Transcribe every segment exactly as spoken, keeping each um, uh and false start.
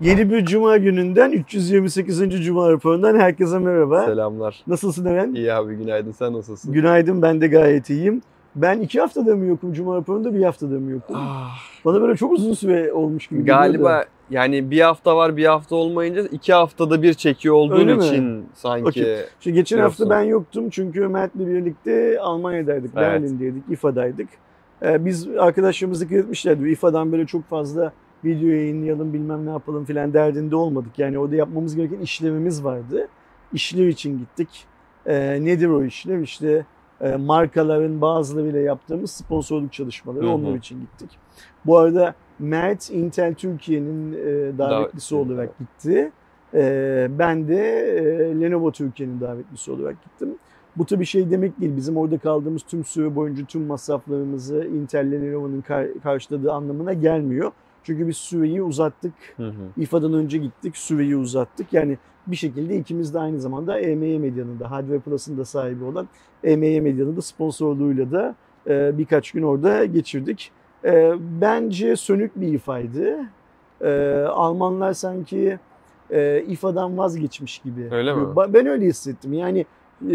Yeni bir cuma gününden üç yüz yirmi sekizinci Cuma raporundan herkese merhaba. Selamlar. Nasılsın Eren? İyi abi, günaydın. Sen nasılsın? Günaydın, ben de gayet iyiyim. Ben iki haftada mı yokum Cuma raporunda, bir haftada mı yokum? Ah, Bana böyle çok uzun süre olmuş gibi geliyor da. galiba yani bir hafta var, bir hafta olmayınca iki haftada bir çekiyor olduğun Öyle mi? için sanki. Okey. Şimdi geçen Biraz hafta sonra. ben yoktum çünkü Mert'le birlikte Almanya'daydık, Evet. Berlin'deydik, İ F A'daydık. Ee, biz arkadaşlarımız dikkat etmişlerdi. İ F A'dan böyle çok fazla video yayınlayalım, bilmem ne yapalım filan derdinde olmadık. Yani orada yapmamız gereken işlemimiz vardı. İşlev için gittik. Ee, nedir o işlev? İşte e, markaların bazılarıyla yaptığımız sponsorluk çalışmaları, Hı hı. onlar için gittik. Bu arada Mert, Intel Türkiye'nin e, davetlisi Davetlisi, olarak gitti. E, ben de e, Lenovo Türkiye'nin davetlisi olarak gittim. Bu tabii şey demek değil. Bizim orada kaldığımız tüm süre boyunca tüm masraflarımızı Intel ile Lenovo'nun kar- karşıladığı anlamına gelmiyor. Çünkü biz süreyi uzattık. Hı hı. İ F A'dan önce gittik, süreyi uzattık. Yani bir şekilde ikimiz de aynı zamanda E M Y Medya'nın da, Hardware Plus'ın da sahibi olan E M Y Medya'nın da sponsorluğuyla da e, birkaç gün orada geçirdik. E, bence sönük bir İ F A'ydı. E, Almanlar sanki e, İ F A'dan vazgeçmiş gibi. Öyle mi? Ben öyle hissettim. Yani e,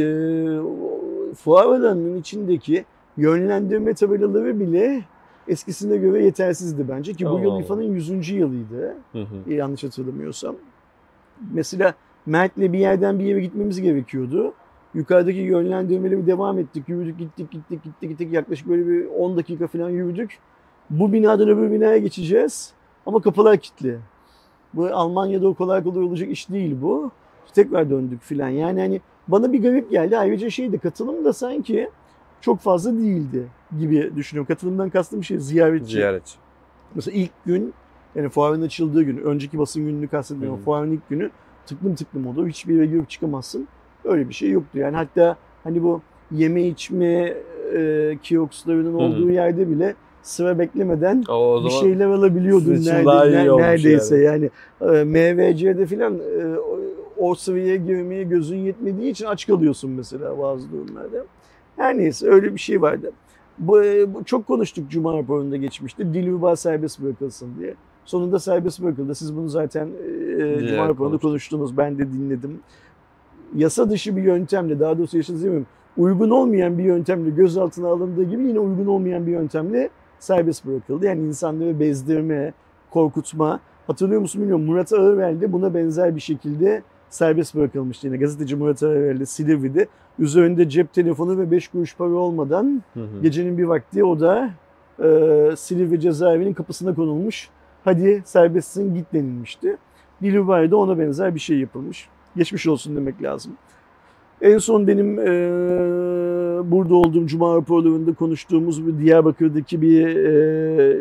fuar alanının içindeki yönlendirme tabelaları bile eskisine göre yetersizdi bence ki bu Allah yıl Allah. İ F A'nın yüzüncü yılıydı. Hı hı. Yanlış hatırlamıyorsam. Mesela Mert'le bir yerden bir yere gitmemiz gerekiyordu. Yukarıdaki yönlendirmeleri devam ettik. Yürüdük, gittik, gittik, gittik, gittik. Yaklaşık böyle bir on dakika falan yürüdük. Bu binadan öbür binaya geçeceğiz. Ama kapılar kilitli. Bu Almanya'da o kolay kolay olacak iş değil bu. Tekrar döndük filan. Yani hani bana bir garip geldi. Ayrıca şeydi, katılım da sanki çok fazla değildi gibi düşünüyorum. Katılımdan kastım şey ziyaretçi. Ziyaretçi. Mesela ilk gün, yani fuarın açıldığı gün, önceki basın gününü kastetmiyorum. Hı hı. Fuarın ilk günü tıklım tıklım oldu. Hiçbir yere girip çıkamazsın. Öyle bir şey yoktu. Yani hatta hani bu yeme içme e, kiosklarının Hı hı. olduğu yerde bile sıra beklemeden O, o bir zaman şeyler alabiliyordun sizin için nerede, daha iyi ne- olmuş neredeyse yani. yani. E, M V C'de filan e, o- o sıraya girmeye gözün yetmediği için aç kalıyorsun mesela bazı durumlarda. Her neyse öyle bir şey vardı. Bu, bu çok konuştuk Cuma raporunda geçmişti. Dilruba serbest bırakılsın diye. Sonunda serbest bırakıldı. Siz bunu zaten e, Evet, Cuma raporunda konuştuk. konuştunuz. Ben de dinledim. Yasa dışı bir yöntemle, daha doğrusu yasa dışı demiyorum, uygun olmayan bir yöntemle gözaltına alındığı gibi yine uygun olmayan bir yöntemle serbest bırakıldı. Yani insanları bezdirme, korkutma. Hatırlıyor musun bilmiyorum. Murat Ağırvel de buna benzer bir şekilde serbest bırakılmıştı. Yine gazeteci Murat Ağırvel de Silivri'de üzerinde cep telefonu ve beş kuruş para olmadan Hı hı. gecenin bir vakti o da e, Silivri cezaevinin kapısına konulmuş. Hadi serbestsin git denilmişti. Dilruba'ya da ona benzer bir şey yapılmış. Geçmiş olsun demek lazım. En son benim e, burada olduğum Cuma raporlarında konuştuğumuz bir Diyarbakır'daki bir e,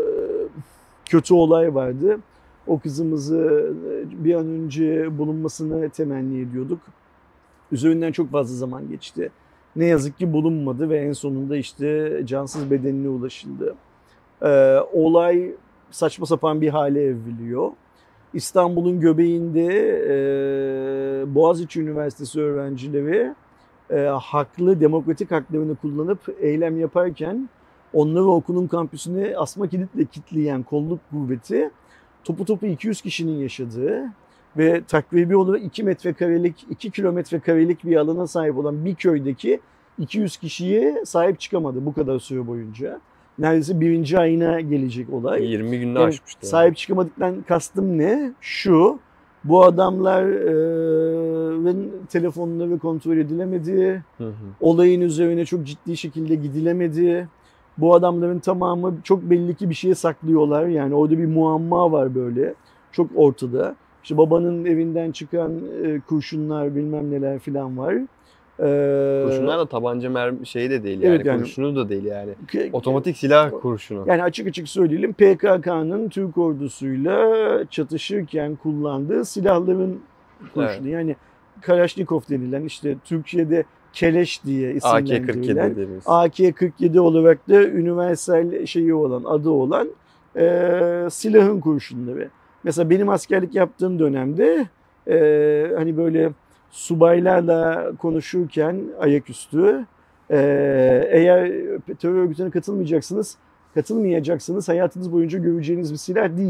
kötü olay vardı. O kızımızı bir an önce bulunmasını temenni ediyorduk. Üzerinden çok fazla zaman geçti. Ne yazık ki bulunmadı ve en sonunda işte cansız bedenine ulaşıldı. Ee, olay saçma sapan bir hale evriliyor. İstanbul'un göbeğinde e, Boğaziçi Üniversitesi öğrencileri e, haklı, demokratik haklarını kullanıp eylem yaparken onları okulun kampüsüne asma kilitle kilitleyen kolluk kuvveti topu topu iki yüz kişinin yaşadığı ve takribi olarak iki metrekarelik, iki kilometre karelik bir alana sahip olan bir köydeki iki yüz kişiye sahip çıkamadı bu kadar süre boyunca. Neredeyse birinci ayına gelecek olay. yirmi günde Yani aşmıştı. yani. sahip çıkamadıktan kastım ne? Şu, bu adamların telefonları kontrol edilemedi, Hı hı. olayın üzerine çok ciddi şekilde gidilemedi. Bu adamların tamamı çok belli ki bir şeye saklıyorlar. Yani orada bir muamma var böyle. Çok ortada. İşte babanın evinden çıkan e, kurşunlar bilmem neler falan var. Ee, Kurşunlar da tabanca mermi şeyi de değil yani. Evet yani. Kurşunu da değil yani. K- Otomatik silah kurşunu. Yani açık açık söyleyelim, P K K'nın Türk ordusuyla çatışırken kullandığı silahların kurşunu. Yani Kalaşnikov denilen, işte Türkiye'de Keleş diye A K kırk yedi isimlendirilen dediğimiz. A K kırk yedi olarak da üniversal şeyi olan, adı olan e, silahın kurşunları. Mesela benim askerlik yaptığım dönemde e, hani böyle subaylarla konuşurken ayaküstü e, eğer terör örgütüne katılmayacaksınız, katılmayacaksınız hayatınız boyunca göreceğiniz bir silah değil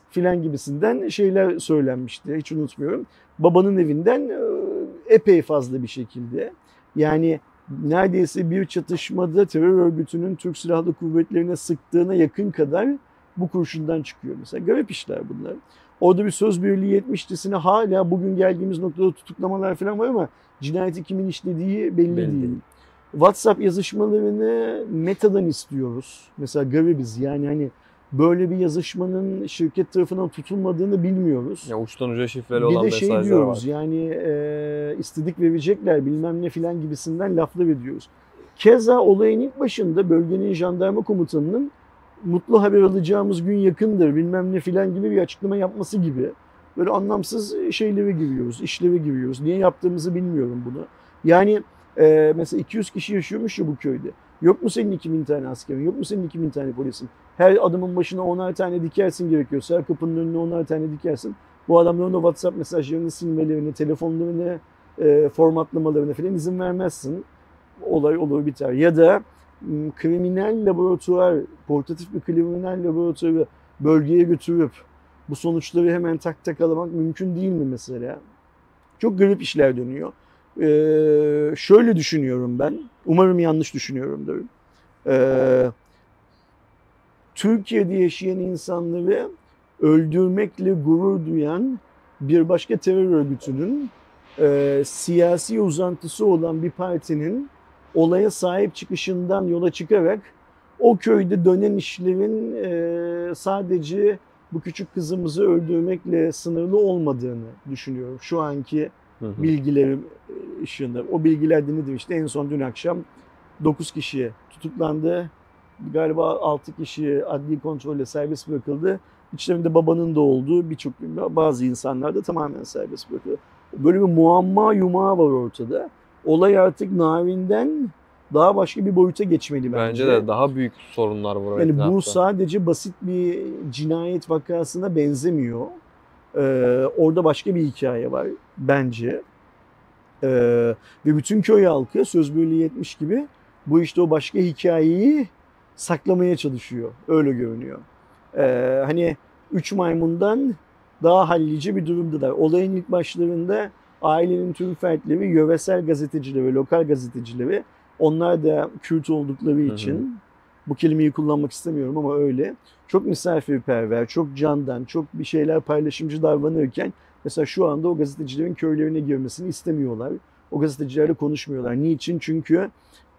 filan gibisinden şeyler söylenmişti. Hiç unutmuyorum. Babanın evinden e, epey fazla bir şekilde. Yani neredeyse bir çatışmada terör örgütünün Türk Silahlı Kuvvetleri'ne sıktığına yakın kadar bu kurşundan çıkıyor mesela. Garip işler bunlar. Orada bir söz birliği etmişçesine hala bugün geldiğimiz noktada tutuklamalar falan var ama cinayeti kimin işlediği belli, Belli değil. değil. WhatsApp yazışmalarını Meta'dan istiyoruz. Mesela garibiz. Yani hani böyle bir yazışmanın şirket tarafından tutulmadığını bilmiyoruz. Ya uçtan uca şifreli Bir olan de şey mesajlar diyoruz var. yani e, istedik verecekler bilmem ne filan gibisinden laflar ediyoruz. Keza olayın ilk başında bölgenin jandarma komutanının mutlu haber alacağımız gün yakındır bilmem ne filan gibi bir açıklama yapması gibi. Böyle anlamsız şeylere giriyoruz, işlere giriyoruz. Niye yaptığımızı bilmiyorum bunu. Yani e, mesela iki yüz kişi yaşıyormuş ya bu köyde. Yok mu senin iki bin tane askerin, yok mu senin iki bin tane polisin? Her adımın başına onar tane dikersin gerekiyorsa, her kapının önüne onar tane dikersin. Bu adamların o WhatsApp mesajlarını silmelerine, telefonlarını e, formatlamalarına falan izin vermezsin. Olay olur biter. Ya da m, kriminal laboratuvar, portatif bir kriminal laboratuvarı bölgeye götürüp bu sonuçları hemen tak tak alamak mümkün değil mi mesela? Çok garip işler dönüyor. Ee, şöyle düşünüyorum ben. Umarım yanlış düşünüyorumdur. Ee, Türkiye'de yaşayan insanları öldürmekle gurur duyan bir başka terör örgütünün e, siyasi uzantısı olan bir partinin olaya sahip çıkışından yola çıkarak o köyde dönen işlerin e, sadece bu küçük kızımızı öldürmekle sınırlı olmadığını düşünüyorum. Şu anki Hı hı. bilgilerim ışığında. O bilgiler dinledim işte en son dün akşam dokuz kişi tutuklandı. Galiba altı kişi adli kontrolle serbest bırakıldı. İçlerinde babanın da olduğu birçok bazı insanlar da tamamen serbest bırakıldı. Böyle bir muamma yumağı var ortada. Olay artık narinden daha başka bir boyuta geçmeli bence. Bence de daha büyük sorunlar var Yani etrafta. bu sadece basit bir cinayet vakasına benzemiyor. Ee, orada başka bir hikaye var bence. Ee, ve bütün köy halkı söz birliği etmiş gibi bu işte o başka hikayeyi saklamaya çalışıyor. Öyle görünüyor. Ee, hani üç maymundan daha hallice bir durumdalar. Olayın ilk başlarında ailenin tüm fertleri, yöresel gazetecileri, lokal gazetecileri, onlar da Kürt oldukları için, hı hı, bu kelimeyi kullanmak istemiyorum ama öyle, çok misafirperver, çok candan, çok bir şeyler paylaşımcı davranırken mesela şu anda o gazetecilerin köylerine girmesini istemiyorlar. O gazetecilerle konuşmuyorlar. Niçin? Çünkü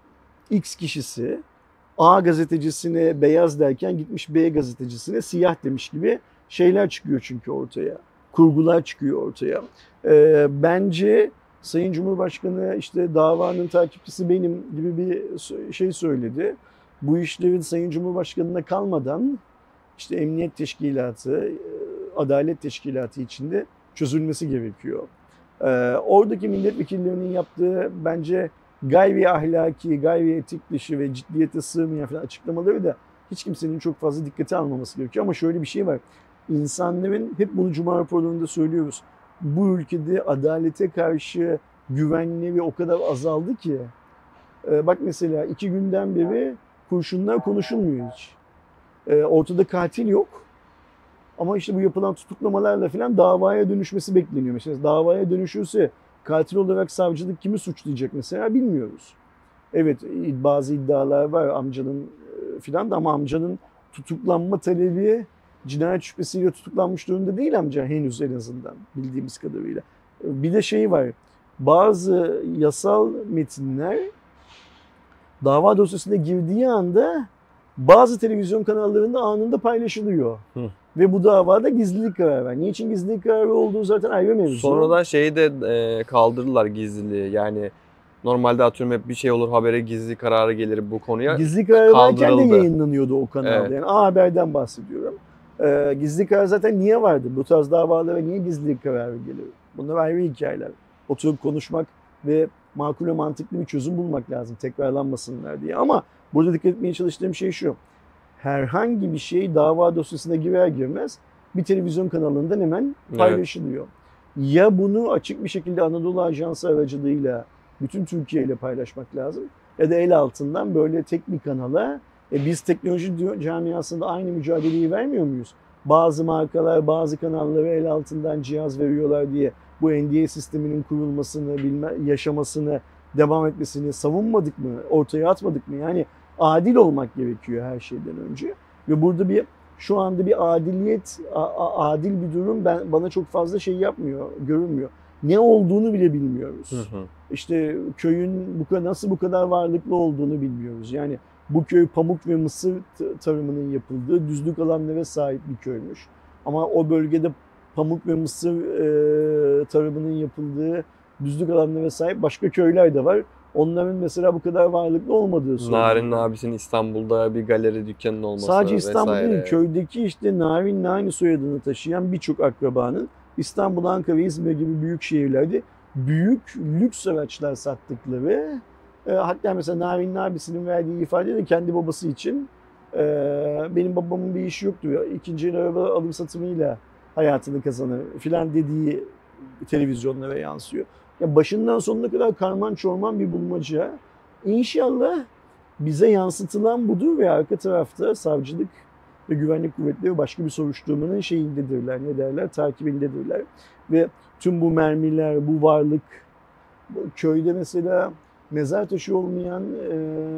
X kişisi A gazetecisine beyaz derken gitmiş B gazetecisine siyah demiş gibi şeyler çıkıyor çünkü ortaya. Kurgular çıkıyor ortaya. Ee, bence Sayın Cumhurbaşkanı işte davanın takipçisi benim gibi bir şey söyledi. Bu işlerin Sayın Cumhurbaşkanı'na kalmadan işte Emniyet Teşkilatı, Adalet Teşkilatı içinde çözülmesi gerekiyor. Ee, oradaki milletvekillerinin yaptığı bence gayri ahlaki, gayri etik dışı ve ciddiyete sığmayan falan açıklamaları da hiç kimsenin çok fazla dikkate almaması gerekiyor. Ama şöyle bir şey var. İnsanların, hep bunu Cuma raporlarında söylüyoruz, bu ülkede adalete karşı güvenleri o kadar azaldı ki. Ee, bak mesela iki günden beri kurşunlar konuşulmuyor hiç. Ee, ortada katil yok. Ama işte bu yapılan tutuklamalarla falan davaya dönüşmesi bekleniyor. Mesela davaya dönüşürse katil olarak savcılık kimi suçlayacak mesela bilmiyoruz. Evet bazı iddialar var amcanın filan da ama amcanın tutuklanma talebi cinayet şüphesiyle tutuklanmış durumda değil amca henüz en azından bildiğimiz kadarıyla. Bir de şey var, bazı yasal metinler dava dosyasına girdiği anda bazı televizyon kanallarında anında paylaşılıyor. Hı. Ve bu davada gizlilik kararı var. Niçin gizlilik kararı olduğu zaten ayrı mevzu. Sonradan şeyi de e, kaldırdılar gizliliği. Yani normalde atıyorum hep bir şey olur habere gizli kararı gelir bu konuya. Gizli karar varken de yayınlanıyordu o kanalda. Evet. Yani A Haber'den bahsediyorum. Ee, gizli karar zaten niye vardı? Bu tarz davalara niye gizlilik kararı gelir? Bunlar ayrı hikayeler. Oturup konuşmak ve makul ve mantıklı bir çözüm bulmak lazım. Tekrarlanmasınlar diye. Ama burada dikkat etmeye çalıştığım şey şu. Herhangi bir şey dava dosyasına girer girmez bir televizyon kanalından hemen paylaşılıyor. Evet. Ya bunu açık bir şekilde Anadolu Ajansı aracılığıyla bütün Türkiye ile paylaşmak lazım. Ya da el altından böyle tek bir kanala e biz teknoloji camiasında aynı mücadeleyi vermiyor muyuz? bazı markalar, bazı kanallara el altından cihaz veriyorlar diye bu N D A sisteminin kurulmasını, bilme, yaşamasını, devam etmesini savunmadık mı? Ortaya atmadık mı? Yani adil olmak gerekiyor her şeyden önce. Ve burada bir şu anda bir adiliyet, adil bir durum ben bana çok fazla şey yapmıyor, görünmüyor. Ne olduğunu bile bilmiyoruz. Hı hı. İşte köyün bu kadar, nasıl bu kadar varlıklı olduğunu bilmiyoruz. Yani bu köy pamuk ve mısır tarımının yapıldığı düzlük alanlara sahip bir köymüş. Ama o bölgede pamuk ve mısır e, tarımının yapıldığı düzlük alanlara sahip başka köyler de var. Onların mesela bu kadar varlıklı olmadığı söyleniyor. Narin'in abisinin İstanbul'da bir galeri dükkanının olması Sadece İstanbul vesaire. değil, köydeki işte Narin'le aynı soyadını taşıyan birçok akrabanın İstanbul, Ankara ve İzmir gibi büyük şehirlerde büyük lüks araçlar sattıkları, e, hatta mesela Narin'in abisinin verdiği ifade de kendi babası için e, benim babamın bir işi yoktu ya, ikinci el araba alım satımıyla hayatını kazanır filan dediği televizyonlara yansıyor. Ya başından sonuna kadar karman çorman bir bulmaca. İnşallah bize yansıtılan budur ve arka tarafta savcılık ve güvenlik kuvvetleri başka bir soruşturmanın şeyindedirler, ne derler, takibindedirler. Ve tüm bu mermiler, bu varlık, bu köyde mesela mezar taşı olmayan e,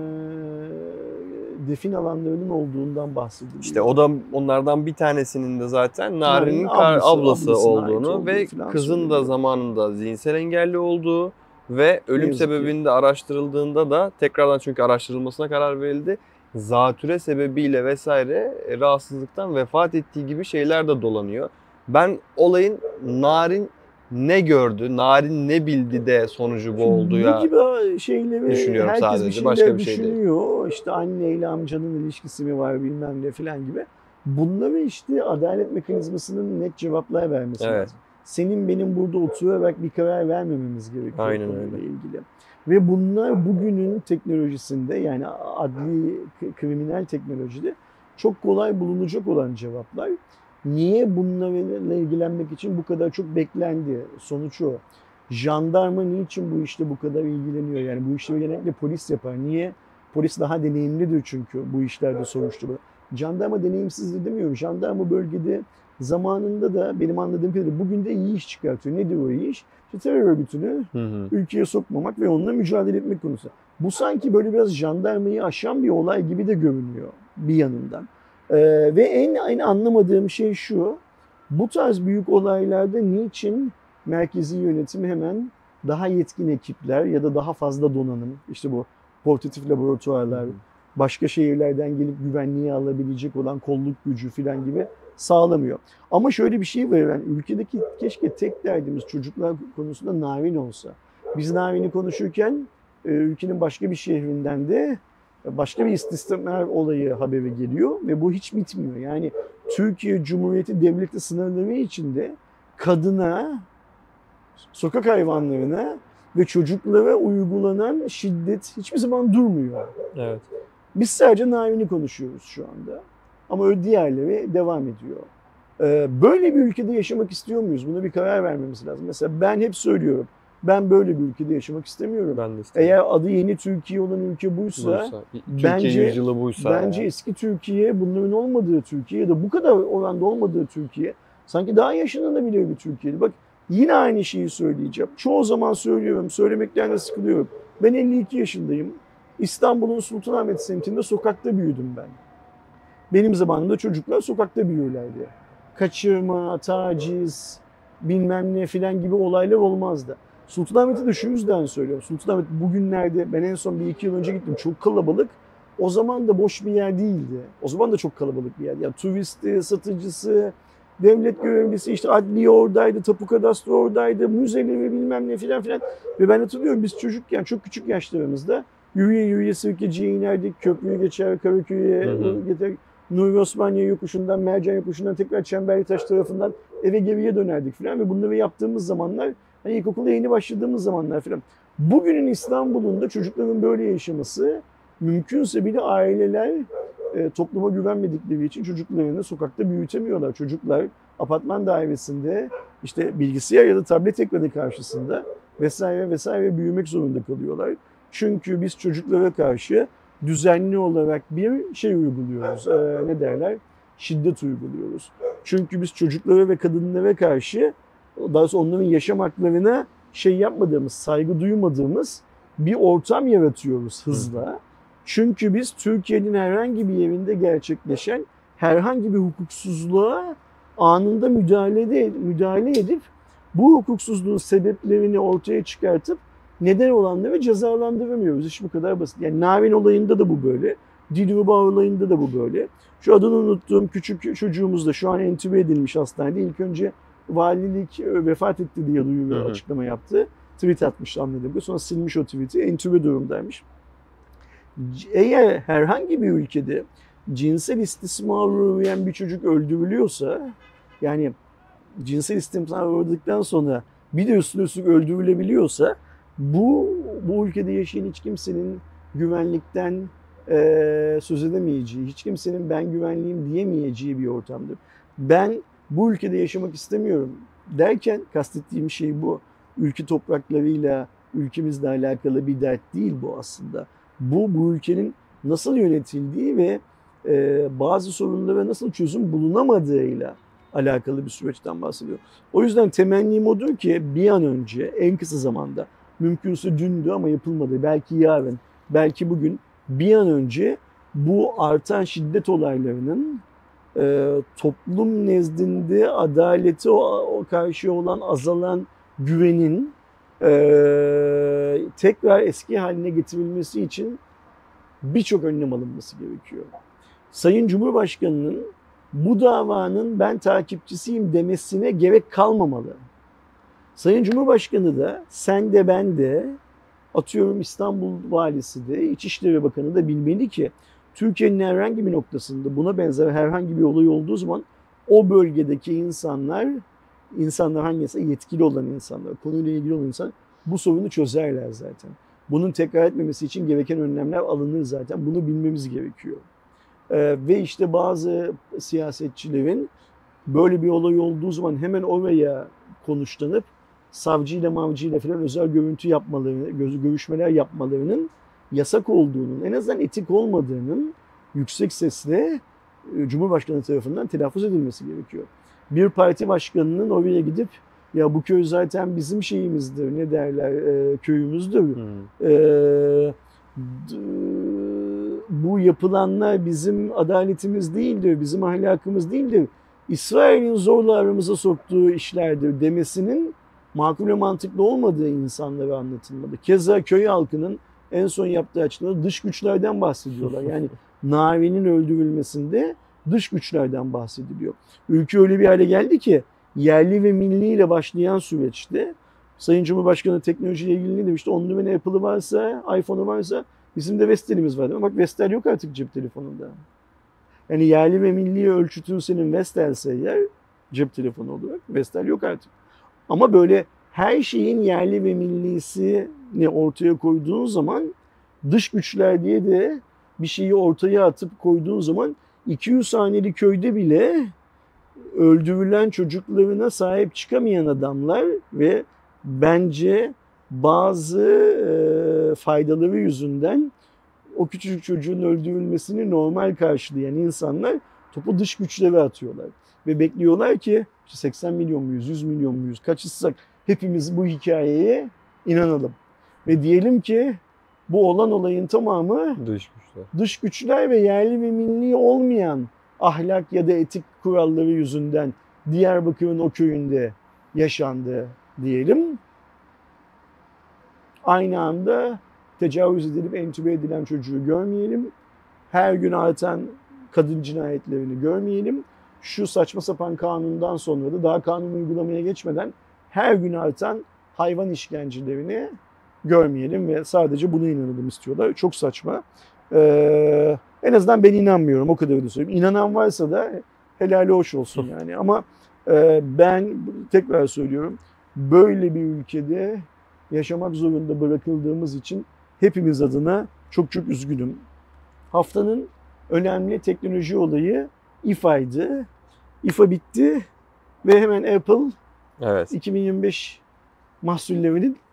defin alanlarının olduğundan bahsediliyor. İşte o da onlardan bir tanesinin de zaten Narin'in ablası, ablası olduğunu ve kızın da zamanında zihinsel engelli olduğu ve ölüm sebebinin de araştırıldığında da tekrardan, çünkü araştırılmasına karar verildi, zatüre sebebiyle vesaire rahatsızlıktan vefat ettiği gibi şeyler de dolanıyor. Ben olayın Narin ne gördü, Narin ne bildi de sonucu bu oldu ya. Bu gibi şeyleri düşünüyorum herkes sadece. bir şeyler Başka bir şey düşünüyor. değil. İşte anneyle amcanın ilişkisi mi var bilmem ne falan gibi. Bunları işte adalet mekanizmasının net cevaplar vermesi Evet. lazım. Senin benim burada oturarak bir karar vermememiz gerekiyor. Aynen konuyla öyle. ilgili. Ve bunlar bugünün teknolojisinde, yani adli kriminal teknolojide çok kolay bulunacak olan cevaplar. Niye bunlarla ilgilenmek için bu kadar çok beklendi? Sonuç o. Jandarma niçin bu işte bu kadar ilgileniyor? Yani bu işleri genellikle polis yapar. Niye? Polis daha deneyimlidir çünkü bu işlerde soruşturma. Jandarma deneyimsizdir demiyorum. Jandarma bölgede zamanında da benim anladığım kadarıyla bugün de iyi iş çıkartıyor. Nedir o iyi iş? İşte terör örgütünü hı hı. ülkeye sokmamak ve onunla mücadele etmek konusu. Bu sanki böyle biraz jandarmayı aşan bir olay gibi de görünüyor bir yanından. Ee, ve en, en anlamadığım şey şu, bu tarz büyük olaylarda niçin merkezi yönetim hemen daha yetkin ekipler ya da daha fazla donanım, işte bu portatif laboratuvarlar, başka şehirlerden gelip güvenliği alabilecek olan kolluk gücü falan gibi sağlamıyor. Ama şöyle bir şey var, yani ülkedeki keşke tek derdimiz çocuklar konusunda Narin olsa. Biz Narin'i konuşurken ülkenin başka bir şehrinden de başka bir istismar olayı haberi geliyor ve bu hiç bitmiyor. Yani Türkiye Cumhuriyeti Devleti sınırları içinde kadına, sokak hayvanlarına ve çocuklara uygulanan şiddet hiçbir zaman durmuyor. Evet. Biz sadece Narin'i konuşuyoruz şu anda. Ama öyle diğerleri devam ediyor. Böyle bir ülkede yaşamak istiyor muyuz? Buna bir karar vermemiz lazım. Mesela ben hep söylüyorum. Ben böyle bir ülkede yaşamak istemiyorum. Ben de istemiyorum. Eğer adı yeni Türkiye olan ülke buysa, buysa Türkiye bence, yüzyılı buysa bence yani. Eski Türkiye, bunların olmadığı Türkiye ya da bu kadar oranda olmadığı Türkiye sanki daha yaşanılabilir bir Türkiye'di. Bak yine aynı şeyi söyleyeceğim. Çoğu zaman söylüyorum, söylemekten de sıkılıyorum. Ben elli iki yaşındayım. İstanbul'un Sultanahmet semtinde sokakta büyüdüm ben. Benim zamanımda çocuklar sokakta büyürlerdi. Kaçırma, taciz, bilmem ne filan gibi olaylar olmazdı. Sultanahmet'i de şu yüzden söylüyorum. Sultanahmet bugünlerde, ben en son bir iki yıl önce gittim, çok kalabalık. O zaman da boş bir yer değildi. O zaman da çok kalabalık bir yer. Yani turisti, satıcısı, devlet görevlisi, işte adliye oradaydı, tapu kadastro oradaydı, müzeleri bilmem ne filan filan. Ve ben hatırlıyorum biz çocukken, çok küçük yaşlarımızda yürüye yürüye Sirkeci'ye inerdik, köprüyü geçer, Karaköy'e gider, Nuri Osmaniye yokuşundan, Mercan yokuşundan tekrar Çemberlitaş tarafından eve geriye dönerdik filan ve bunları yaptığımız zamanlar, hani ilkokula yeni başladığımız zamanlar filan. Bugünün İstanbul'unda çocukların böyle yaşaması, mümkünse bile aileler e, topluma güvenmedikleri için çocuklarını sokakta büyütemiyorlar. Çocuklar apartman dairesinde işte bilgisayar ya da tablet ekranı karşısında vesaire vesaire büyümek zorunda kalıyorlar. Çünkü biz çocuklara karşı düzenli olarak bir şey uyguluyoruz. Ee, ne derler? Şiddet uyguluyoruz. Çünkü biz çocuklara ve kadınlara karşı, daha doğrusu onların yaşam haklarına şey yapmadığımız, saygı duymadığımız bir ortam yaratıyoruz hızla. Çünkü biz Türkiye'nin herhangi bir yerinde gerçekleşen herhangi bir hukuksuzluğa anında müdahale, müdahale edip bu hukuksuzluğun sebeplerini ortaya çıkartıp neden olanları cezalandıramıyoruz. İş bu kadar basit. Yani Narin olayında da bu böyle. Dilruba olayında da bu böyle. Şu adını unuttuğum küçük çocuğumuz da şu an entübe edilmiş hastanede. İlk önce valilik vefat etti diye duyuyor, açıklama yaptı. Tweet atmış anladığım. Sonra silmiş o tweet'i. Entübe durumdaymış. Eğer herhangi bir ülkede cinsel istismara uğrayan bir çocuk öldürülüyorsa, yani cinsel istismara uğradıktan sonra bir de üstüne üstlük öldürülebiliyorsa, bu bu ülkede yaşayan hiç kimsenin güvenlikten e, söz edemeyeceği, hiç kimsenin ben güvenliyim diyemeyeceği bir ortamdır. Ben bu ülkede yaşamak istemiyorum derken kastettiğim şey bu. Ülke topraklarıyla, ülkemizle alakalı bir dert değil bu aslında. Bu, bu ülkenin nasıl yönetildiği ve e, bazı sorunlara nasıl çözüm bulunamadığıyla alakalı bir süreçten bahsediyor. O yüzden temennim odur ki bir an önce, en kısa zamanda, mümkünse dündü ama yapılmadı, belki yarın, belki bugün, bir an önce bu artan şiddet olaylarının e, toplum nezdinde adaleti o, o karşı olan azalan güvenin e, tekrar eski haline getirilmesi için birçok önlem alınması gerekiyor. Sayın Cumhurbaşkanı'nın bu davanın ben takipçisiyim demesine gerek kalmamalı. Sayın Cumhurbaşkanı da sen de ben de, atıyorum İstanbul Valisi de, İçişleri Bakanı da bilmeli ki Türkiye'nin herhangi bir noktasında buna benzer herhangi bir olay olduğu zaman o bölgedeki insanlar, insanlar hangisi yetkili olan insanlar, konuyla ilgili olan insanlar bu sorunu çözerler zaten. Bunun tekrar etmemesi için gereken önlemler alınır zaten. Bunu bilmemiz gerekiyor. Ee, ve işte bazı siyasetçilerin böyle bir olay olduğu zaman hemen oraya konuşlanıp savcıyla mavcıyla falan özel görüntü yapmalarını, görüşmeler yapmalarının yasak olduğunun, en azından etik olmadığının yüksek sesle Cumhurbaşkanı tarafından telaffuz edilmesi gerekiyor. Bir parti başkanının oraya gidip ya bu köy zaten bizim şeyimizdir, ne derler, e, köyümüzdür. Hmm. E, bu yapılanlar bizim adaletimiz değildir, bizim ahlakımız değildir. İsrail'in zorla aramıza soktuğu işlerdir demesinin makul ve mantıklı olmadığı insanlara anlatılmadı. Keza köy halkının en son yaptığı açıklamada dış güçlerden bahsediyorlar. Yani Narin'in öldürülmesinde dış güçlerden bahsediliyor. Ülke öyle bir hale geldi ki yerli ve milli ile başlayan süreçte Sayın Cumhurbaşkanı teknolojiyle ilgili ne demişti? On numara Apple'ı varsa, iPhone'u varsa bizim de Vestel'imiz var. Bak Vestel yok artık cep telefonunda. Yani yerli ve milli ölçütün senin Vestel'se eğer cep telefonu olarak Vestel yok artık. Ama böyle her şeyin yerli ve millisini ortaya koyduğun zaman dış güçler diye de bir şeyi ortaya atıp koyduğun zaman iki yüz haneli köyde bile öldürülen çocuklarına sahip çıkamayan adamlar ve bence bazı e, faydaları yüzünden o küçücük çocuğun öldürülmesini normal karşılayan insanlar topu dış güçlere atıyorlar. Ve bekliyorlar ki seksen milyon muyuz, yüz milyon muyuz, kaçışsak hepimiz bu hikayeye inanalım. Ve diyelim ki bu olan olayın tamamı dış güçler. Dış güçler ve yerli ve milli olmayan ahlak ya da etik kuralları yüzünden Diyarbakır'ın o köyünde yaşandı diyelim. Aynı anda tecavüz edilip entübe edilen çocuğu görmeyelim. Her gün artan kadın cinayetlerini görmeyelim. Şu saçma sapan kanundan sonra da daha kanun uygulamaya geçmeden her gün artan hayvan işkencelerini görmeyelim ve sadece buna inanalım istiyorlar. Çok saçma. Ee, en azından ben inanmıyorum, o kadarını söyleyeyim. İnanan varsa da helali hoş olsun yani. Ama e, ben tekrar söylüyorum, böyle bir ülkede yaşamak zorunda bırakıldığımız için hepimiz adına çok çok üzgünüm. Haftanın önemli teknoloji olayı İ F A'ydı. İ F A bitti ve hemen Apple evet. iki bin yirmi beş mahsullerinin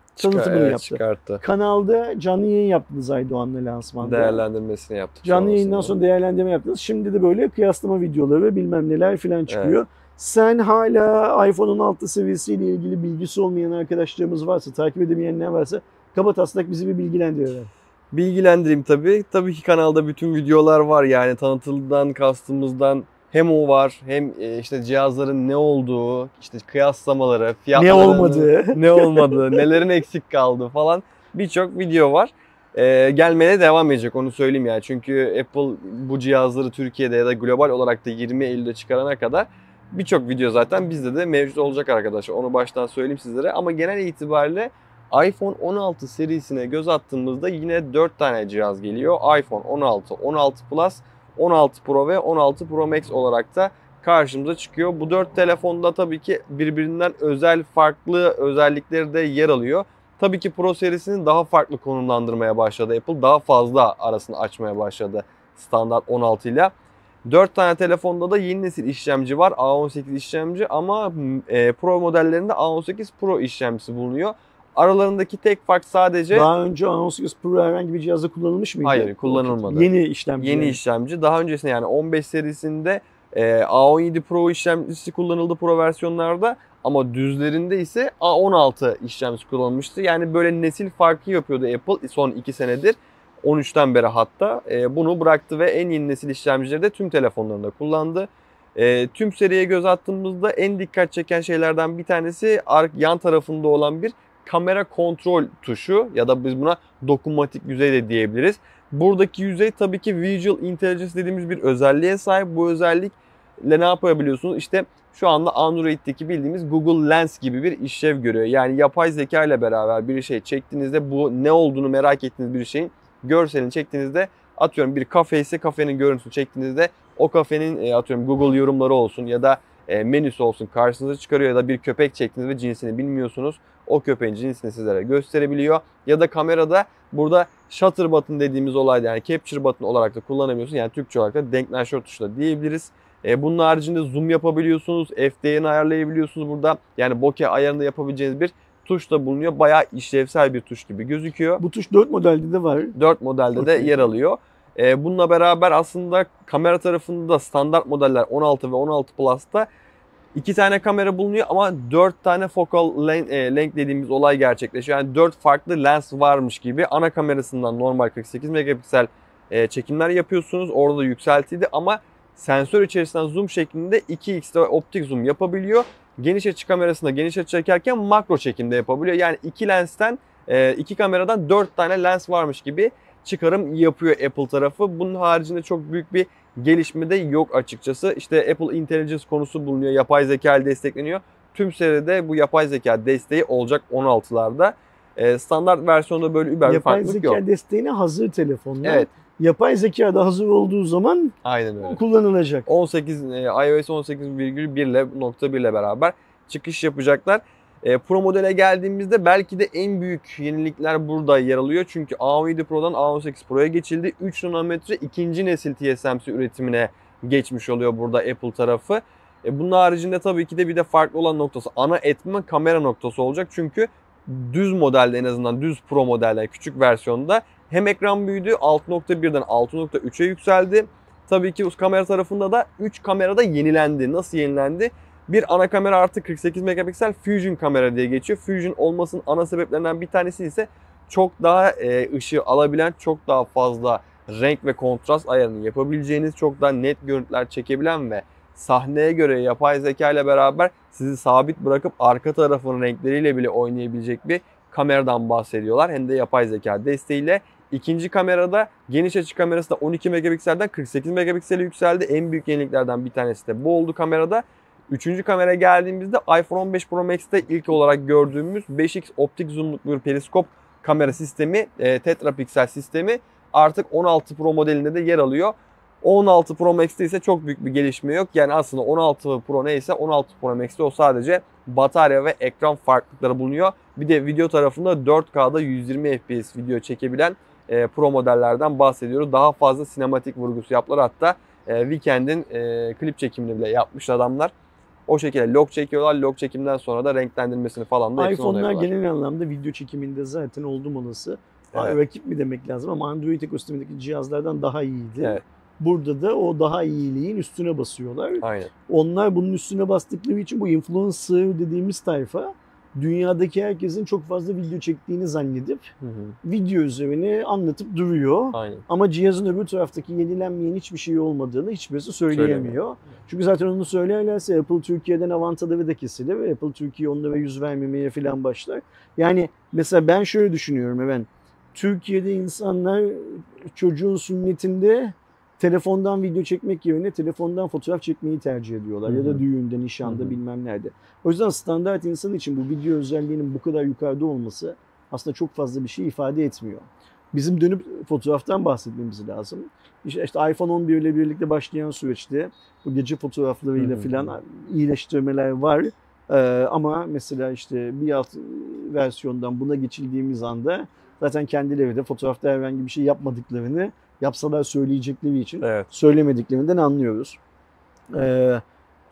tanıtımını evet, yaptı. Çıkarttı. Kanalda canlı yayın yaptınız Aydoğan'la lansmanda. Değerlendirmesini yaptık. Canlı yayından sonra değerlendirme yaptınız. Şimdi de böyle kıyaslama videoları ve bilmem neler falan çıkıyor. Evet. Sen hala iPhone on altı seviyesiyle ilgili bilgisi olmayan arkadaşlarımız varsa, takip edemeyenler varsa kabataslak bizi bir bilgilendirelim. Bilgilendireyim tabii. Tabii ki kanalda bütün videolar var. Yani tanıtıldan, kastımızdan hem o var hem işte cihazların ne olduğu, işte kıyaslamaları, fiyatları, ne olmadığı, ne olmadığı, nelerin eksik kaldığı falan birçok video var. Ee, gelmeye devam edecek, onu söyleyeyim yani. Çünkü Apple bu cihazları Türkiye'de ya da global olarak da yirmi Eylül'de çıkarana kadar birçok video zaten bizde de mevcut olacak arkadaşlar. Onu baştan söyleyeyim sizlere. Ama genel itibariyle iPhone on altı serisine göz attığımızda yine dört tane cihaz geliyor. iPhone on altı, on altı Plus, on altı Pro ve on altı Pro Max olarak da karşımıza çıkıyor. Bu dört telefonda tabii ki birbirinden özel farklı özellikleri de yer alıyor. Tabii ki Pro serisini daha farklı konumlandırmaya başladı Apple. Daha fazla arasını açmaya başladı standart on altı ile. dört tane telefonda da yeni nesil işlemci var. A on sekiz işlemci ama e, Pro modellerinde A on sekiz Pro işlemcisi bulunuyor. Aralarındaki tek fark sadece... Daha önce A on sekiz Pro herhangi bir cihazda kullanılmış mıydı? Hayır, kullanılmadı. Yeni işlemci. Yeni yani. işlemci. Daha öncesinde yani on beş serisinde e, A on yedi Pro işlemcisi kullanıldı Pro versiyonlarda. Ama düzlerinde ise A on altı işlemcisi kullanılmıştı. Yani böyle nesil farkı yapıyordu Apple son iki senedir. on üçten beri hatta e, bunu bıraktı ve en yeni nesil işlemcileri de tüm telefonlarında kullandı. E, tüm seriye göz attığımızda en dikkat çeken şeylerden bir tanesi yan tarafında olan bir kamera kontrol tuşu ya da biz buna dokunmatik yüzey de diyebiliriz. Buradaki yüzey tabii ki Visual Intelligence dediğimiz bir özelliğe sahip. Bu özellikle ne yapabiliyorsunuz? İşte şu anda Android'deki bildiğimiz Google Lens gibi bir işlev görüyor. Yani yapay zeka ile beraber bir şey çektiğinizde bu ne olduğunu merak ettiğiniz bir şeyin görselini çektiğinizde, atıyorum bir kafe ise kafenin görüntüsünü çektiğinizde o kafenin atıyorum Google yorumları olsun ya da menüsü olsun karşınıza çıkarıyor ya da bir köpek çektiniz ve cinsini bilmiyorsunuz. O köpeğin cinsini sizlere gösterebiliyor. Ya da kamerada burada shutter button dediğimiz olay, yani capture button olarak da kullanabiliyorsunuz. Yani Türkçe olarak da denkleştör tuşu da diyebiliriz. Bunun haricinde zoom yapabiliyorsunuz. F D N'ini ayarlayabiliyorsunuz burada. Yani bokeh ayarını yapabileceğiniz bir tuş da bulunuyor. Bayağı işlevsel bir tuş gibi gözüküyor. Bu tuş dört modelde de var. dört modelde okay. de yer alıyor. Bununla beraber aslında kamera tarafında standart modeller on altı ve on altı Plus'ta iki tane kamera bulunuyor ama dört tane focal length dediğimiz olay gerçekleşiyor. Yani dört farklı lens varmış gibi ana kamerasından normal kırk sekiz megapiksel çekimler yapıyorsunuz. Orada yükseltiydi ama sensör içerisinden zoom şeklinde iki x'te optik zoom yapabiliyor. Geniş açı kamerasında geniş açı çekerken makro çekimde yapabiliyor. Yani iki lensten, iki kameradan dört tane lens varmış gibi çıkarım yapıyor Apple tarafı. Bunun haricinde çok büyük bir gelişme de yok açıkçası. İşte Apple Intelligence konusu bulunuyor. Yapay zeka ile destekleniyor. Tüm seride bu yapay zeka desteği olacak on altılarda. Standart versiyonda böyle über bir farklılık yok. Yapay zeka desteğine hazır telefonlar. Evet. Yapay zeka da hazır olduğu zaman aynen öyle kullanılacak. on sekiz iOS on sekiz virgül bir ile nokta bir ile beraber çıkış yapacaklar. Pro modele geldiğimizde belki de en büyük yenilikler burada yer alıyor. Çünkü A on yedi Pro'dan A on sekiz Pro'ya geçildi. üç nanometre ikinci nesil T S M C üretimine geçmiş oluyor burada Apple tarafı. Bunun haricinde tabii ki de bir de farklı olan noktası ana etme kamera noktası olacak. Çünkü düz modelde, en azından düz Pro modelde küçük versiyonda hem ekran büyüdü, altı nokta birden altı nokta üçe yükseldi. Tabii ki kamera tarafında da üç kamerada yenilendi. Nasıl yenilendi? Bir ana kamera artık kırk sekiz megapiksel Fusion kamera diye geçiyor. Fusion olmasının ana sebeplerinden bir tanesi ise çok daha ışığı alabilen, çok daha fazla renk ve kontrast ayarını yapabileceğiniz, çok daha net görüntüler çekebilen ve sahneye göre yapay zeka ile beraber sizi sabit bırakıp arka tarafın renkleriyle bile oynayabilecek bir kameradan bahsediyorlar. Hem de yapay zeka desteğiyle. İkinci kamerada geniş açı kamerası da on iki megapikselden kırk sekiz megapiksele yükseldi. En büyük yeniliklerden bir tanesi de bu oldu kamerada. Üçüncü kamera geldiğimizde iPhone on beş Pro Max'te ilk olarak gördüğümüz beş x optik zoomluk bir periskop kamera sistemi, e, tetrapiksel sistemi artık on altı Pro modelinde de yer alıyor. on altı Pro Max'te ise çok büyük bir gelişme yok. Yani aslında on altı Pro neyse on altı Pro Max'te o sadece batarya ve ekran farklılıkları bulunuyor. Bir de video tarafında dört K'da yüz yirmi F P S video çekebilen e, Pro modellerden bahsediyoruz. Daha fazla sinematik vurgusu yaptılar. Hatta e, Weekend'in e, klip çekimini bile yapmış adamlar. O şekilde log çekiyorlar. Log çekimden sonra da renklendirmesini falan da hepsini iPhone'lar genel anlamda video çekiminde zaten oldum olası. Evet. Rakip mi demek lazım ama Android ekosistemindeki cihazlardan daha iyiydi. Evet. Burada da o daha iyiliğin üstüne basıyorlar. Aynen. Onlar bunun üstüne bastıkları için bu influencer dediğimiz tayfa dünyadaki herkesin çok fazla video çektiğini zannedip hı hı. video üzerine anlatıp duruyor. Aynen. Ama cihazın öbür taraftaki yenilenmeyen hiçbir şey olmadığını hiçbirisi söyleyemiyor. Söylemiyor. Çünkü zaten onu söylerlerse Apple Türkiye'den avantaları da kesilir ve Apple Türkiye onlara yüz vermemeye falan başlar. Yani mesela ben şöyle düşünüyorum ben. Türkiye'de insanlar çocuğun sünnetinde telefondan video çekmek yerine telefondan fotoğraf çekmeyi tercih ediyorlar. Hı hı. Ya da düğünde, nişanda, hı hı. bilmem nerede. O yüzden standart insan için bu video özelliğinin bu kadar yukarıda olması aslında çok fazla bir şey ifade etmiyor. Bizim dönüp fotoğraftan bahsetmemiz lazım. İşte, işte iPhone on bir ile birlikte başlayan süreçte bu gece fotoğraflarıyla filan iyileştirmeler var. Ee, ama mesela işte bir alt versiyondan buna geçildiğimiz anda zaten kendileri de fotoğrafta herhangi bir şey yapmadıklarını, yapsalar söyleyecekleri için evet. söylemediklerinden anlıyoruz. Ee,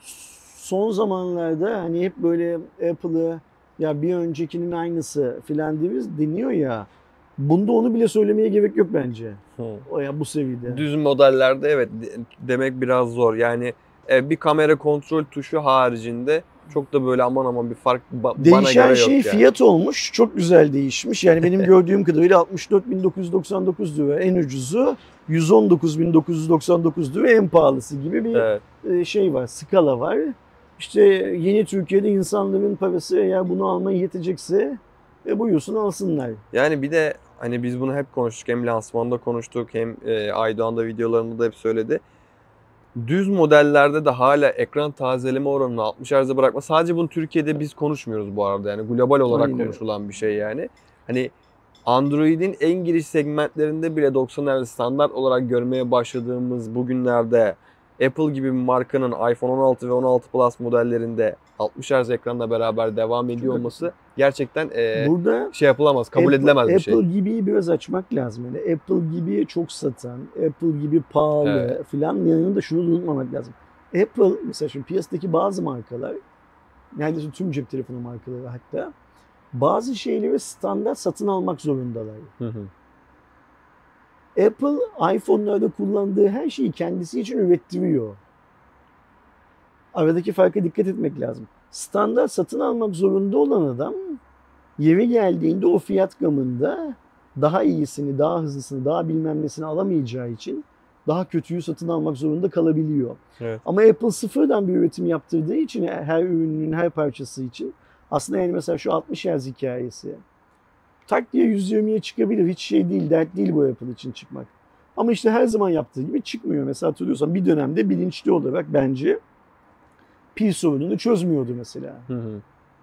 son zamanlarda hani hep böyle Apple'ı ya bir öncekinin aynısı filan diyoruz, deniyor ya. Bunda onu bile söylemeye gerek yok bence. Hmm. O ya bu seviyede. Düz modellerde evet demek biraz zor. Yani bir kamera kontrol tuşu haricinde çok da böyle aman aman bir fark ba- Değişen bana göre yok şey yani. Fiyat olmuş. Çok güzel değişmiş. Yani benim gördüğüm kadarıyla altmış dört bin dokuz yüz doksan dokuz lira en ucuzu, yüz on dokuz bin dokuz yüz doksan dokuz lira en pahalısı gibi bir evet. şey var. Skala var. İşte yeni Türkiye'de insanların parası eğer bunu almaya yetecekse e, buyursun alsınlar. Yani bir de hani biz bunu hep konuştuk. Hem lansmanda konuştuk hem e, Aydoğan'da videolarında da hep söyledi. Düz modellerde de hala ekran tazeleme oranını altmış hertz'e bırakma. Sadece bunu Türkiye'de biz konuşmuyoruz bu arada. Yani global olarak Aynen. konuşulan bir şey yani. Hani Android'in en giriş segmentlerinde bile doksan hertz standart olarak görmeye başladığımız bugünlerde Apple gibi bir markanın iPhone on altı ve on altı Plus modellerinde altmış hertz ekranla beraber devam ediyor olması gerçekten e, burada şey yapılamaz, kabul Apple, edilemez bir Apple şey. Apple gibi biraz açmak lazım. Yani Apple gibi çok satan, Apple gibi pahalı evet. filan yanında şunu unutmamak lazım. Apple mesela şimdi piyasadaki bazı markalar, neredeyse tüm cep telefonu markaları hatta bazı şeyleri standart satın almak zorundalar. Hı hı. Apple iPhone'larda kullandığı her şeyi kendisi için ürettiriyor. Aradaki farka dikkat etmek lazım. Standart satın almak zorunda olan adam yeri geldiğinde o fiyat gamında daha iyisini, daha hızlısını, daha bilmem nesini alamayacağı için daha kötüyü satın almak zorunda kalabiliyor. Evet. Ama Apple sıfırdan bir üretim yaptırdığı için her ürünün her parçası için aslında yani mesela şu altmış hertz hikayesi tak diye yüz yirmiye çıkabilir. Hiç şey değil, dert değil bu Apple için çıkmak. Ama işte her zaman yaptığı gibi çıkmıyor. Mesela hatırlıyorsan bir dönemde bilinçli olarak bence pil sorununu çözmüyordu mesela. Hı hı.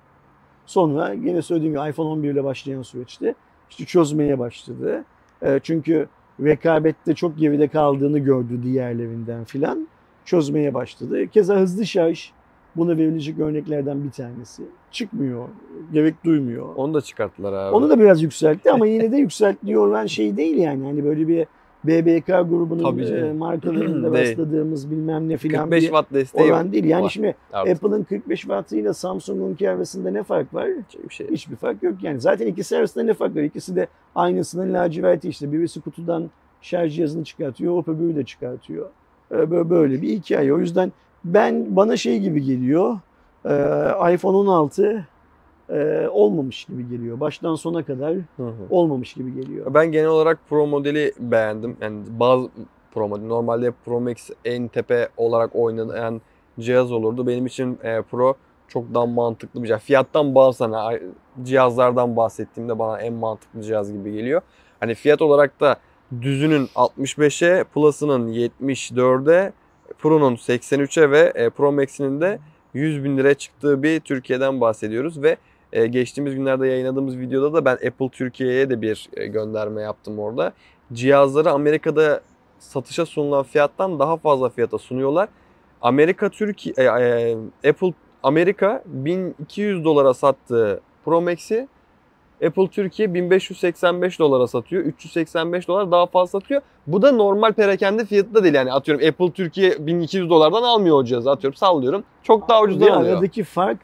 Sonra yine söylediğim gibi iPhone on bir ile başlayan süreçte işte çözmeye başladı. E, çünkü rekabette çok geride kaldığını gördü diğerlerinden filan. Çözmeye başladı. Keza hızlı şarj buna verilecek örneklerden bir tanesi. Çıkmıyor, gerek duymuyor. Onu da çıkarttılar abi. Onu da biraz yükseltti ama yine de yükselttiği oran şey değil yani. Hani böyle bir B B K grubunun e, markalarında rastladığımız bilmem ne filan kırk beş bir watt desteği oran değil. Yani var. şimdi evet. Apple'ın kırk beş wattıyla Samsung'un arasında ne fark var? Hiçbir şey. Hiçbir fark yok yani. Zaten ikisi arasında ne fark var? İkisi de aynısının laciverti işte. Birisi kutudan şarj cihazını çıkartıyor, öbürü de çıkartıyor. Böyle bir hikaye. O yüzden ben bana şey gibi geliyor. iPhone on altı Ee, olmamış gibi geliyor. Baştan sona kadar hı hı. olmamış gibi geliyor. Ben genel olarak Pro modeli beğendim. Yani bazı Pro modeli normalde Pro Max en tepe olarak oynayan cihaz olurdu. Benim için e, Pro çok daha mantıklı bir cihaz. Fiyattan bağımsız hani cihazlardan bahsettiğimde bana en mantıklı cihaz gibi geliyor. Hani fiyat olarak da düzünün altmış beşe, Plus'ının yetmiş dörde, Pro'nun seksen üçe ve e, Pro Max'inin de yüz bin liraya çıktığı bir Türkiye'den bahsediyoruz ve e, geçtiğimiz günlerde yayınladığımız videoda da ben Apple Türkiye'ye de bir e, gönderme yaptım orada. Cihazları Amerika'da satışa sunulan fiyattan daha fazla fiyata sunuyorlar. Amerika Türkiye e, e, Apple Amerika bin iki yüz dolara sattığı Pro Max'i Apple Türkiye bin beş yüz seksen beş dolara satıyor. üç yüz seksen beş dolar daha fazla satıyor. Bu da normal perakende fiyatı da değil yani. Atıyorum Apple Türkiye bin iki yüz dolardan almıyor o cihazı. Atıyorum sallıyorum. Çok daha ucuzdan alıyor. Aradaki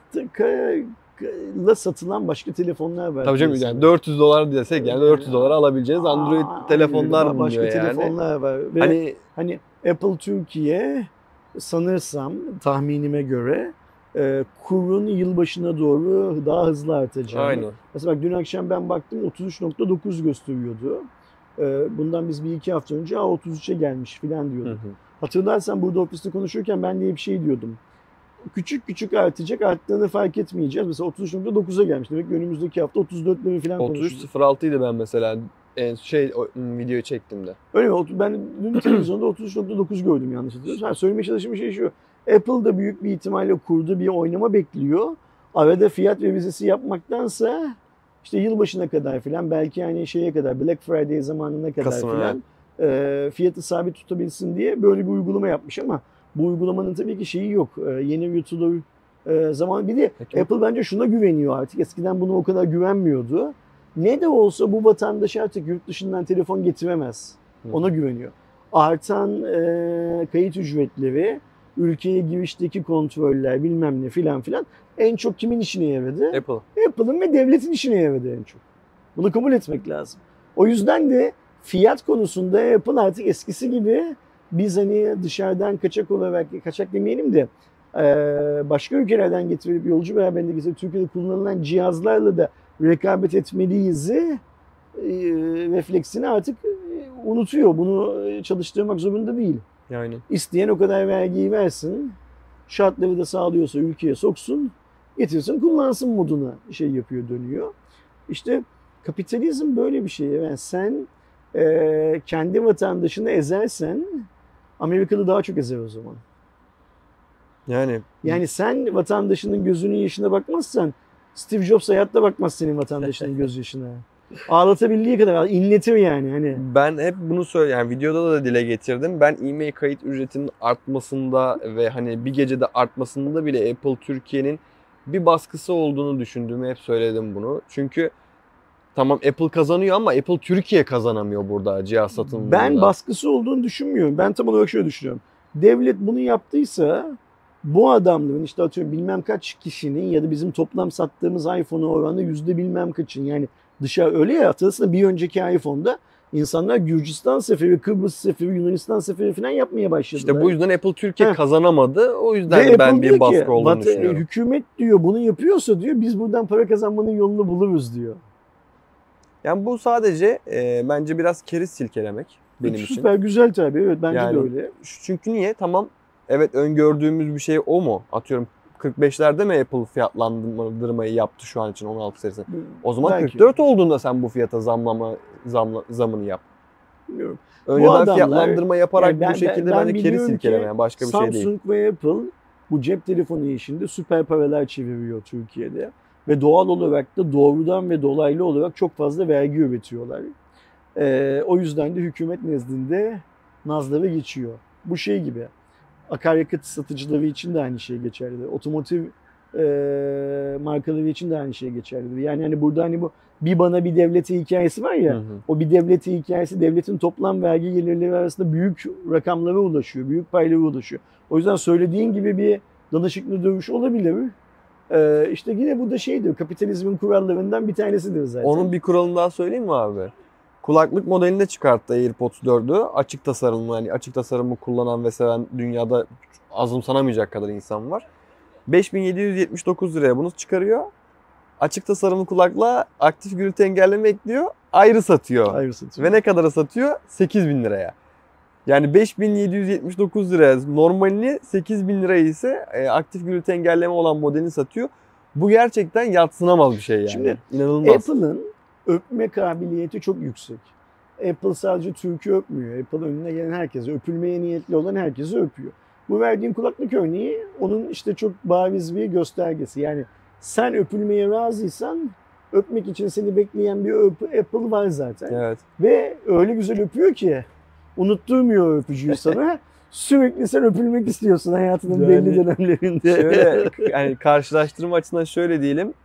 farkla satılan başka telefonlar var. Tabii canım yani dört yüz dolar desek yani dört yüz dolara alabileceğiniz Android Aa, telefonlar bulunuyor başka yani. Başka telefonlar var. Ve hani, hani Apple Türkiye sanırsam tahminime göre e, kurun yılbaşına doğru daha hızlı artacağını. Aynen. Mesela bak dün akşam ben baktım otuz üç nokta dokuz gösteriyordu. E, bundan biz bir iki hafta önce otuz üçe gelmiş falan diyorduk. Hı hı. Hatırlarsan burada ofiste konuşurken ben diye bir şey diyordum. Küçük küçük artacak, arttığını fark etmeyeceğiz. Mesela otuz üç nokta dokuza gelmiş. Demek ki önümüzdeki hafta otuz dörtleri falan konuşuyoruz. otuz üç nokta sıfır altı idi ben mesela en şey o, videoyu çektiğimde. Öyle mi? Ben dün televizyonda otuz üç nokta dokuz gördüm yanlış hatırlıyorsam. Ha, söylemeye çalıştığım şey şu. Apple da büyük bir ihtimalle kurdu bir oynama bekliyor. Arada fiyat revizesi yapmaktansa işte yılbaşına kadar falan belki yani şeye kadar Black Friday zamanına kadar Kasım, falan e, fiyatı sabit tutabilsin diye böyle bir uygulama yapmış ama bu uygulamanın tabii ki şeyi yok. E, yeni yutulur e, zaman. Bir de Peki. Apple bence şuna güveniyor artık. Eskiden buna o kadar güvenmiyordu. Ne de olsa bu vatandaş artık yurt dışından telefon getiremez. Ona güveniyor. Artan e, kayıt ücretleri, ülkeye girişteki kontroller bilmem ne filan filan en çok kimin işine yaradı? Apple. Apple'ın ve devletin işine yaradı en çok. Bunu kabul etmek lazım. O yüzden de fiyat konusunda Apple artık eskisi gibi biz hani dışarıdan kaçak olarak, kaçak demeyelim de başka ülkelerden getirilip yolcu beraberinde getirip Türkiye'de kullanılan cihazlarla da rekabet etmeliyiz refleksini artık unutuyor. Bunu çalıştırmak zorunda değil. Yani. İsteyen o kadar vergiyi versin, şartları da sağlıyorsa ülkeye soksun, getirsin kullansın moduna şey yapıyor, dönüyor. İşte kapitalizm böyle bir şey. Yani sen e, kendi vatandaşını ezersen Amerikalı daha çok ezer o zaman. Yani. Yani sen vatandaşının gözünün yaşına bakmazsan Steve Jobs hayatta bakmaz senin vatandaşının göz yaşına. Ağlatabildiği kadar inletir yani. Hani. Ben hep bunu söyle yani videoda da dile getirdim. Ben e-mail kayıt ücretinin artmasında ve hani bir gecede artmasında bile Apple Türkiye'nin bir baskısı olduğunu düşündüğümü hep söyledim bunu. Çünkü tamam Apple kazanıyor ama Apple Türkiye kazanamıyor burada cihaz satımında. Ben baskısı olduğunu düşünmüyorum. Ben tam olarak şöyle düşünüyorum. Devlet bunu yaptıysa bu adamların işte atıyorum bilmem kaç kişinin ya da bizim toplam sattığımız iPhone'a oranla yüzde bilmem kaçın yani dışarı öyle ya hatırlasana bir önceki iPhone'da insanlar Gürcistan seferi, Kıbrıs seferi, Yunanistan seferi falan yapmaya başladılar. İşte bu yüzden Apple Türkiye Heh. kazanamadı. O yüzden Ve ben Apple bir baskı ki, olduğunu düşünüyorum. Hükümet diyor bunu yapıyorsa diyor biz buradan para kazanmanın yolunu buluruz diyor. Yani bu sadece e, bence biraz keriz silkelemek benim Süper, için. Süper güzel tabii evet bence yani, de öyle. Çünkü niye? Tamam evet öngördüğümüz bir şey o mu? Atıyorum kırk beşlerde mi Apple fiyatlandırmayı yaptı şu an için on altı serisi? O zaman belki. kırk dört olduğunda sen bu fiyata zamlama zamla, zamını yap. Bilmiyorum. Önceden adamlar, fiyatlandırma yaparak yani ben, bu şekilde ben, bence keriz silkeleme yani başka bir Samsung şey değil. Samsung ve Apple bu cep telefonu işinde süper paralar çeviriyor Türkiye'de. Ve doğal olarak da doğrudan ve dolaylı olarak çok fazla vergi üretiyorlar. Ee, o yüzden de hükümet nezdinde nazları geçiyor. Bu şey gibi. Akaryakıt satıcıları için de aynı şey geçerli. Otomotiv e, markaları için de aynı şey geçerli. Yani hani burada hani bu bir bana bir devlete hikayesi var ya. Hı hı. O bir devlete hikayesi devletin toplam vergi gelirleri arasında büyük rakamlara ulaşıyor. Büyük paylara ulaşıyor. O yüzden söylediğin gibi bir danışıklı dövüş olabilir. Ee, işte yine bu da şeydir, kapitalizmin kurallarından bir tanesidir zaten. Onun bir kuralını daha söyleyeyim mi abi? Kulaklık modelinde çıkarttı AirPods dördü. Açık tasarımlı, yani açık tasarımı kullanan ve seven dünyada azımsanamayacak kadar insan var. beş bin yedi yüz yetmiş dokuz liraya bunu çıkarıyor. Açık tasarımlı kulaklığa aktif gürültü engelleme ekliyor. Ayrı satıyor. Ayrı satıyor. Ve ne kadara satıyor? sekiz bin liraya. Yani beş bin yedi yüz yetmiş dokuz liraya normalini, sekiz bin liraya ise e, aktif gürültü engelleme olan modelini satıyor. Bu gerçekten yadsınamaz bir şey yani. Şimdi İnanılmaz. Apple'ın öpme kabiliyeti çok yüksek. Apple sadece Türk'ü öpmüyor. Apple önüne gelen herkese, öpülmeye niyetli olan herkese öpüyor. Bu verdiğim kulaklık örneği onun işte çok bariz bir göstergesi. Yani sen öpülmeye razıysan öpmek için seni bekleyen bir Apple var zaten. Evet. Ve öyle güzel öpüyor ki unutturmuyor öpücüyü sana. Sürekli sen öpülmek istiyorsun hayatının yani, belli dönemlerinde. Şöyle yani karşılaştırma açısından şöyle diyelim.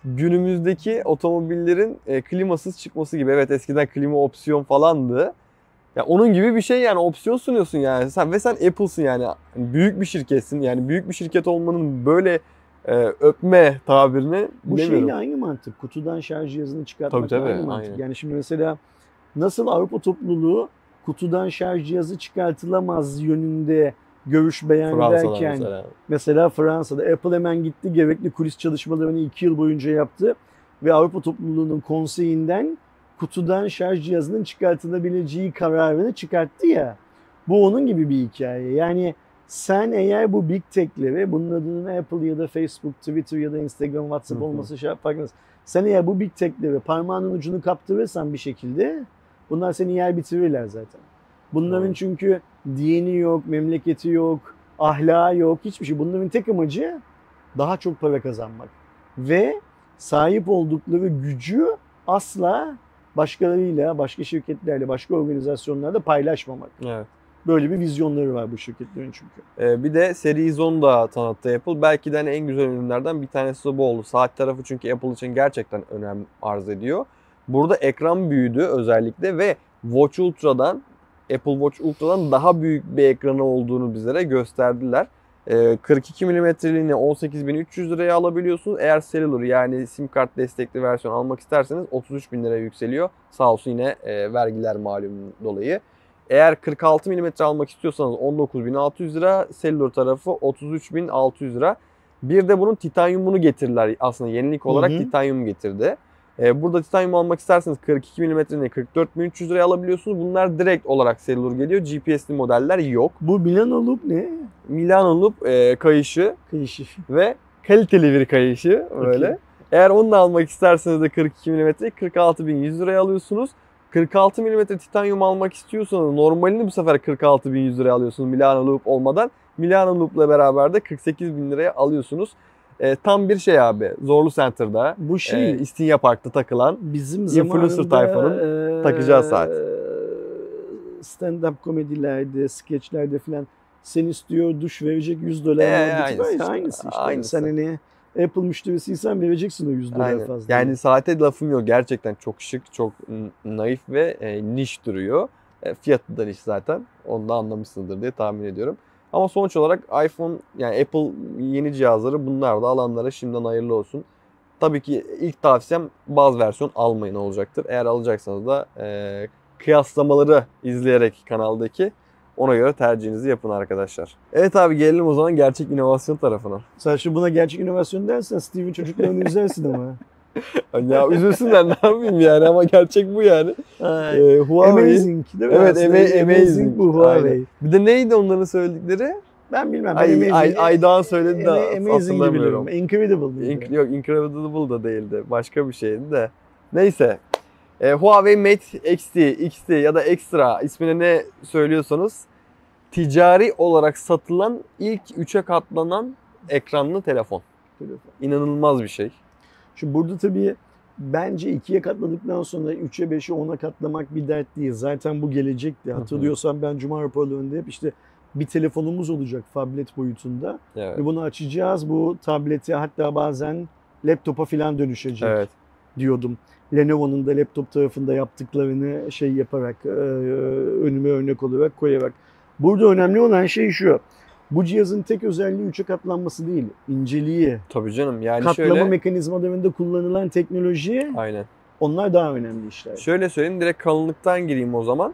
günümüzdeki otomobillerin e, klimasız çıkması gibi. Evet, eskiden klima opsiyon falandı. Ya onun gibi bir şey yani, opsiyon sunuyorsun yani. Sen ve sen Apple'sın yani. Büyük bir şirketsin. Yani büyük bir şirket olmanın böyle e, öpme tabirini bu bilemiyorum. şeyle aynı mantık. Kutudan şarj cihazını çıkartmak tabii, tabii, aynı mantık. aynen. Yani şimdi mesela nasıl Avrupa topluluğu kutudan şarj cihazı çıkartılamaz yönünde görüş beyan Fransa'da ederken mesela. mesela Fransa'da Apple hemen gitti, gerekli kulis çalışmalarını iki yıl boyunca yaptı ve Avrupa topluluğunun konseyinden kutudan şarj cihazının çıkartılabileceği kararını çıkarttı ya. Bu onun gibi bir hikaye. Yani sen eğer bu Big Tech'leri, bunun adının Apple ya da Facebook, Twitter ya da Instagram, WhatsApp olması şey farkındasın. Sen eğer bu Big Tech'leri parmağının ucunu kaptırırsan bir şekilde bunlar seni yer bitirirler zaten. Bunların Evet. çünkü dini yok, memleketi yok, ahlakı yok, hiçbir şey. Bunların tek amacı daha çok para kazanmak. Ve sahip oldukları gücü asla başkalarıyla, başka şirketlerle, başka organizasyonlarla paylaşmamak. Evet. Böyle bir vizyonları var bu şirketlerin çünkü. Ee, bir de Series on da tanıttı Apple. Belki de hani en güzel ürünlerden bir tanesi de bu oldu. Saat tarafı çünkü Apple için gerçekten önem arz ediyor. Burada ekran büyüdü özellikle ve Watch Ultra'dan, Apple Watch Ultra'dan daha büyük bir ekranı olduğunu bizlere gösterdiler. Ee, kırk iki milimetreliğini on sekiz bin üç yüz liraya alabiliyorsunuz. Eğer Cellular yani sim kart destekli versiyon almak isterseniz otuz üç bin liraya yükseliyor. Sağ olsun yine e, vergiler malum dolayı. Eğer kırk altı milimetre almak istiyorsanız on dokuz bin altı yüz lira, Cellular tarafı otuz üç bin altı yüz lira. Bir de bunun titanyumunu getirdiler aslında, yenilik olarak hı hı. titanyum getirdi. Ee, burada titanyum almak isterseniz kırk iki milimetrenin kırk dört bin üç yüz liraya alabiliyorsunuz. Bunlar direkt olarak Cellular geliyor. G P S'li modeller yok. Bu Milano Loop ne? Milano Loop e, kayışı. Kayışı. Ve kaliteli bir kayışı öyle. Okay. Eğer onu da almak isterseniz de kırk iki milimetre kırk altı bin yüz liraya alıyorsunuz. kırk altı milimetre titanyum almak istiyorsanız normalini bu sefer kırk altı bin yüz liraya alıyorsunuz Milano Loop olmadan. Milano Loop'la beraber de kırk sekiz bin liraya alıyorsunuz. E, tam bir şey abi. Zorlu Center'da, bu şey, e, İstinye Park'ta takılan bizim influencer tayfanın e, takacağı saat. Stand-up komedilerde, skeçlerde falan sen istiyor duş verecek yüz dolar. E, aynısı, var ya, işte. aynısı işte. Aynısı. Sen hani Apple müşterisiysen vereceksin o yüz dolar Aynen. fazla. Yani saate lafım yok. Gerçekten çok şık, çok naif ve e, niş duruyor. E, fiyatı da niş zaten. Onu da anlamışsındır diye tahmin ediyorum. Ama sonuç olarak iPhone, yani Apple yeni cihazları bunlar da alanlara şimdiden hayırlı olsun. Tabii ki ilk tavsiyem baz versiyon almayın olacaktır. Eğer alacaksanız da e, kıyaslamaları izleyerek kanaldaki ona göre tercihinizi yapın arkadaşlar. Evet abi, gelelim o zaman gerçek inovasyon tarafına. Sen şimdi buna gerçek inovasyon dersen Steve'in çocuklarını üzersin ama. Ya üzülsünler, ne yapayım yani, ama gerçek bu yani. Ee, Huawei. Amazing değil mi? Evet, ama- amazing. bu Huawei. Aynen. Bir de neydi onların söyledikleri? Ben bilmem. Ben Ay, amazing, Ay, Aydan söyledi de amazing hatırlamıyorum. Incredible miydi? İnk, yok, Incredible da değildi. Başka bir şeydi de. Neyse. E, Huawei Mate X T, X T ya da Extra ismine ne söylüyorsanız ticari olarak satılan ilk üçe katlanan ekranlı telefon. telefon. İnanılmaz bir şey. Şimdi burada tabii bence ikiye katladıktan sonra üçe, beşe, ona katlamak bir dert değil. Zaten bu gelecekti. Hatırlıyorsan ben Cuma raporlarında hep işte bir telefonumuz olacak tablet boyutunda. Evet. Ve bunu açacağız. Bu tablete hatta bazen laptopa falan dönüşecek evet. diyordum. Lenovo'nun da laptop tarafında yaptıklarını şey yaparak, önüme örnek olarak koyarak. Burada önemli olan şey şu. Bu cihazın tek özelliği üçe katlanması değil, inceliği. Tabii canım. Yani katlama şöyle, mekanizmalarında kullanılan teknoloji, aynen. Onlar daha önemli işler. Şöyle söyleyeyim, direkt kalınlıktan gireyim o zaman.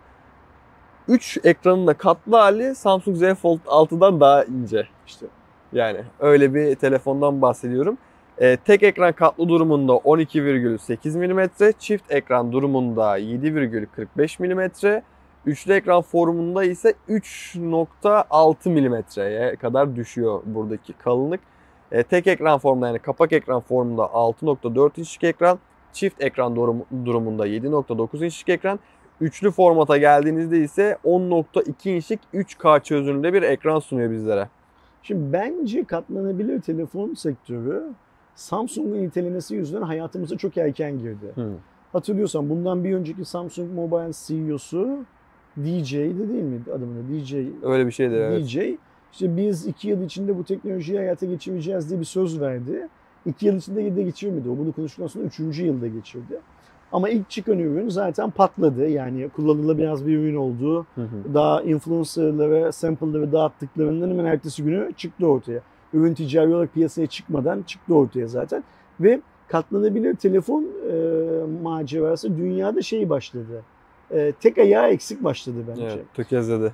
üç ekranın da katlı hali Samsung Z Fold altıdan daha ince. İşte. Yani öyle bir telefondan bahsediyorum. Ee, tek ekran katlı durumunda on iki virgül sekiz milimetre, çift ekran durumunda yedi virgül kırk beş milimetre, üçlü ekran formunda ise üç nokta altı milimetreye kadar düşüyor buradaki kalınlık. Ee, tek ekran formunda, yani kapak ekran formunda altı nokta dört inçlik ekran, çift ekran durumunda yedi nokta dokuz inçlik ekran, üçlü formata geldiğinizde ise on nokta iki inçlik üç K çözünürlüğünde bir ekran sunuyor bizlere. Şimdi bence katlanabilir telefon sektörü Samsung'un nitelemesi yüzünden hayatımıza çok erken girdi. Hmm. Hatırlıyorsan bundan bir önceki Samsung Mobile C E O'su D J'di değil mi adamın da? D J. Öyle bir şeydi, evet. D J. İşte biz iki yıl içinde bu teknolojiyi hayata geçireceğiz diye bir söz verdi. iki yıl içinde de geçirmedi. O bunu konuştuktan sonra üçüncü yılda geçirdi. Ama ilk çıkan ürün zaten patladı. Yani kullanılabilen bir ürün olduğu, hı hı. daha influencerlara, sample'ları dağıttıklarından hemen ertesi günü çıktı ortaya. Ürün ticari olarak piyasaya çıkmadan çıktı ortaya zaten. Ve katlanabilir telefon e, macerası dünyada şey başladı. E, tek ayağı eksik başladı bence. Evet, tökezledi.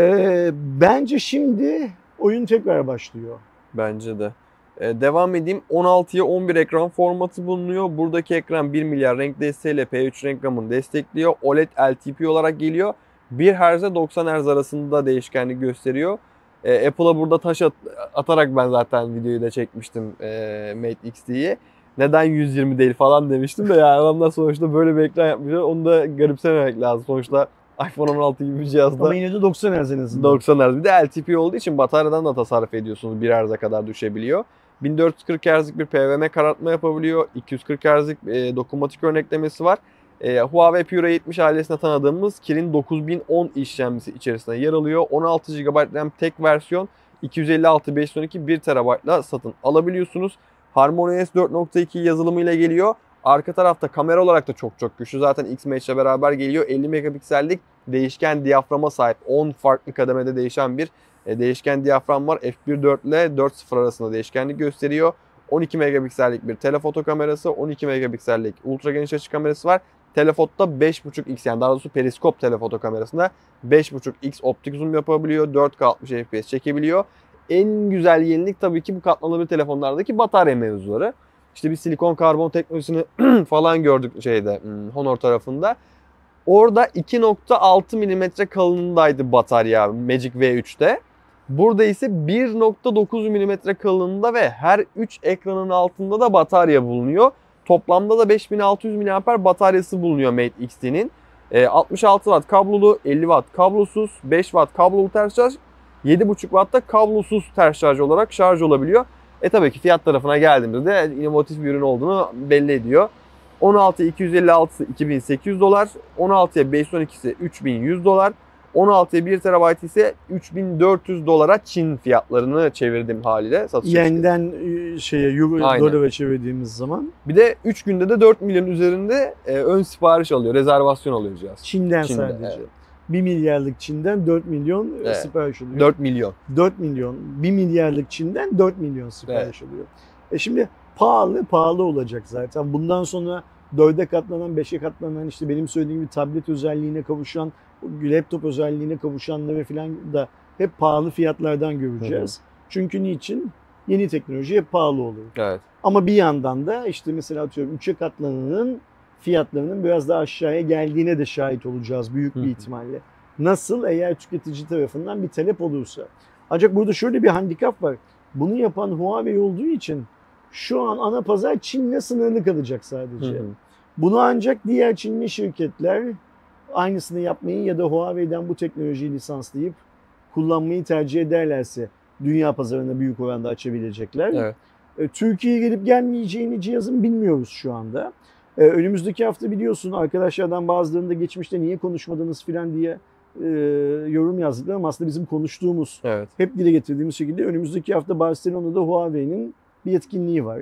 E, bence şimdi oyun tekrar başlıyor. Bence de. Ee, devam edeyim. on altıya on bir ekran formatı bulunuyor. Buradaki ekran bir milyar renk desteğiyle P üç renk gamını destekliyor. O L E D L T P olarak geliyor. bir hertz'e doksan hertz arasında değişkenlik gösteriyor. Ee, Apple'a burada taş at- atarak ben zaten videoyu da çekmiştim e, Mate X T'yi. Neden yüz yirmi değil falan demiştim de ya adamlar sonuçta böyle bir ekran yapmışlar. Onu da garipsememek lazım. Sonuçta iPhone on altı gibi bir cihazda. Ama yine de doksan hertz en azından. doksan hertz. Bir de L T P olduğu için bataryadan da tasarruf ediyorsunuz. bir hertz'e kadar düşebiliyor. bin dört yüz kırk hertz'lik bir P W M karartma yapabiliyor. iki yüz kırk hertz'lik e, dokunmatik örneklemesi var. E, Huawei Pure yetmiş ailesine tanıdığımız Kirin dokuz bin on işlemcisi içerisinde yer alıyor. on altı gigabayt RAM tek versiyon. iki yüz elli altı beş yüz on iki bir terabaytla satın alabiliyorsunuz. HarmonyOS dört nokta iki yazılımıyla geliyor. Arka tarafta kamera olarak da çok çok güçlü. Zaten X-Match ile beraber geliyor. elli megapiksellik değişken diyaframa sahip. on farklı kademede değişen bir e, değişken diyafram var. F bir dört ile dört sıfır arasında değişkenlik gösteriyor. on iki megapiksellik bir telefoto kamerası, on iki megapiksellik ultra geniş açı kamerası var. Telefotoda beş buçuk x yani daha doğrusu periskop telefoto kamerasında beş buçuk x optik zoom yapabiliyor. dört K altmış F P S çekebiliyor. En güzel yenilik tabii ki bu katlanabilir telefonlardaki batarya mevzuları. İşte bir silikon karbon teknolojisini falan gördük şeyde Honor tarafında. Orada iki nokta altı milimetre kalınlığındaydı batarya Magic V üç'te. Burada ise bir nokta dokuz milimetre kalınlığında ve her üç ekranın altında da batarya bulunuyor. Toplamda da beş bin altı yüz miliamper bataryası bulunuyor Mate X T'nin. E, altmış altı watt kablolu, elli watt kablosuz, beş watt kablolu ters şarj, yedi buçuk watt kablosuz ters şarj olarak şarj olabiliyor. E tabii ki fiyat tarafına geldiğimizde inovatif bir ürün olduğunu belli ediyor. on altıya iki yüz elli altısı iki bin sekiz yüz dolar, on altıya beş yüz on ikisi üç bin yüz dolar, on altıya bir terabayt ise üç bin dört yüz dolara Çin fiyatlarını çevirdim haliyle satış. Yen'den şeye euro dolara çevirdiğimiz zaman. Bir de üç günde de dört milyon üzerinde e, ön sipariş alıyor, rezervasyon alıyor cihaz. Çin'den, Çin'de, sadece. Evet. bir milyarlık Çin'den dört milyon evet. sipariş alıyor. dört milyon. dört milyon. bir milyarlık Çin'den dört milyon sipariş evet. alıyor. E şimdi pahalı, pahalı olacak zaten. Bundan sonra dörde katlanan, beşe katlanan, işte benim söylediğim gibi tablet özelliğine kavuşan, laptop özelliğine kavuşanları falan da hep pahalı fiyatlardan göreceğiz. Hı hı. Çünkü niçin? Yeni teknoloji hep pahalı olur. Evet. Ama bir yandan da işte mesela atıyorum üçe katlananın fiyatlarının biraz daha aşağıya geldiğine de şahit olacağız büyük bir ihtimalle. Nasıl? Eğer tüketici tarafından bir talep olursa. Ancak burada şöyle bir handikap var. Bunu yapan Huawei olduğu için şu an ana pazar Çin'le sınırlı kalacak sadece. Hı hı. Bunu ancak diğer Çinli şirketler aynısını yapmayı ya da Huawei'den bu teknolojiyi lisanslayıp kullanmayı tercih ederlerse dünya pazarına büyük oranda açabilecekler. Evet. Türkiye'ye gelip gelmeyeceğini cihazın bilmiyoruz şu anda. Önümüzdeki hafta biliyorsun arkadaşlardan bazılarında geçmişte niye konuşmadınız filan diye e, yorum yazdılar ama aslında bizim konuştuğumuz, evet. hep dile getirdiğimiz şekilde önümüzdeki hafta Barcelona'da Huawei'nin bir etkinliği var.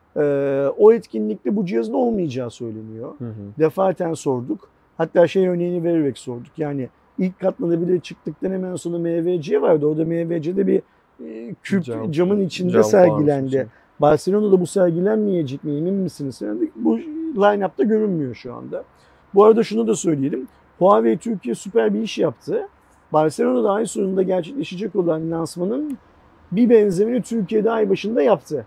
E, o etkinlikte bu cihazın olmayacağı söyleniyor. Hı hı. Defaten sorduk. Hatta şey örneğini vererek sorduk. Yani ilk katlanabilir çıktıktan hemen sonra M V C vardı. Orada M V C'de bir e, küp cam, camın içinde cam sergilendi. Barcelona'da bu sergilenmeyecek mi, emin misiniz? Yani bu line-up'ta görünmüyor şu anda. Bu arada şunu da söyleyelim. Huawei Türkiye süper bir iş yaptı. Barcelona'da ay sonunda gerçekleşecek olan lansmanın bir benzerini Türkiye'de ay başında yaptı.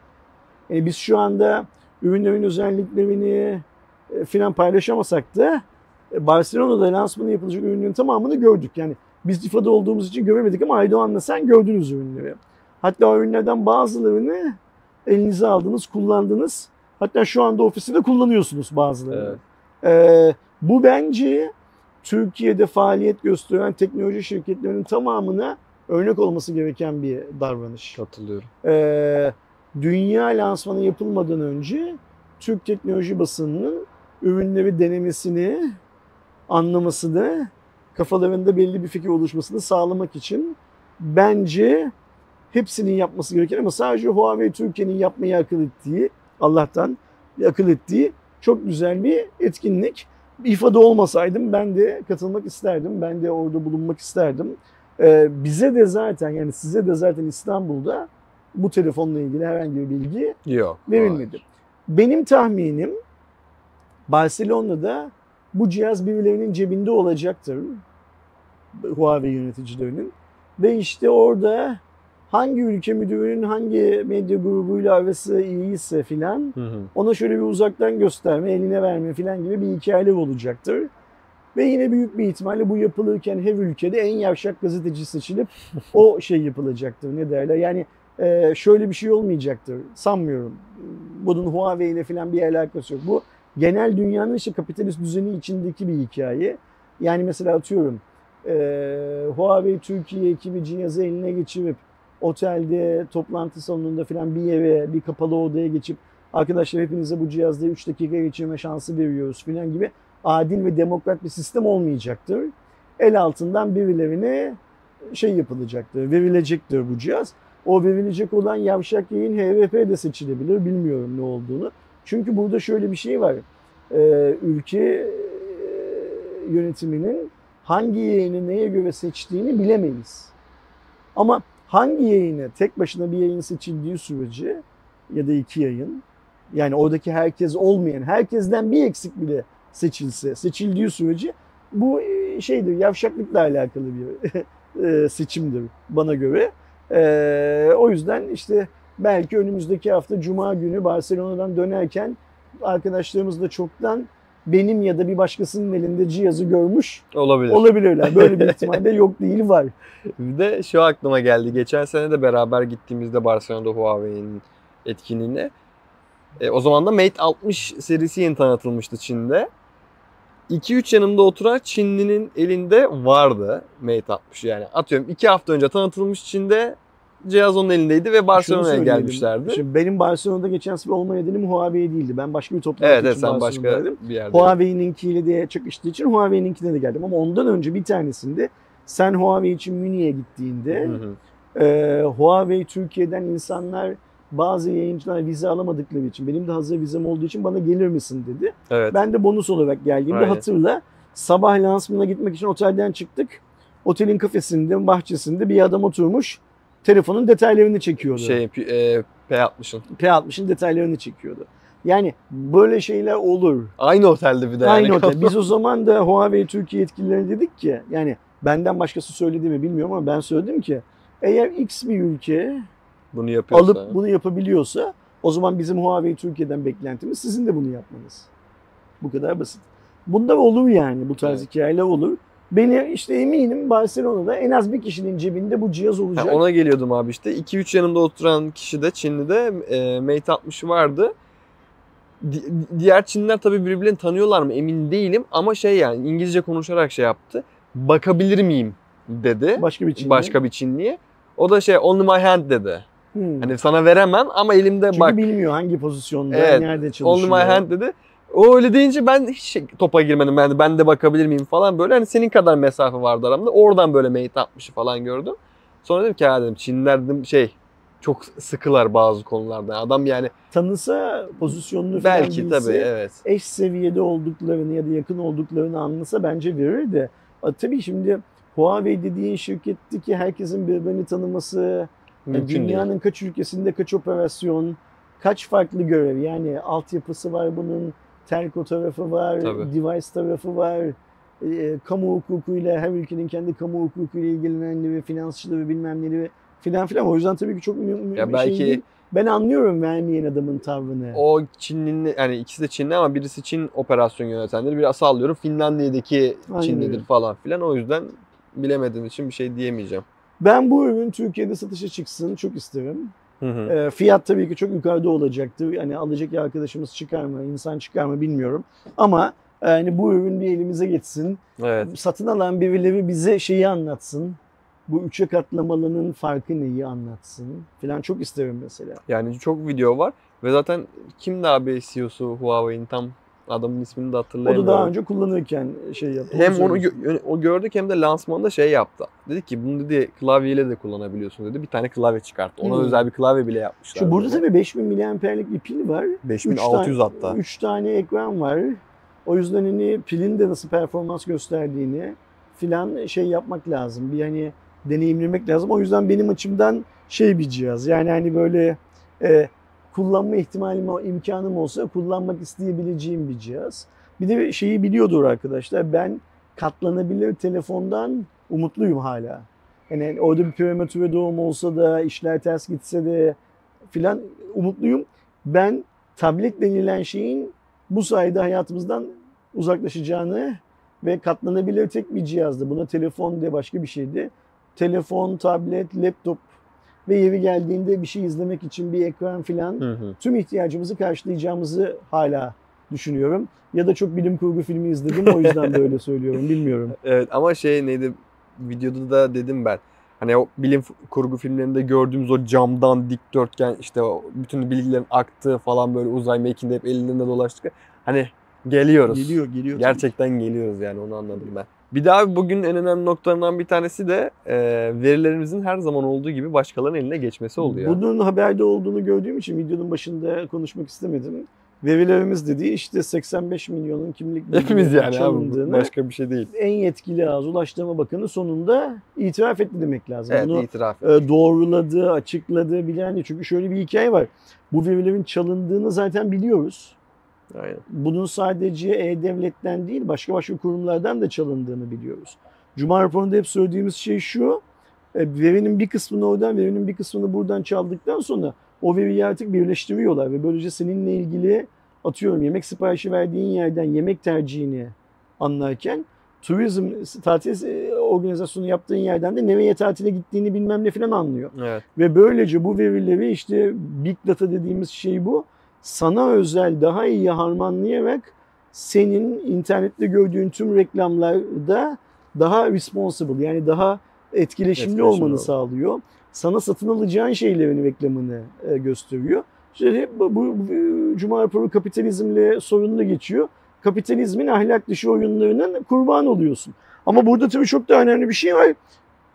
Yani biz şu anda ürünlerin özelliklerini e, filan paylaşamasak da e, Barcelona'da lansmanı yapılacak ürünlerin tamamını gördük. Yani biz İFA'da olduğumuz için göremedik ama Aydoğan'la sen gördünüz ürünleri. Hatta o ürünlerden bazılarını elinize aldınız, kullandınız. Hatta şu anda ofiste de kullanıyorsunuz bazılarını. Evet. Ee, bu bence Türkiye'de faaliyet gösteren teknoloji şirketlerinin tamamına örnek olması gereken bir davranış. Katılıyorum. Ee, dünya lansmanı yapılmadan önce Türk teknoloji basınının ürünleri denemesini, anlamasını, kafalarında belli bir fikir oluşmasını sağlamak için bence hepsinin yapması gereken ama sadece Huawei Türkiye'nin yapmayı akıl ettiği, Allah'tan akıl ettiği çok güzel bir etkinlik. İ F A'da olmasaydım ben de katılmak isterdim. Ben de orada bulunmak isterdim. Ee, bize de zaten yani size de zaten İstanbul'da bu telefonla ilgili herhangi bir bilgi Yok, verilmedi. hayır. Benim tahminim Barcelona'da bu cihaz birilerinin cebinde olacaktır. Huawei yöneticilerinin. Ve işte orada hangi ülke müdürünün hangi medya grubuyla arası iyiyse filan ona şöyle bir uzaktan gösterme, eline verme filan gibi bir hikayeler olacaktır. Ve yine büyük bir ihtimalle bu yapılırken her ülkede en yavşak gazeteci seçilip o şey yapılacaktır. Ne derler? Yani e, şöyle bir şey olmayacaktır. Sanmıyorum. Bunun Huawei ile filan bir alakası yok. Bu genel dünyanın işte kapitalist düzeni içindeki bir hikaye. Yani mesela atıyorum e, Huawei Türkiye ekibi cihazı eline geçirip otelde, toplantı salonunda filan bir yere, bir kapalı odaya geçip arkadaşlar hepinize bu cihazda üç dakika geçirme şansı veriyoruz filan gibi adil ve demokrat bir sistem olmayacaktır. El altından birilerine şey yapılacaktır, verilecektir bu cihaz. O verilecek olan yavşak yayın H V P de seçilebilir, bilmiyorum ne olduğunu. Çünkü burada şöyle bir şey var, ee, ülke yönetiminin hangi yayını neye göre seçtiğini bilemeyiz. Ama hangi yayını tek başına bir yayın seçildiği sürece ya da iki yayın, yani oradaki herkes olmayan, herkesten bir eksik bile seçilse, seçildiği sürece bu şeydir, yavşaklıkla alakalı bir seçimdir bana göre. O yüzden işte belki önümüzdeki hafta Cuma günü Barcelona'dan dönerken arkadaşlarımız da çoktan benim ya da bir başkasının elinde cihazı görmüş olabilir. olabilirler. Böyle bir ihtimal de yok değil, var. Bir de şu aklıma geldi. Geçen sene de beraber gittiğimizde Barcelona'da Huawei'nin etkinliğine. E, o zaman da Mate altmış serisi yeni tanıtılmıştı Çin'de. iki üç yanımda oturan Çinlinin elinde vardı Mate altmış. Yani atıyorum iki hafta önce tanıtılmış Çin'de, cihaz onun elindeydi ve Barcelona'ya gelmişlerdi. Şimdi benim Barcelona'da geçen sefer olma nedenim Huawei değildi. Ben başka bir toplantı evet, için evet, Barcelona'daydım. Başka bir yerde. Huawei'ninkiyle de çakıştığı için Huawei'ninkine de geldim. Ama ondan önce bir tanesinde sen Huawei için Münih'e gittiğinde hı hı. E, Huawei Türkiye'den insanlar, bazı yayıncılar vize alamadıkları için, benim de hazır vizem olduğu için bana gelir misin dedi. Evet. Ben de bonus olarak geldiğimde aynen. Hatırla, sabah lansmanına gitmek için otelden çıktık. Otelin kafesinde, bahçesinde bir adam oturmuş. Telefonun detaylarını çekiyordu. Şey, e, P altmışın. P altmışın detaylarını çekiyordu. Yani böyle şeyler olur. Aynı otelde bir de. Aynı yani. otel. Biz o zaman da Huawei Türkiye yetkililerine dedik ki, yani benden başkası söyledi mi bilmiyorum ama ben söyledim ki, eğer X bir ülke bunu yapıyorsa, alıp bunu yapabiliyorsa o zaman bizim Huawei Türkiye'den beklentimiz sizin de bunu yapmanız. Bu kadar basit. Bunda olur yani, bu tarz evet. hikayeler olur. Beni işte eminim Barcelona'da en az bir kişinin cebinde bu cihaz olacak. Ha, ona geliyordum abi işte. iki üç yanımda oturan kişi de Çinli'de e, Mate altmış vardı. Di- diğer Çinliler tabii birbirlerini tanıyorlar mı emin değilim ama şey, yani İngilizce konuşarak şey yaptı. Bakabilir miyim dedi. Başka bir Çinli. Başka bir Çinliye. O da şey, only my hand dedi. Hmm. Hani sana veremem ama elimde Çünkü bak. Çünkü bilmiyor hangi pozisyonda, evet, nerede çalışıyor. Only my hand dedi. O öyle deyince ben hiç şey, topa girmedim. Yani ben de bakabilir miyim falan böyle. Hani senin kadar mesafe vardı aramda. Oradan böyle Mate altmışı falan gördüm. Sonra dedim ki ya dedim, Çinliler dedim şey çok sıkılar bazı konularda. Adam yani tanısa pozisyonunu belki bilse, tabii evet. eş seviyede olduklarını ya da yakın olduklarını anlasa bence verir de. Tabii şimdi Huawei dediğin şirketteki herkesin birbirini tanıması, mümkün dünyanın değil. Kaç ülkesinde kaç operasyon, kaç farklı görev, yani altyapısı var bunun, telco tarafı var, tabii. Device tarafı var, e, kamu hukukuyla, her ülkenin kendi kamu hukukuyla ilgilenenleri, finansçıları bilmem neleri filan filan. O yüzden tabii ki çok mühim bir belki şey değil. Ben anlıyorum vermeyen adamın tavrını. O Çinli, yani ikisi de Çinli ama birisi Çin operasyon yönetenleri, biraz sallıyorum Finlandiya'daki aynen Çinlidir öyle. Falan filan. O yüzden bilemediğim için bir şey diyemeyeceğim. Ben bu ürün Türkiye'de satışa çıksın çok isterim. Hı hı. E, fiyat tabii ki çok yukarıda olacaktır. Yani alacak arkadaşımız çıkar mı, insan çıkar mı bilmiyorum. Ama yani bu ürün bir elimize geçsin. Evet. Satın alan birileri bize şeyi anlatsın. Bu üçe katlamalının farkı neyi anlatsın falan, çok isterim mesela. Yani çok video var ve zaten kimdi abi C E O'su Huawei'nin tam Adamın ismini de O hatırlayamıyorum. da daha önce kullanırken şey yaptı. Hem onu gö- o gördük hem de lansmanda şey yaptı. Dedi ki bunu dedi klavyeyle de kullanabiliyorsun dedi. Bir tane klavye çıkarttı. Ona hmm. özel bir klavye bile yapmışlar. Şu burada tabii beş bin miliamperlik bir pil var. beş bin altı yüz hatta. üç tane ekran var. O yüzden hani pilin de nasıl performans gösterdiğini filan şey yapmak lazım. Bir hani deneyimlemek lazım. O yüzden benim açımdan şey bir cihaz. Yani hani böyle e, kullanma ihtimalim, imkanım olsa kullanmak isteyebileceğim bir cihaz. Bir de şeyi biliyordur arkadaşlar. Ben katlanabilir telefondan umutluyum hala. Yani orada bir prematüre doğum olsa da, işler ters gitse de filan umutluyum. Ben tablet denilen şeyin bu sayede hayatımızdan uzaklaşacağını ve katlanabilir tek bir cihazdı. Buna telefon de başka bir şeydi. Telefon, tablet, laptop ve yeri geldiğinde bir şey izlemek için bir ekran filan hı hı. tüm ihtiyacımızı karşılayacağımızı hala düşünüyorum. Ya da çok bilim kurgu filmi izledim o yüzden böyle söylüyorum bilmiyorum. Evet ama şey neydi videoda da dedim ben. Hani o bilim kurgu filmlerinde gördüğümüz o camdan dikdörtgen işte o bütün bilgilerin aktığı falan böyle uzay mekiğinde hep elinde dolaştık. Hani geliyoruz. Geliyor, geliyor. Gerçekten tabii. Geliyoruz yani onu anladım ben. Bir daha bugün en önemli noktalarından bir tanesi de e, verilerimizin her zaman olduğu gibi başkalarının eline geçmesi oldu ya. Bunun haberde olduğunu gördüğüm için videonun başında konuşmak istemedim. Verilerimiz dediği işte seksen beş milyonun kimlik hepimiz yani çalındığını, başka bir şey değil. En yetkili ağız Ulaştırma Bakanı sonunda itiraf etti demek lazım. Evet, Bunu itiraf. doğruladı, açıkladı bilen. Çünkü şöyle bir hikaye var. Bu verilerin çalındığını zaten biliyoruz. Aynen. Bunun sadece E-Devlet'ten değil başka başka kurumlardan da çalındığını biliyoruz. Cuma raporunda hep söylediğimiz şey şu. Verinin bir kısmını oradan, verinin bir kısmını buradan çaldıktan sonra o veriyi artık birleştiriyorlar ve böylece seninle ilgili atıyorum yemek siparişi verdiğin yerden yemek tercihini anlarken turizm tatil organizasyonu yaptığın yerden de nereye tatile gittiğini bilmem ne falan anlıyor. Evet. Ve böylece bu verileri işte Big Data dediğimiz şey bu. Sana özel daha iyi harmanlayarak senin internette gördüğün tüm reklamlarda daha responsible yani daha etkileşimli, etkileşimli olmanı sağlıyor. Sana satın alacağın şeylerin reklamını e, gösteriyor. İşte bu, bu, bu Cuma raporu kapitalizmle sorunlu geçiyor. Kapitalizmin ahlak dışı oyunlarının kurbanı oluyorsun. Ama burada tabii çok da önemli bir şey var.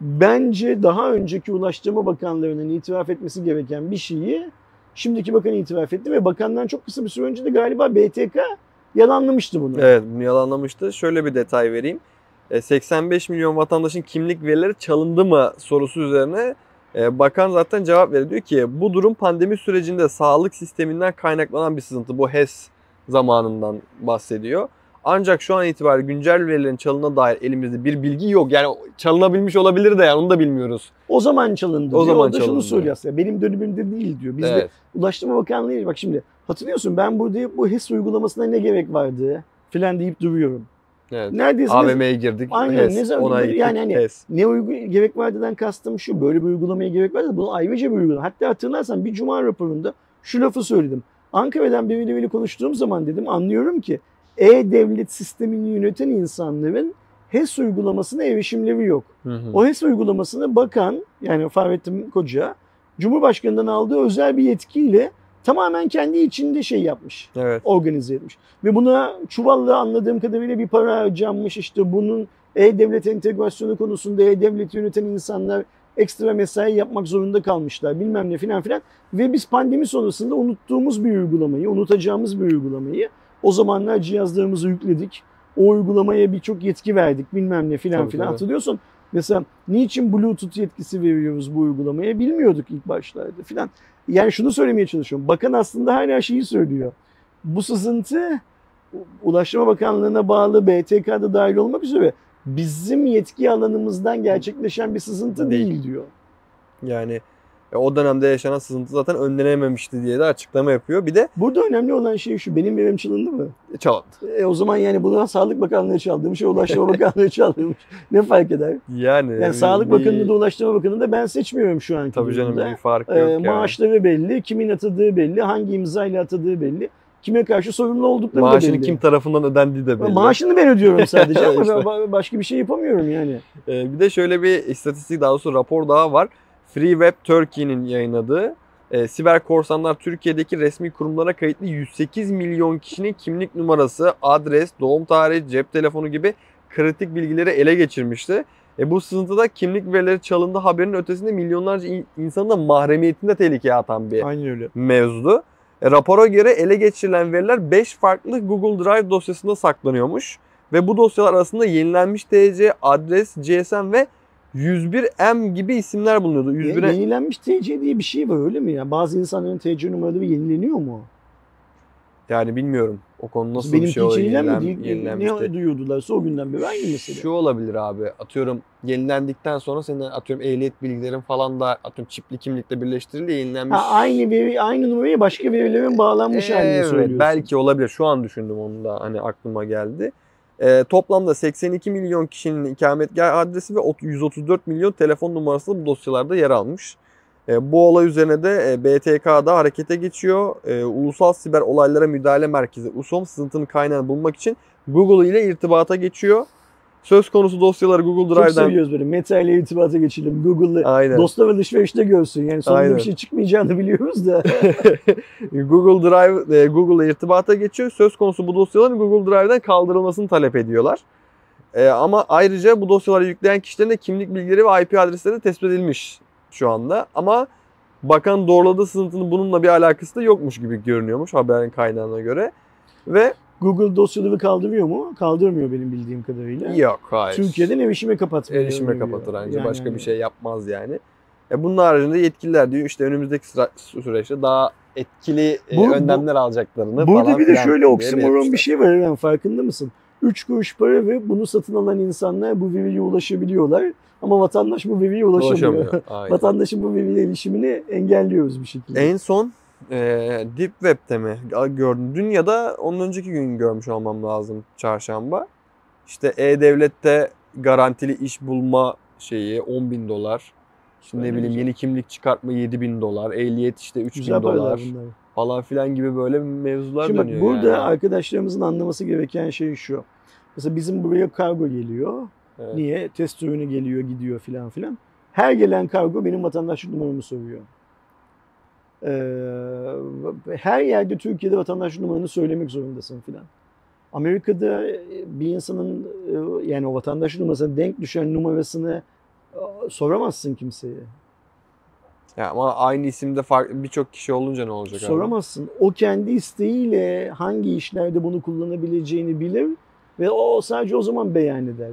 Bence daha önceki Ulaştırma Bakanlarının itiraf etmesi gereken bir şeyi şimdiki bakan itiraf etti ve bakandan çok kısa bir süre önce de galiba B T K yalanlamıştı bunu. Evet, bunu yalanlamıştı. Şöyle bir detay vereyim. seksen beş milyon vatandaşın kimlik verileri çalındı mı sorusu üzerine bakan zaten cevap veriyor. Diyor ki bu durum pandemi sürecinde sağlık sisteminden kaynaklanan bir sızıntı. Bu H E S zamanından bahsediyor. Ancak şu an itibariyle güncel verilerin çalına dair elimizde bir bilgi yok. Yani çalınabilmiş olabilir de yani onu da bilmiyoruz. O zaman çalındı. O diyor. zaman o da çalındı. Şunu söylüyor aslında. Benim dönemimde değil diyor. Biz evet. de Ulaştırma Bakanlığı bak şimdi hatırlıyorsun ben burada bu H E S uygulamasına ne gerek vardı filan deyip duruyorum. Evet. Neredeyse A V M'ye girdik. Aynen. Ne zaman yani hani H E S. Ne uygu gerek vardıdan kastım şu. Böyle bir uygulamaya gerek vardı. Bunu ayrıca bir uygulama. Hatta hatırlarsan bir Cuma raporunda şu lafı söyledim. Ankara'dan biriyle konuştuğum zaman dedim anlıyorum ki E-Devlet sistemini yöneten insanların H E S uygulamasına erişimleri yok. Hı hı. O H E S uygulamasını bakan yani Fahrettin Koca Cumhurbaşkanı'ndan aldığı özel bir yetkiyle tamamen kendi içinde şey yapmış. Evet. Organize etmiş. Ve buna çuvalla anladığım kadarıyla bir para harcanmış. İşte bunun E-Devlet entegrasyonu konusunda E-Devlet yöneten insanlar ekstra mesai yapmak zorunda kalmışlar. Bilmem ne filan filan. Ve biz pandemi sonrasında unuttuğumuz bir uygulamayı, unutacağımız bir uygulamayı o zamanlar cihazlarımızı yükledik. O uygulamaya birçok yetki verdik bilmem ne filan filan. Hatırlıyorsun? Mesela niçin Bluetooth yetkisi veriyoruz bu uygulamaya bilmiyorduk ilk başlarda filan. Yani şunu söylemeye çalışıyorum. Bakan aslında hala şeyi söylüyor. Bu sızıntı Ulaştırma Bakanlığı'na bağlı B T K'da dahil olmak üzere bizim yetki alanımızdan gerçekleşen bir sızıntı değil, değil diyor. Yani o dönemde yaşanan sızıntı zaten önlenememişti diye de açıklama yapıyor. Bir de burada önemli olan şey şu. Benim verim çalındı mı? Çalındı. E, o zaman yani bunu Sağlık Bakanlığı çaldırmış, Ulaştırma Bakanlığı çaldırmış. Ne fark eder? Yani, yani Sağlık Bakanlığı da Ulaştırma Bakanlığı da ben seçmiyorum şu an. Tabii canım bir fark yok. E, yani. Maaşları belli, kimin atadığı belli, hangi imzayla atadığı belli. Kime karşı sorumlu oldukları Maaşını da belli. Maaşını kim tarafından ödendiği de belli. Maaşını ben ödüyorum sadece ama işte. Başka bir şey yapamıyorum yani. Ee, bir de şöyle bir istatistik daha doğrusu rapor daha var. Free Web Turkey'nin yayınladığı. E, siber korsanlar Türkiye'deki resmi kurumlara kayıtlı yüz sekiz milyon kişinin kimlik numarası, adres, doğum tarihi, cep telefonu gibi kritik bilgileri ele geçirmişti. E, bu sızıntıda kimlik verileri çalındı haberinin ötesinde milyonlarca insanın da mahremiyetini de tehlikeye atan bir Aynen öyle. mevzudu. E, rapora göre ele geçirilen veriler beş farklı Google Drive dosyasında saklanıyormuş. Ve bu dosyalar arasında yenilenmiş T C, adres, G S M ve yüz bir M gibi isimler bulunuyordu. yüz bir Yenilenmiş T C diye bir şey var öyle mi ya? Bazı insanların T C numaraları yenileniyor mu? Yani bilmiyorum. O konu nasıl Benim bir şey o yenilen, yenilen, yenilenmişti. Ne duyuyordularsa o günden beri aynı mesele. Şu olabilir abi. Atıyorum yenilendikten sonra senin atıyorum ehliyet bilgilerin falan da atıyorum çipli kimlikle birleştirildi, yenilenmiş. Ha, aynı veri, aynı numaraya başka verilerin bağlanmış halini evet, söylüyorsun. belki olabilir. Şu an düşündüm onu da hani aklıma geldi. Ee, toplamda seksen iki milyon kişinin ikametgah adresi ve yüz otuz dört milyon telefon numarası bu dosyalarda yer almış. E, bu olay üzerine de e, B T K'da harekete geçiyor. E, Ulusal Siber Olaylara Müdahale Merkezi U S O M sızıntının kaynağını bulmak için Google ile irtibata geçiyor. Söz konusu dosyaları Google Drive'dan... Çok seviyoruz böyle. Meta ile irtibata geçelim. Google'la dostlar alışverişte görsün. Yani sonunda Aynen. bir şey çıkmayacağını biliyoruz da. Google Drive, e, Google ile irtibata geçiyor. Söz konusu bu dosyaların Google Drive'dan kaldırılmasını talep ediyorlar. E, ama ayrıca bu dosyaları yükleyen kişilerin de kimlik bilgileri ve I P adresleri tespit edilmiş şu anda. Ama bakan doğruladığı sızıntının bununla bir alakası da yokmuş gibi görünüyormuş haberin kaynağına göre. Ve Google dosyaları kaldırıyor mu? Kaldırmıyor benim bildiğim kadarıyla. Yok, hayır. Türkiye'den erişime kapatmıyor. Erişime kapatır ancak yani, başka yani. bir şey yapmaz yani. E bunun haricinde yetkililer diyor işte önümüzdeki sıra, süreçte daha etkili bu, önlemler bu, alacaklarını burada falan. Bir de şöyle oksimoron bir şey var Eren, farkında mısın? üç kuruş para ve bunu satın alan insanlar bu veriye ulaşabiliyorlar. Ama vatandaş bu veriye ulaşamıyor. Vatandaşın bu veriye erişimini engelliyoruz bir şekilde. En son e, Deep Web'te mi gördüm? Dün ya da onun önceki gün görmüş olmam lazım, çarşamba. İşte E-Devlet'te garantili iş bulma şeyi on bin dolar. Şimdi ne bileyim yeni kimlik çıkartma yedi bin dolar. Ehliyet işte üç bin dolar falan filan gibi böyle mevzular Şimdi dönüyor. Şimdi burada yani. arkadaşlarımızın anlaması gereken şey şu. Mesela bizim buraya kargo geliyor. Evet. Niye? Test ürünü geliyor, gidiyor filan filan. Her gelen kargo benim vatandaşlık numaramı soruyor. Ee, her yerde Türkiye'de vatandaşlık numaranı söylemek zorundasın filan. Amerika'da bir insanın yani o vatandaşlık numarasına denk düşen numarasını soramazsın kimseye. Ya ama aynı isimde farklı birçok kişi olunca ne olacak? Soramazsın. Abi? O kendi isteğiyle hangi işlerde bunu kullanabileceğini bilir ve o sadece o zaman beyan eder.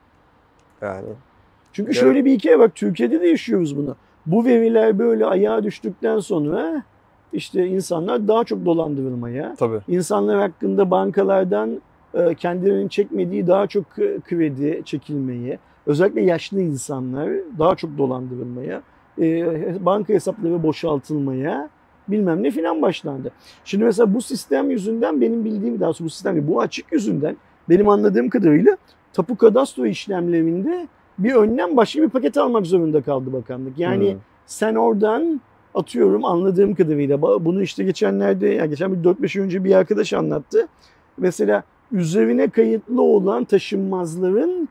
Yani. Çünkü evet. şöyle bir hikaye bak, Türkiye'de de yaşıyoruz bunu. Bu veriler böyle ayağa düştükten sonra işte insanlar daha çok dolandırılmaya, Tabii. insanlar hakkında bankalardan kendilerinin çekmediği daha çok kredi çekilmeye, özellikle yaşlı insanlar daha çok dolandırılmaya, banka hesapları boşaltılmaya bilmem ne filan başlandı. Şimdi mesela bu sistem yüzünden benim bildiğim, daha doğrusu bu sistem değil, bu açık yüzünden benim anladığım kadarıyla tapu kadastro işlemlerinde bir önlem, başka bir paket almak zorunda kaldı bakanlık. Yani hmm. sen oradan atıyorum, anladığım kadarıyla bunu işte geçenlerde, yani geçen bir dört beş ay önce bir arkadaş anlattı. Mesela üzerine kayıtlı olan taşınmazların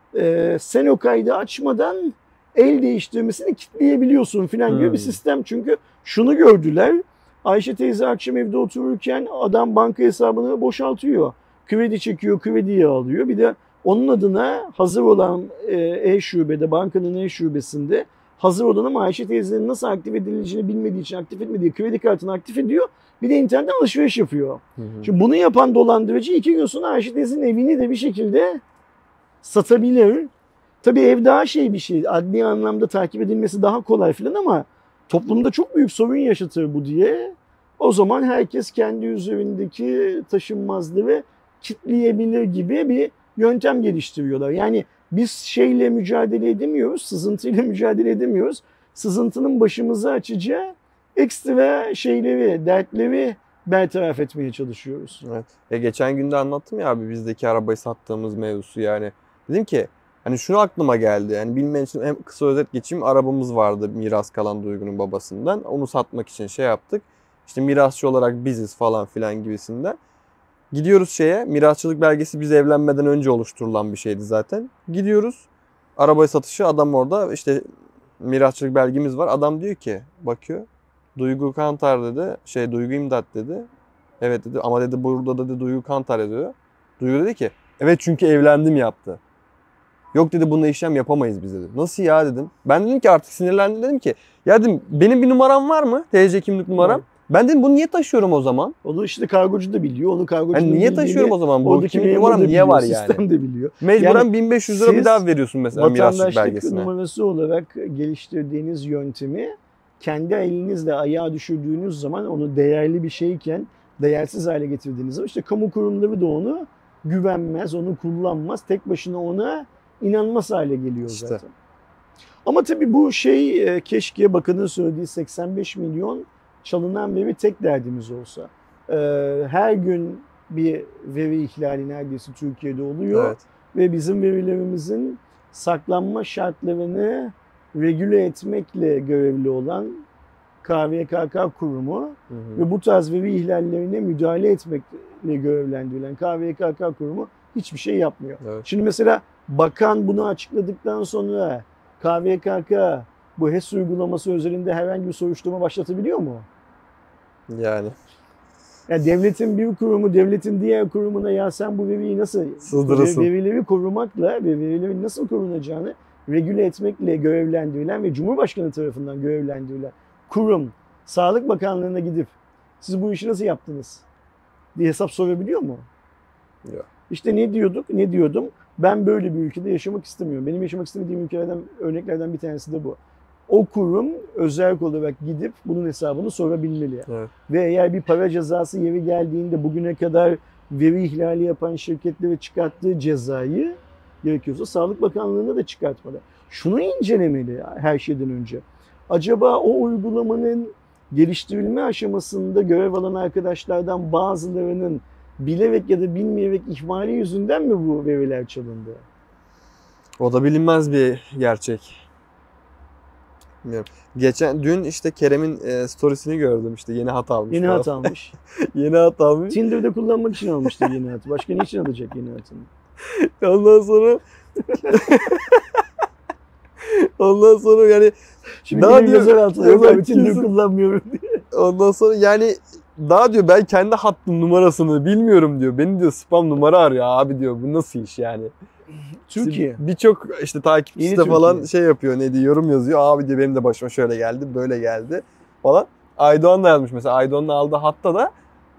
e, sen o kaydı açmadan el değiştirmesini kilitleyebiliyorsun falan gibi hmm. bir sistem. Çünkü şunu gördüler. Ayşe teyze akşam evde otururken adam banka hesabını boşaltıyor. Kredi çekiyor, krediyi alıyor. Bir de onun adına hazır olan e-şubede, bankanın e-şubesinde hazır olan ama Ayşe teyzenin nasıl aktif edileceğini bilmediği için aktif etmediği kredi kartını aktif ediyor. Bir de internetten alışveriş yapıyor. Hı hı. Şimdi bunu yapan dolandırıcı iki gün sonra Ayşe teyzenin evini de bir şekilde satabilir. Tabii ev daha şey bir şey, adli anlamda takip edilmesi daha kolay falan ama toplumda çok büyük sorun yaşatır bu diye. O zaman herkes kendi üzerindeki taşınmazlığı kilitleyebilir gibi bir yöntem geliştiriyorlar. Yani biz şeyle mücadele edemiyoruz, sızıntıyla mücadele edemiyoruz. Sızıntının başımızı açacağı ekstra şeyleri, dertleri bertaraf etmeye çalışıyoruz. Evet. Ya geçen günde anlattım ya abi bizdeki arabayı sattığımız mevzusu yani. Dedim ki hani şunu aklıma geldi. Yani bilmeyen için hem kısa özet geçeyim. Arabamız vardı miras kalan Duygu'nun babasından. Onu satmak için şey yaptık. İşte mirasçı olarak biziz falan filan gibisinden. Gidiyoruz şeye, mirasçılık belgesi biz evlenmeden önce oluşturulan bir şeydi zaten. Gidiyoruz, arabayı satışı, adam orada işte mirasçılık belgemiz var. Adam diyor ki, bakıyor, Duygu Kantar dedi. Şey Duygu İmdat dedi. Evet dedi ama dedi burada dedi Duygu Kantar yazıyor. Duygu dedi ki evet çünkü evlendim yaptı. Yok dedi bununla işlem yapamayız biz dedi. Nasıl ya dedim. Ben dedim ki artık sinirlendim dedim ki ya dedim benim bir numaram var mı? T C kimlik numaram. Evet. Ben dedim bunu niye taşıyorum o zaman? Onu işte kargocu da biliyor. Onu kargocu yani da niye taşıyorum o zaman? Bu kimlik numaram niye biliyor, var yani? Sistem de biliyor. Mecburen yani bin beş yüz lira bir daha veriyorsun mesela mirasçılık belgesine. Vatandaşlık numarası olarak geliştirdiğiniz yöntemi kendi elinizle ayağa düşürdüğünüz zaman onu değerli bir şeyken değersiz hale getirdiğiniz zaman işte kamu kurumları da onu güvenmez, onu kullanmaz. Tek başına ona inanmaz hale geliyor işte. Zaten. Ama tabii bu şey keşke bakanın söylediği seksen beş milyon çalınan veri tek derdimiz olsa. Her gün bir veri ihlali neredeyse Türkiye'de oluyor. Evet. Ve bizim verilerimizin saklanma şartlarını regüle etmekle görevli olan K V K K kurumu hı hı. ve bu tarz veri ihlallerine müdahale etmekle görevlendirilen K V K K kurumu hiçbir şey yapmıyor. Evet. Şimdi mesela bakan bunu açıkladıktan sonra K V K K bu H E S uygulaması özelinde herhangi bir soruşturma başlatabiliyor mu? Yani. Yani devletin bir kurumu, devletin diğer kurumuna ya sen bu veriyi nasıl, Sığdırırsın. verileri korumakla ve verilerin nasıl korunacağını regüle etmekle görevlendirilen ve Cumhurbaşkanı tarafından görevlendirilen kurum, Sağlık Bakanlığı'na gidip siz bu işi nasıl yaptınız diye hesap sorabiliyor mu? Yok. İşte ne diyorduk, ne diyordum? Ben böyle bir ülkede yaşamak istemiyorum. Benim yaşamak istemediğim ülkelerden, örneklerden bir tanesi de bu. O kurum özel olarak gidip bunun hesabını sorabilmeli. Evet. Ve eğer bir para cezası yeri geldiğinde bugüne kadar veri ihlali yapan şirketlere çıkarttığı cezayı gerekiyorsa Sağlık Bakanlığı'na da çıkartmalı. Şunu incelemeli her şeyden önce. Acaba o uygulamanın geliştirilme aşamasında görev alan arkadaşlardan bazılarının bilerek ya da bilmeyerek ihmali yüzünden mi bu veriler çalındı? O da bilinmez bir gerçek. Bilmiyorum. Geçen dün işte Kerem'in e, storiesini gördüm işte yeni hat almış. Yeni hat almış. Yeni hat almış. Tinder'de kullanmak için almıştı yeni hatı. Başka ne için alacak yeni hatını? Ondan sonra ondan sonra yani şimdi daha diyor yazar altına Tinder kullanmıyorum diye. Ondan sonra yani daha diyor ben kendi hattım numarasını bilmiyorum diyor. Beni diyor spam numara arıyor abi diyor. Bu nasıl iş yani? Türkiye. Birçok işte takipçisi de falan şey yapıyor ne diyor yorum yazıyor. Abi diyor benim de başıma şöyle geldi böyle geldi falan. Aydoğan da yazmış mesela Aydoğan'ın aldığı hatta da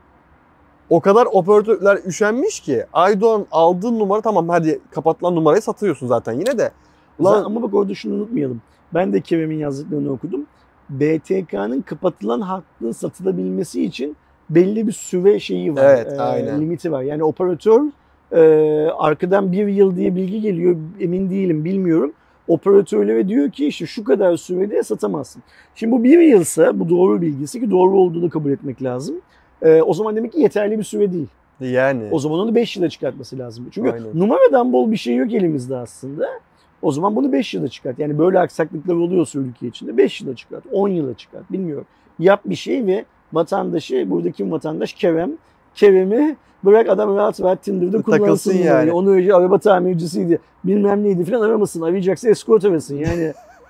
o kadar operatörler üşenmiş ki Aydoğan aldığı numara tamam hadi kapatılan numarayı satıyorsun zaten yine de. Ulan, ama bak orada şunu unutmayalım. Ben de Kerem'in yazdıklarını okudum. B T K'nın kapatılan hattın satılabilmesi için belli bir süre şeyi var. Evet, aynen. E, limiti var. Yani operatör e, arkadan bir yıl diye bilgi geliyor. Emin değilim, bilmiyorum. Operatörlere diyor ki işte şu kadar sürede satamazsın. Şimdi bu bir yılsa bu doğru bilgisi ki doğru olduğunu kabul etmek lazım. E, o zaman demek ki yeterli bir süre değil. Yani. O zaman onu beş yıla çıkartması lazım. Çünkü aynen. numaradan bol bir şey yok elimizde aslında. O zaman bunu beş yıla çıkart. Yani böyle aksaklıklar oluyorsa ülke içinde beş yıla çıkart, on yıla çıkart bilmiyorum. Yap bir şey ve vatandaşı, buradaki vatandaş Kerem, Kerem'i bırak adam rahat rahat Tinder'da kullansın yani. yani. Onu önce araba tamircisiydi, bilmem neydi falan aramasın. Arayacaksa escort arasın yani.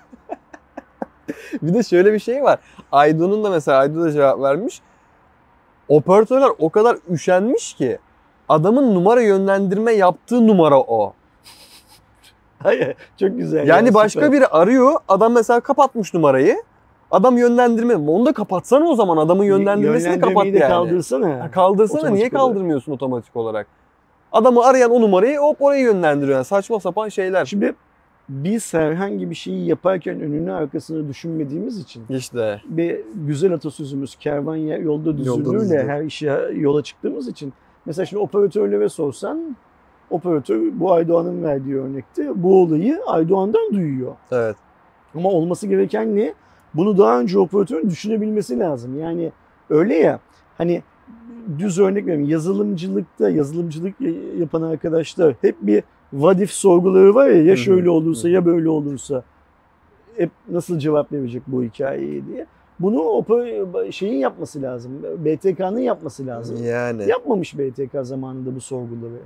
Bir de şöyle bir şey var. Aydoğan'ın da mesela Aydoğan da cevap vermiş. Operatörler o kadar üşenmiş ki adamın numara yönlendirme yaptığı numara o. Hayır, çok güzel. Yani ya, başka süper. Biri arıyor. Adam mesela kapatmış numarayı. Adam yönlendirme. Onu da kapatsana o zaman. Adamın yönlendirmesini kapat yani. kaldırsana. Ha, kaldırsana. Otomatik niye kaldırmıyorsun olarak. Otomatik olarak? Adamı arayan o numarayı hop oraya yönlendiriyor. Yani saçma sapan şeyler. Şimdi biz herhangi bir şeyi yaparken önünü arkasını düşünmediğimiz için. İşte. Bir güzel atasözümüz kervan yolda düzülürle her işe yola çıktığımız için. Mesela şimdi operatörlere sorsan operatör bu Aydoğan'ın verdiği örnekte bu olayı Aydoğan'dan duyuyor. Evet. Ama olması gereken ne? Bunu daha önce operatörün düşünebilmesi lazım. Yani öyle ya hani düz örnek vereyim. Yazılımcılıkta yazılımcılık yapan arkadaşlar hep bir what if sorguları var ya ya şöyle olursa ya böyle olursa hep nasıl cevap verecek bu hikayeye diye. Bunu şeyin yapması lazım. B T K'nın yapması lazım. Yani. Yapmamış B T K zamanında bu sorguları.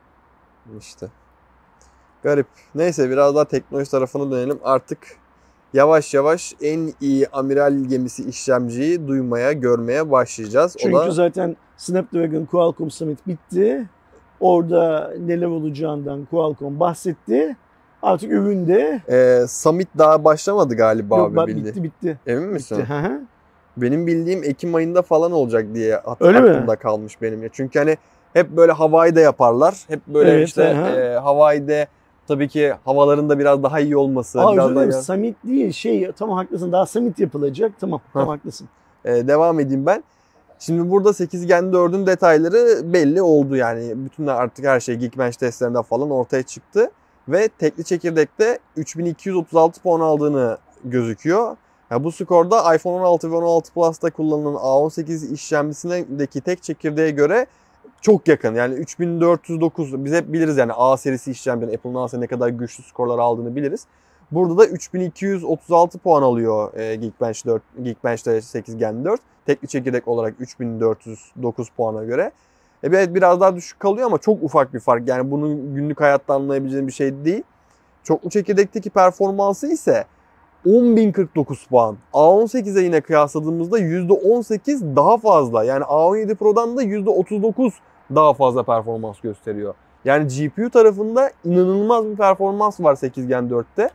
İşte. Garip. Neyse biraz daha teknoloji tarafına dönelim. Artık yavaş yavaş en iyi amiral gemisi işlemciyi duymaya, görmeye başlayacağız. Çünkü o da... zaten Snapdragon Qualcomm Summit bitti. Orada neler olacağından Qualcomm bahsetti. Artık üründe... Ee, Summit daha başlamadı galiba Yok, abi bildi. Bitti bitti. Emin misin? Bitti. Benim bildiğim Ekim ayında falan olacak diye Öyle aklımda mi? kalmış benim. Ya. Çünkü hani hep böyle Hawaii'de yaparlar. Hep böyle Evet, işte e, Hawaii'de tabii ki havaların da biraz daha iyi olması. Aa, biraz özür daha... dilerim. Summit değil. Şey, tamam haklısın. Daha Summit yapılacak. Tamam, tamam haklısın. Ee, devam edeyim ben. Şimdi burada sekiz Gen dördün detayları belli oldu yani. Bütün artık her şey Geekbench testlerinde falan ortaya çıktı. Ve tekli çekirdekte üç bin iki yüz otuz altı puan aldığını gözüküyor. Yani bu skorda iPhone on altı ve on altı Plus'ta kullanılan A on sekiz işlemcisindeki tek çekirdeğe göre çok yakın. Yani üç bin dört yüz dokuz, biz hep biliriz yani A serisi işlemcinin Apple'ın A'sı ne kadar güçlü skorlar aldığını biliriz. Burada da üç bin iki yüz otuz altı puan alıyor e, Geekbench dört, Geekbench'te sekiz Gen dört. Tekli çekirdek olarak üç bin dört yüz dokuz puana göre. E, evet biraz daha düşük kalıyor ama çok ufak bir fark. Yani bunun günlük hayatta anlayabileceğim bir şey değil. Çoklu çekirdekteki performansı ise on bin kırk dokuz puan. A on sekize yine kıyasladığımızda yüzde on sekiz daha fazla. Yani A on yedi Pro'dan da yüzde otuz dokuz daha fazla performans gösteriyor. Yani G P U tarafında inanılmaz bir performans var sekiz Gen dörtte.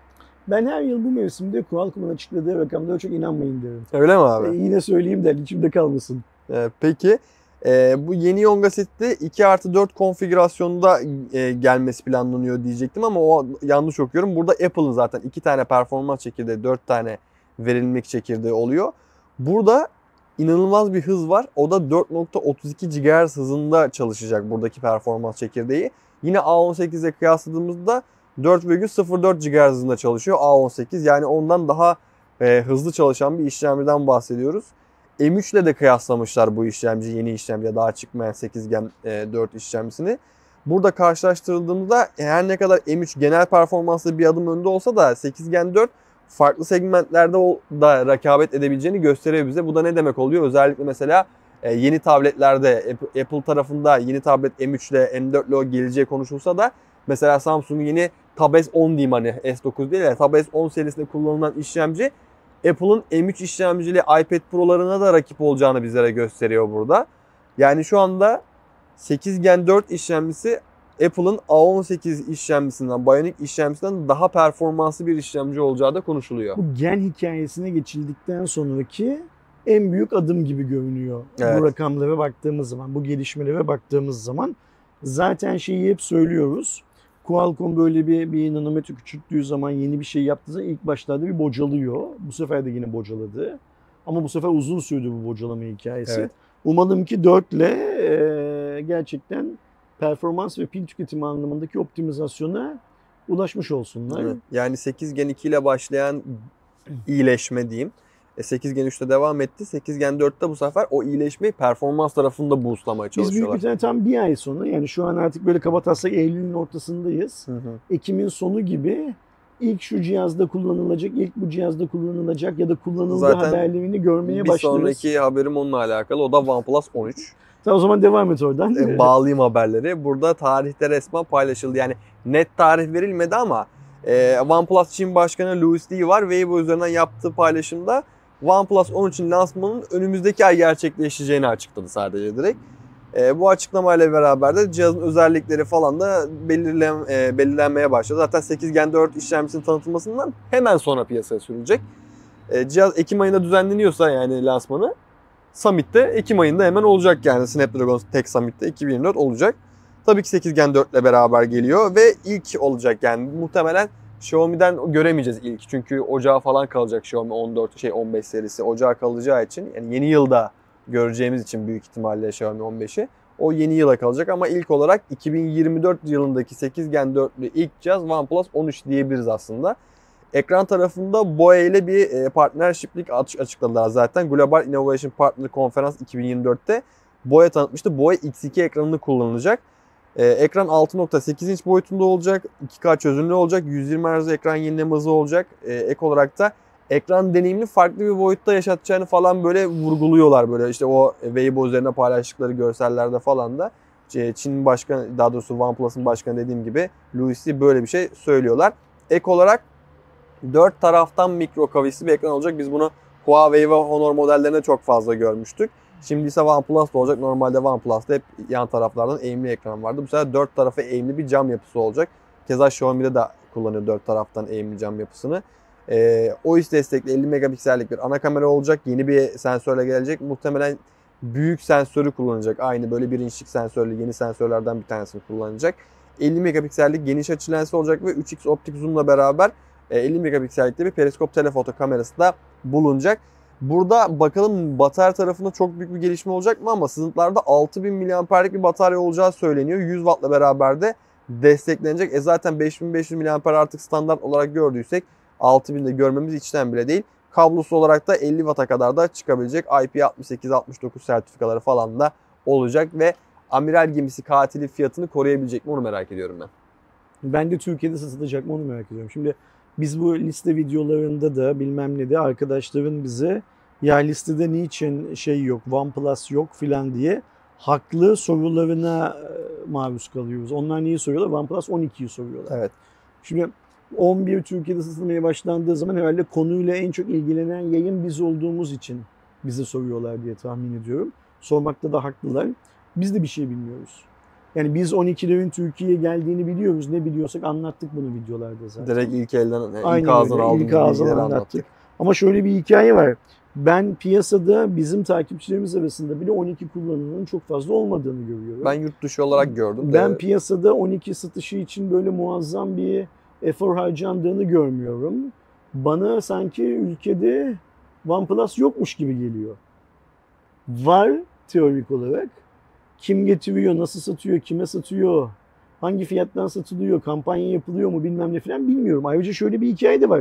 Ben her yıl bu mevsimde Qualcomm'un açıkladığı rakamlara çok inanmayın derim. Öyle mi abi? E, yine söyleyeyim de içimde kalmasın. Ee, peki e, bu yeni Yonga sette iki artı dört konfigürasyonda e, gelmesi planlanıyor diyecektim ama o yanlış okuyorum. Burada Apple'ın zaten iki tane performans çekirdeği, dört tane verimlilik çekirdeği oluyor. Burada inanılmaz bir hız var. O da dört nokta otuz iki gigahertz hızında çalışacak buradaki performans çekirdeği. Yine A on sekize kıyasladığımızda dört virgül sıfır dört gigahertz hızında çalışıyor A on sekiz. Yani ondan daha e, hızlı çalışan bir işlemciden bahsediyoruz. M üç ile de kıyaslamışlar bu işlemci, yeni işlemci, daha çıkmayan sekiz Gen dört işlemcisini. Burada karşılaştırıldığında her ne kadar M üç genel performansla bir adım önde olsa da sekiz Gen dört farklı segmentlerde da rekabet edebileceğini gösteriyor bize. Bu da ne demek oluyor? Özellikle mesela yeni tabletlerde Apple tarafında yeni tablet M üç ile M dört ile geleceği konuşulsa da mesela Samsung'un yeni Tab S on diyeyim, hani S dokuz değil de Tab S on serisinde kullanılan işlemci Apple'ın M üç işlemcili iPad Pro'larına da rakip olacağını bizlere gösteriyor burada. Yani şu anda sekiz Gen dört işlemcisi Apple'ın A on sekiz işlemcisinden, Bionic işlemcisinden daha performanslı bir işlemci olacağı da konuşuluyor. Bu gen hikayesine geçildikten sonraki en büyük adım gibi görünüyor. Evet. Bu rakamlara baktığımız zaman, bu gelişmelere baktığımız zaman zaten şeyi hep söylüyoruz. Qualcomm böyle bir, bir nanometre küçülttüğü zaman, yeni bir şey yaptığı zaman ilk başlarda bir bocalıyor. Bu sefer de yine bocaladı. Ama bu sefer uzun sürdü bu bocalama hikayesi. Evet. Umalım ki dört ile e, gerçekten performans ve pil tüketimi anlamındaki optimizasyona ulaşmış olsunlar. Evet. Yani sekiz Gen iki ile başlayan iyileşme diyeyim. sekiz Gen üçte devam etti. sekiz Gen dörtte bu sefer o iyileşmeyi performans tarafında boostlamaya çalışıyorlar. Biz büyük bir tane tam bir ay sonra, yani şu an artık böyle kabataslak Eylül'ün ortasındayız. Hı hı. Ekim'in sonu gibi ilk şu cihazda kullanılacak, ilk bu cihazda kullanılacak ya da kullanıldığı zaten haberlerini görmeye bir başlarız. Bir sonraki haberim onunla alakalı. O da OnePlus on üç. Tamam, o zaman devam et oradan. E, bağlayayım haberleri. Burada tarihte resmen paylaşıldı. Yani net tarih verilmedi ama e, OnePlus Çin Başkanı Louis Lee var. Weibo üzerinden yaptığı paylaşımda OnePlus on üçün lansmanının önümüzdeki ay gerçekleşeceğini açıkladı sadece direkt. E, bu açıklamayla beraber de cihazın özellikleri falan da belirlen, e, belirlenmeye başladı. Zaten sekiz Gen dört işlemcisinin tanıtılmasından hemen sonra piyasaya sürülecek. E, cihaz Ekim ayında düzenleniyorsa yani lansmanı, Summit'te Ekim ayında hemen olacak yani. Snapdragon Tech Summit'te iki bin yirmi dört olacak. Tabii ki sekiz Gen dört ile beraber geliyor ve ilk olacak yani. Muhtemelen Xiaomi'den göremeyeceğiz ilk. Çünkü ocağa falan kalacak Xiaomi on dört şey on beş serisi. Ocağa kalacağı için, yani yeni yılda göreceğimiz için büyük ihtimalle Xiaomi on beşi. O yeni yıla kalacak ama ilk olarak iki bin yirmi dört yılındaki sekiz Gen dörtlü ilk cihaz OnePlus on üç diyebiliriz aslında. Ekran tarafında Boya ile bir partnershiplik açıkladılar zaten. Global Innovation Partner Conference iki bin yirmi dörtte Boya tanıtmıştı. Boya X iki ekranını kullanılacak. Ee, ekran altı nokta sekiz inç boyutunda olacak. iki K çözünürlüğü olacak. yüz yirmi hertz ekran yenileme hızı olacak. Ee, ek olarak da ekran deneyimini farklı bir boyutta yaşatacağını falan böyle vurguluyorlar. Böyle işte o Weibo üzerine paylaştıkları görsellerde falan da Çin başkanı, daha doğrusu OnePlus'ın başkanı dediğim gibi Louis Lee böyle bir şey söylüyorlar. Ek olarak Dört taraftan mikro kavisli bir ekran olacak. Biz bunu Huawei ve Honor modellerinde çok fazla görmüştük. Şimdi ise OnePlus'ta olacak. Normalde OnePlus'ta hep yan taraflardan eğimli ekran vardı. Bu sefer dört tarafa eğimli bir cam yapısı olacak. Keza Xiaomi'de de kullanıyor dört taraftan eğimli cam yapısını. Ee, O I S destekli elli megapiksellik bir ana kamera olacak. Yeni bir sensörle gelecek. Muhtemelen büyük sensörü kullanacak. Aynı böyle bir inçlik sensörlü yeni sensörlerden bir tanesini kullanacak. elli megapiksellik geniş açı lensi olacak ve üç x optik zoom'la beraber elli megapiksellikte bir periskop telefoto kamerası da bulunacak. Burada bakalım batarya tarafında çok büyük bir gelişme olacak mı ama sızıntılarda altı bin miliamperlik bir batarya olacağı söyleniyor. yüz wattla beraber de desteklenecek. E zaten beş bin beş yüz miliamper artık standart olarak gördüysek altı binde görmemiz içten bile değil. Kablosu olarak da elli watt'a kadar da çıkabilecek I P altmış sekiz altmış dokuz sertifikaları falan da olacak ve amiral gemisi katili fiyatını koruyabilecek mi onu merak ediyorum ben. Ben de Türkiye'de satılacak mı onu merak ediyorum. Şimdi biz bu liste videolarında da bilmem ne de arkadaşların bize ya listede niçin şey yok, OnePlus yok filan diye haklı sorularına maruz kalıyoruz. Onlar neyi soruyorlar? OnePlus on ikiyi soruyorlar. Evet. Şimdi on bir Türkiye'de satılmaya başlandığı zaman herhalde konuyla en çok ilgilenen yayın biz olduğumuz için bize soruyorlar diye tahmin ediyorum. Sormakta da haklılar. Biz de bir şey bilmiyoruz. Yani biz on ikilerin Türkiye'ye geldiğini biliyoruz. Ne biliyorsak anlattık bunu videolarda zaten. Direkt ilk elden, ilk Aynen ağızdan öyle. aldığımız İlk ağızdan bilgileri anlattık. anlattık. Ama şöyle bir hikaye var. Ben piyasada bizim takipçilerimiz arasında bile on iki kullanımının çok fazla olmadığını görüyorum. Ben yurt dışı olarak gördüm. Ben de... piyasada on iki satışı için böyle muazzam bir efor harcandığını görmüyorum. Bana sanki ülkede OnePlus yokmuş gibi geliyor. Var teorik olarak. Kim getiriyor, nasıl satıyor, kime satıyor, hangi fiyattan satılıyor, kampanya yapılıyor mu bilmem ne falan bilmiyorum. Ayrıca şöyle bir hikaye de var.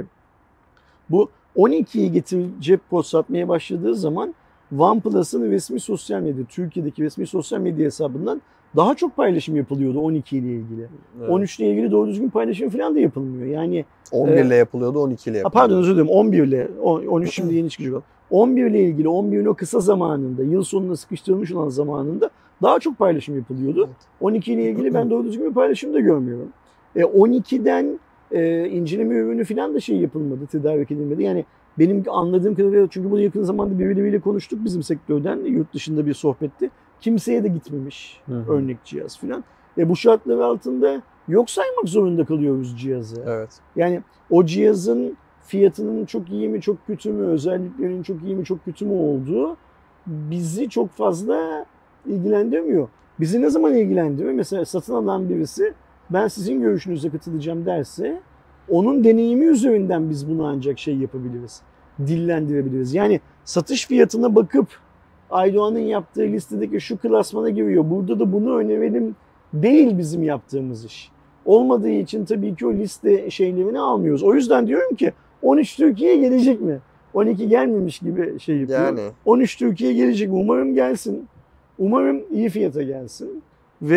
Bu on ikiyi getirip cep post satmaya başladığı zaman OnePlus'ın resmi sosyal medya, Türkiye'deki resmi sosyal medya hesabından daha çok paylaşım yapılıyordu on iki ile ilgili. Evet. on üç ile ilgili doğru düzgün paylaşım falan da yapılmıyor. Yani on bir ile e, yapılıyordu, on iki ile yapılıyordu. Pardon özür dilerim, on bir ile, on üç şimdi yeni çıkacak. on bir ile ilgili, on birin o kısa zamanında, yıl sonuna sıkıştırılmış olan zamanında daha çok paylaşım yapılıyordu. Evet. on iki ile ilgili ben doğru düzgün bir paylaşım da görmüyorum. E, on ikiden e, inceleme ürünü falan da şey yapılmadı, tedarik edilmedi. Yani benim anladığım kadarıyla, çünkü bunu yakın zamanda birileriyle konuştuk bizim sektörden, yurt dışında bir sohbetti. Kimseye de gitmemiş hı hı. örnek cihaz falan. E, bu şartlar altında yok saymak zorunda kalıyoruz cihazı. Evet. Yani o cihazın fiyatının çok iyi mi, çok kötü mü, özelliklerinin çok iyi mi, çok kötü mü olduğu bizi çok fazla ilgilendirmiyor. Bizi ne zaman ilgilendiriyor? Mesela satın alan birisi ben sizin görüşünüze katılacağım derse onun deneyimi üzerinden biz bunu ancak şey yapabiliriz, dillendirebiliriz. Yani satış fiyatına bakıp Aydoğan'ın yaptığı listedeki şu klasmana giriyor, burada da bunu önerelim değil bizim yaptığımız iş. Olmadığı için tabii ki o liste şeylerini almıyoruz. O yüzden diyorum ki on üç Türkiye'ye gelecek mi? on iki gelmemiş gibi şey yapıyor. Yani. on üç Türkiye'ye gelecek mi? Umarım gelsin. Umarım iyi fiyata gelsin. Ve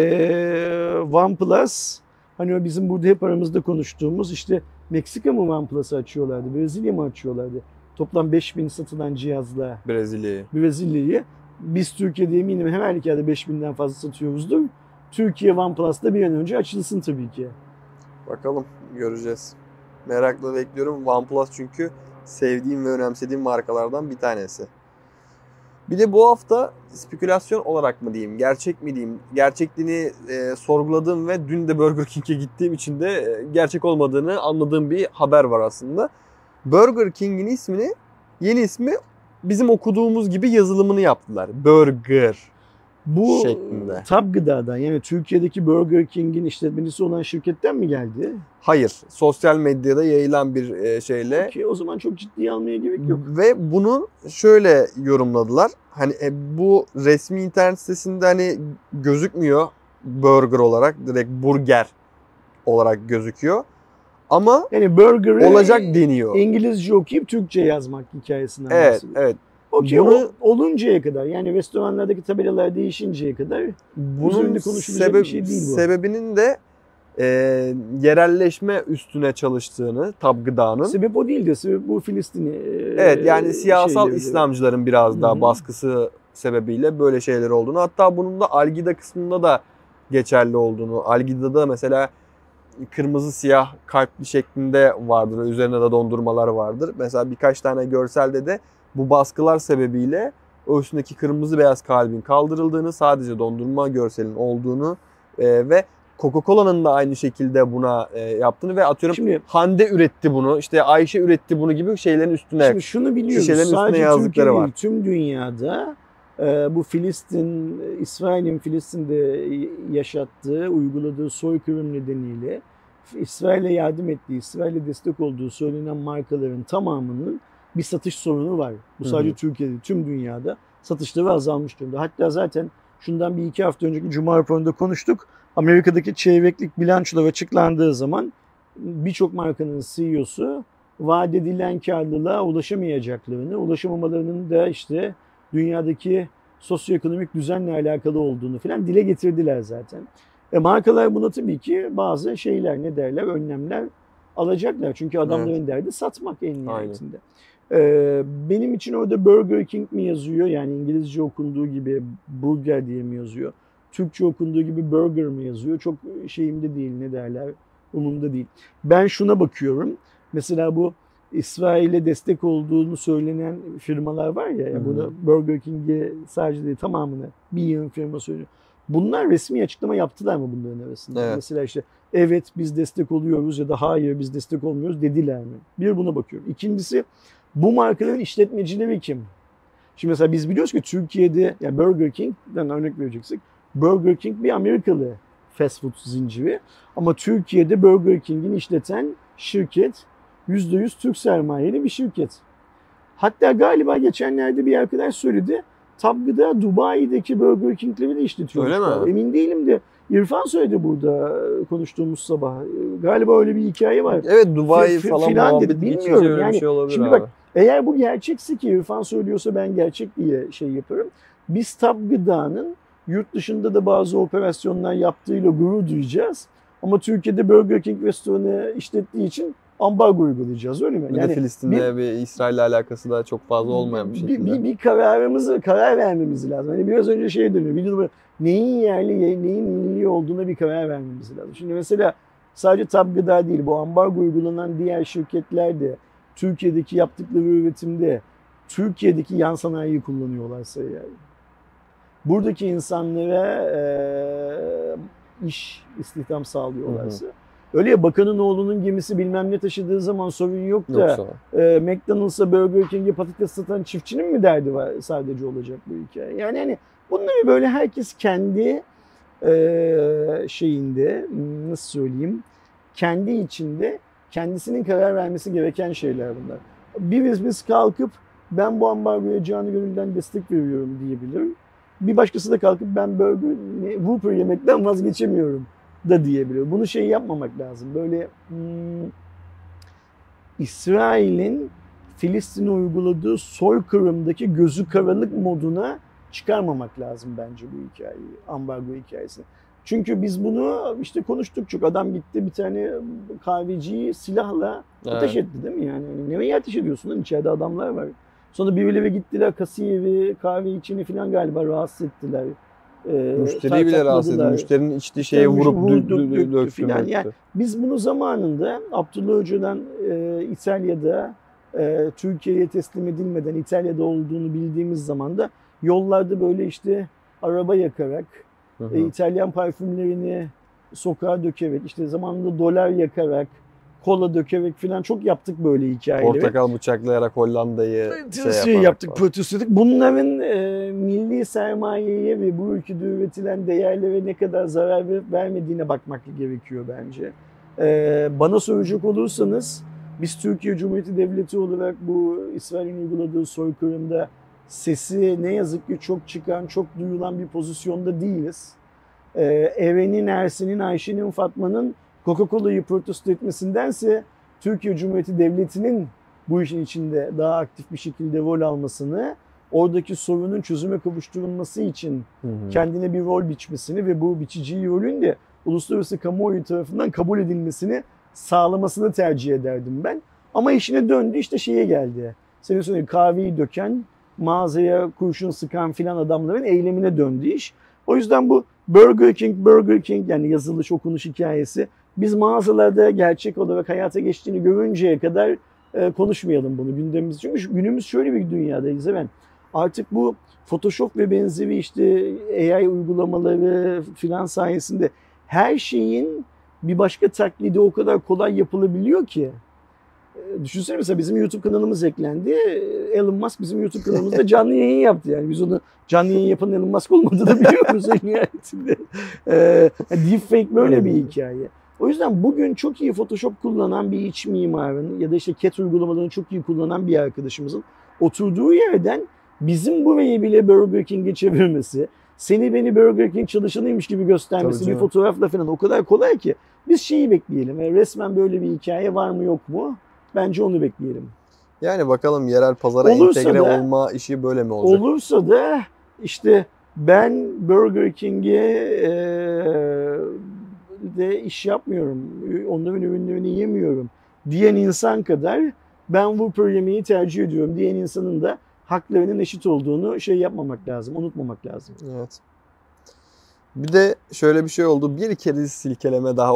ee, OnePlus, hani o bizim burada hep aramızda konuştuğumuz işte Meksika mı OnePlus'ı açıyorlardı, Brezilya mı açıyorlardı? Toplam beş bin satılan cihazla Brezilya'yı. Brezilya'yı. Biz Türkiye'de eminim her halükarda beş binden fazla satıyoruzdur. Türkiye OnePlus'ta bir an önce açılsın tabii ki. Bakalım, göreceğiz. Merakla bekliyorum. OnePlus çünkü sevdiğim ve önemsediğim markalardan bir tanesi. Bir de bu hafta spekülasyon olarak mı diyeyim, gerçek mi diyeyim, gerçekliğini e, sorguladığım ve dün de Burger King'e gittiğim için de e, gerçek olmadığını anladığım bir haber var aslında. Burger King'in ismini, yeni ismi bizim okuduğumuz gibi yazılımını yaptılar. Burger. Bu şeklinde. Tab Gıda'dan, yani Türkiye'deki Burger King'in işletmecisi olan şirketten mi geldi? Hayır. Sosyal medyada yayılan bir şeyle. Peki, o zaman çok ciddiye almaya gerek yok. Ve bunu şöyle yorumladılar. Hani e, bu resmi internet sitesinde hani gözükmüyor burger olarak. Direkt burger olarak gözüküyor. Ama yani burger olacak deniyor. İngilizce okuyup Türkçe yazmak hikayesinden evet, bahsediyor. Evet. Okey, bunu, oluncaya kadar, yani restoranlardaki tabelalar değişinceye kadar bunun konuşulacak bir şey değil bu. Sebebinin de e, yerelleşme üstüne çalıştığını Tab Gıda'nın. Sebep o değil de sebep bu Filistin. E, evet, yani siyasal şeyleri. İslamcıların biraz daha Hı-hı. baskısı sebebiyle böyle şeyler olduğunu, hatta bunun da Algida kısmında da geçerli olduğunu, Algida'da mesela kırmızı siyah kalpli şeklinde vardır. Üzerine de dondurmalar vardır. Mesela birkaç tane görselde de bu baskılar sebebiyle o üstündeki kırmızı beyaz kalbin kaldırıldığını, sadece dondurma görselinin olduğunu e, ve Coca-Cola'nın da aynı şekilde buna e, yaptığını ve atıyorum şimdi, Hande üretti bunu, işte Ayşe üretti bunu gibi şeylerin üstüne, şimdi şunu biliyoruz, şişelerin üstüne sadece yazdıkları Türkiye var. Değil, tüm dünyada e, bu Filistin, İsrail'in Filistin'de yaşattığı, uyguladığı soykırım nedeniyle İsrail'e yardım ettiği, İsrail'e destek olduğu söylenen markaların tamamının bir satış sorunu var. Bu sadece hı hı. Türkiye'de, tüm dünyada satışları azalmış durumda. Hatta zaten şundan bir iki hafta önceki Cuma raporunda konuştuk. Amerika'daki çeyreklik bilançolar açıklandığı zaman birçok markanın C E O'su vaat edilen karlılığa ulaşamayacaklarını, ulaşamamalarının da işte dünyadaki sosyoekonomik düzenle alakalı olduğunu falan dile getirdiler zaten. E markalar buna tabii ki bazı şeyler, ne derler, önlemler alacaklar. Çünkü adamların evet. derdi satmak en nihayetinde. Ee, benim için orada Burger King mi yazıyor? Yani İngilizce okunduğu gibi burger diye mi yazıyor? Türkçe okunduğu gibi burger mi yazıyor? Çok şeyimde değil, ne derler, umurumda değil. Ben şuna bakıyorum. Mesela bu İsrail'e destek olduğunu söylenen firmalar var ya, yani bunu Burger King'e sadece değil tamamını bir yığın firma söylüyor. Bunlar resmi açıklama yaptılar mı bunların arasında? Evet. Mesela işte evet biz destek oluyoruz ya da hayır biz destek olmuyoruz dediler mi? Bir, buna bakıyorum. İkincisi, bu markaların işletmecileri kim? Şimdi mesela biz biliyoruz ki Türkiye'de, yani Burger King'den örnek vereceksek, Burger King bir Amerikalı fast food zinciri. Ama Türkiye'de Burger King'in işleten şirket yüzde yüz Türk sermayeli bir şirket. Hatta galiba geçenlerde bir arkadaş söyledi, Tabgı'da Dubai'deki Burger King'leri de işletiyor. Öyle mi? Emin değilim de İrfan söyledi burada konuştuğumuz sabah. Galiba öyle bir hikaye var. Evet, Dubai F- falan filan muhabbet dedi. Bilmiyorum öyle yani. Bir şey olabilir şimdi abi. bak, eğer bu gerçekse, ki İrfan söylüyorsa ben gerçek diye şey yaparım. Biz Tabgıda'nın yurt dışında da bazı operasyonlar yaptığıyla gurur duyacağız. Ama Türkiye'de Burger King restoranı işlettiği için ambargo uygulayacağız, öyle mi? Bir yani de Filistin'de bir, bir İsrail'le alakası da çok fazla olmayan bir şekilde. Bir, bir, bir kararımızı, karar vermemiz lazım. Hani biraz önce şey dönüyor, videoda neyin yerli, neyin milli olduğuna bir karar vermemiz lazım. Şimdi mesela sadece Tabgıda değil, bu ambargo uygulanan diğer şirketler de Türkiye'deki yaptıkları üretimde Türkiye'deki yan sanayiyi kullanıyorlarsa yani, buradaki insanlara e, iş, istihdam sağlıyorlarsa, hı hı. Öyle ya, bakanın oğlunun gemisi bilmem ne taşıdığı zaman sorun yok da e, McDonald's'a, Burger King'e patates satan çiftçinin mi derdi var sadece olacak bu hikaye? Yani hani bunları böyle herkes kendi e, şeyinde, nasıl söyleyeyim, kendi içinde kendisinin karar vermesi gereken şeyler bunlar. Biriz biz kalkıp ben bu ambargoya canı gönülden destek veriyorum diyebilirim. Bir başkası da kalkıp ben burger, Whopper yemekten vazgeçemiyorum da diyebiliyor. Bunu şey yapmamak lazım. Böyle hmm, İsrail'in Filistin'e uyguladığı soykırımdaki gözü karalık moduna çıkarmamak lazım bence bu hikayeyi, ambargo hikayesini. Çünkü biz bunu işte konuştuk çok. Adam gitti bir tane kahveciyi silahla evet. ateş etti değil mi? Yani nereye ateş ediyorsun lan? İçeride adamlar var. Sonra birileri gittiler, kasiyeri, kahve içini falan galiba rahatsız ettiler. Ee, Müşteriyi bile rahatsız etti. Müşterinin içtiği şeye vurup vurdu, dö- dö- döktü falan. Yani biz bunu zamanında Abdullah Öcalan e, İtalya'da e, Türkiye'ye teslim edilmeden İtalya'da olduğunu bildiğimiz zaman da yollarda böyle işte araba yakarak, e, İtalyan parfümlerini sokağa dökerek, işte zamanında dolar yakarak, kola dökerek falan çok yaptık böyle hikayeleri. Portakal bıçaklayarak Hollanda'yı şey, şey yaptık, protesto ettik. Bunların e, milli sermayeye ve bu ülkede üretilen değerlere ne kadar zarar verip vermediğine bakmak gerekiyor bence. E, bana soracak olursanız biz Türkiye Cumhuriyeti Devleti olarak bu İsrail'in uyguladığı soykırımda sesi ne yazık ki çok çıkan, çok duyulan bir pozisyonda değiliz. E, Eren'in, Ersin'in, Ayşe'nin, Fatma'nın Coca-Cola'yı protesto etmesindense Türkiye Cumhuriyeti Devleti'nin bu işin içinde daha aktif bir şekilde rol almasını, oradaki sorunun çözüme kavuşturulması için hı hı. kendine bir rol biçmesini ve bu biçiciyi rolün de uluslararası kamuoyu tarafından kabul edilmesini sağlamasını tercih ederdim ben. Ama işine döndü, işte şeye geldi. Senin söylediğin kahveyi döken, mağazaya kurşun sıkan filan adamların eylemine döndü iş. O yüzden bu Burger King, Burger King yani yazılış okunuş hikayesi Biz mağazalarda gerçek olarak hayata geçtiğini görünceye kadar e, konuşmayalım bunu gündemimiz. Çünkü günümüz şöyle bir dünyadayız. Evet. Artık bu Photoshop ve benzeri işte A I uygulamaları filan sayesinde her şeyin bir başka taklidi o kadar kolay yapılabiliyor ki. Düşünsene mesela bizim YouTube kanalımız eklendi. Elon Musk bizim YouTube kanalımızda canlı yayın yaptı. Yani biz onu canlı yayın yapan Elon Musk olmadığını biliyoruz en nihayetinde. Ee, Deepfake böyle bir hikaye. O yüzden bugün çok iyi Photoshop kullanan bir iç mimarın ya da işte C A D uygulamalarını çok iyi kullanan bir arkadaşımızın oturduğu yerden bizim burayı bile Burger King'e çevirmesi, seni beni Burger King çalışanıymış gibi göstermesi bir fotoğrafla falan o kadar kolay ki biz şeyi bekleyelim. Yani resmen böyle bir hikaye var mı yok mu? Bence onu bekleyelim. Yani bakalım yerel pazara olursa entegre da, olma işi böyle mi olacak? Olursa da işte ben Burger King'e e, de iş yapmıyorum. Onların ürünlerini yemiyorum diyen insan kadar ben Whopper yemeği tercih ediyorum diyen insanın da haklarının eşit olduğunu şey yapmamak lazım, unutmamak lazım. Evet. Bir de şöyle bir şey oldu. Bir kere silkeleme daha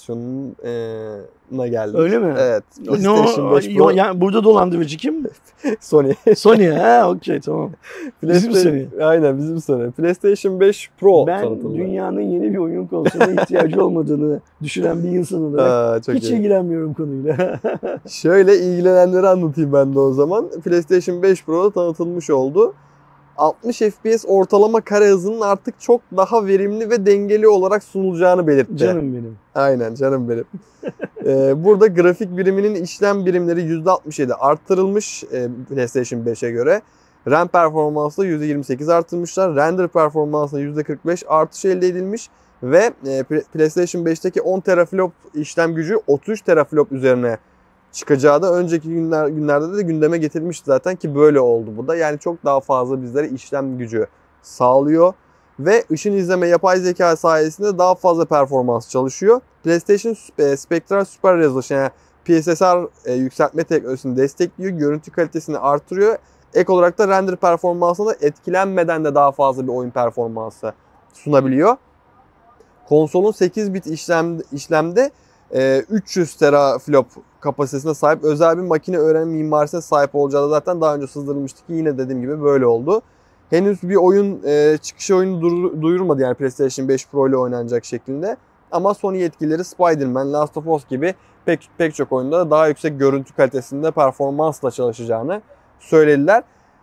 operasyonuna geldik. Öyle mi? Evet. PlayStation no, beş Pro. Yani burada dolandırıcı kim? Sony. Sony ha okey tamam. Bizim Sony. Aynen bizim Sony. PlayStation beş Pro ben tanıtıldı. Dünyanın yeni bir oyun konsoluna ihtiyacı olmadığını düşünen bir insan olarak Aa, hiç iyi. ilgilenmiyorum konuyla. Şöyle ilgilenenleri anlatayım ben de o zaman. PlayStation beş Pro'da tanıtılmış oldu. altmış F P S ortalama kare hızının artık çok daha verimli ve dengeli olarak sunulacağını belirtti. Canım benim. Aynen canım benim. ee, burada grafik biriminin işlem birimleri yüzde altmış yedi arttırılmış e, PlayStation beşe göre. RAM performansı da yüzde yirmi sekiz artırmışlar. Render performansında yüzde kırk beş artış elde edilmiş. Ve e, PlayStation beşteki on teraflop işlem gücü otuz üç teraflop üzerine çıkacağı da önceki günler günlerde de gündeme getirmişti zaten ki böyle oldu bu da. Yani çok daha fazla bizlere işlem gücü sağlıyor ve ışın izleme yapay zeka sayesinde daha fazla performans çalışıyor. PlayStation Spectral Super Resolution yani P S S R e, yükseltme teknolojisini destekliyor, görüntü kalitesini artırıyor. Ek olarak da render performansına da etkilenmeden de daha fazla bir oyun performansı sunabiliyor. Konsolun sekiz bit işlem, işlemde üç yüz teraflop kapasitesine sahip özel bir makine öğrenme mimarisine sahip olacağı da zaten daha önce sızdırılmıştı ki yine dediğim gibi böyle oldu. Henüz bir oyun çıkış oyunu duyurulmadı yani PlayStation beş Pro ile oynanacak şekilde. Ama Sony yetkilileri Spider-Man, Last of Us gibi pek, pek çok oyunda daha yüksek görüntü kalitesinde performansla çalışacağını söylediler.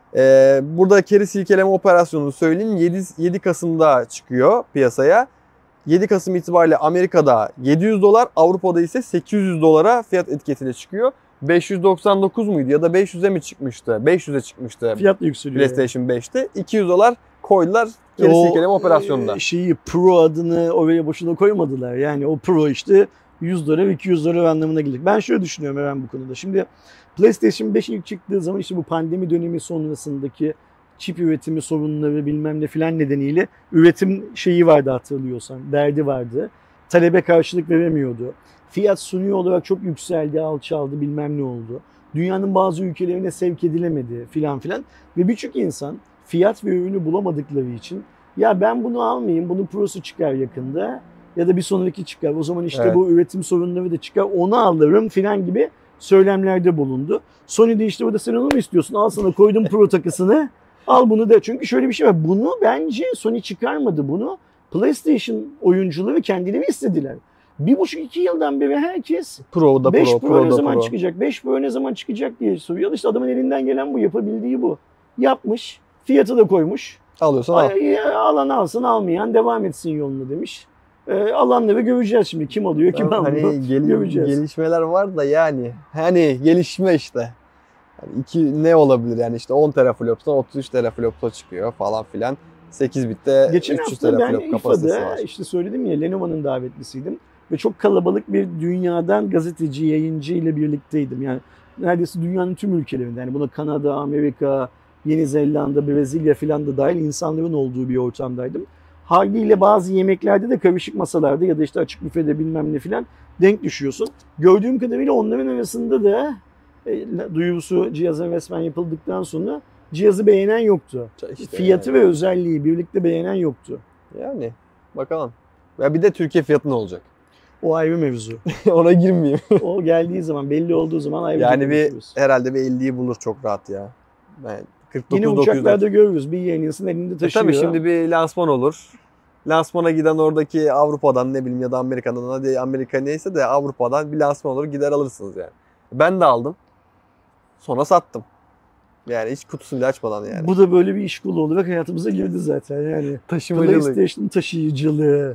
Burada keri silkeleme operasyonunu söyleyeyim. yedi Kasım'da çıkıyor piyasaya. yedi Kasım itibariyle Amerika'da yedi yüz dolar, Avrupa'da ise sekiz yüz dolara fiyat etiketiyle çıkıyor. beş yüz doksan dokuz muydu ya da beş yüze mi çıkmıştı? beş yüze çıkmıştı. Fiyat yükseliyor. PlayStation beşte. iki yüz dolar koydular geri silkeleme operasyonunda. Şeyi Pro adını oraya boşuna koymadılar. Yani o Pro işte yüz dolar, iki yüz dolar anlamına gelir. Ben şöyle düşünüyorum hemen bu konuda. Şimdi PlayStation beş ilk çıktığı zaman işte bu pandemi dönemi sonrasındaki çip üretimi sorunları bilmem ne filan nedeniyle üretim şeyi vardı hatırlıyorsan. Derdi vardı. Talebe karşılık veremiyordu. Fiyat suni olarak çok yükseldi, alçaldı bilmem ne oldu. Dünyanın bazı ülkelerine sevk edilemedi filan filan. Ve birçok insan fiyat ve ürünü bulamadıkları için ya ben bunu almayayım, bunun Pro'su çıkar yakında ya da bir sonraki çıkar. O zaman işte evet. bu üretim sorunları da çıkar, onu alırım filan gibi söylemlerde bulundu. Sony de işte burada sen onu mu istiyorsun? Al sana koydum Pro takısını. Al bunu da. Çünkü şöyle bir şey var. Bunu bence Sony çıkarmadı bunu. PlayStation oyuncuları kendileri istediler. Bir buçuk iki yıldan beri herkes Pro'da beş Pro, Pro, Pro ne da zaman Pro. çıkacak? beş Pro ne zaman çıkacak diye soruyor. İşte adamın elinden gelen bu. Yapabildiği bu. Yapmış. Fiyatı da koymuş. Alıyorsan al. Alan alsın, almayan devam etsin yolunu demiş. E, alanları göreceğiz şimdi. Kim alıyor, kim yani almıyor hani gel- göreceğiz. Gelişmeler var da yani. Hani gelişme işte. Yani iki ne olabilir yani işte on teraflops'tan otuz üç teraflop'a çıkıyor falan filan. sekiz bitte Geçen üç yüz teraflop kapasitesi var. İşte söyledim ya Lenovo'nun davetlisiydim. Ve çok kalabalık bir dünyadan gazeteci, yayıncı ile birlikteydim. Yani neredeyse dünyanın tüm ülkelerinde. Yani buna Kanada, Amerika, Yeni Zelanda, Brezilya filan da dahil insanların olduğu bir ortamdaydım. Haliyle bazı yemeklerde de karışık masalarda ya da işte açık büfede bilmem ne filan denk düşüyorsun. Gördüğüm kadarıyla onların arasında da e, duyurusu cihaza resmen yapıldıktan sonra cihazı beğenen yoktu. İşte Fiyatı yani. Ve özelliği birlikte beğenen yoktu. Yani bakalım. Ya bir de Türkiye fiyatı ne olacak? O ayrı mevzu. Ona girmeyeyim. O geldiği zaman, belli olduğu zaman ayrı yani bir herhalde bir elliyi bulur çok rahat ya. Yani kırk dokuz Yine uçaklarda görürüz. Bir yayıncısının elinde taşıyor. E tabii şimdi bir lansman olur. Lansmana giden oradaki Avrupa'dan ne bileyim ya da Amerika'dan, hadi Amerika neyse de Avrupa'dan bir lansman olur, gider alırsınız yani. Ben de aldım. Sonra sattım. Yani hiç kutusunu bile açmadan yani. Bu da böyle bir iş kolu olarak hayatımıza girdi zaten yani. Taşımacılık. PlayStation taşıyıcılığı.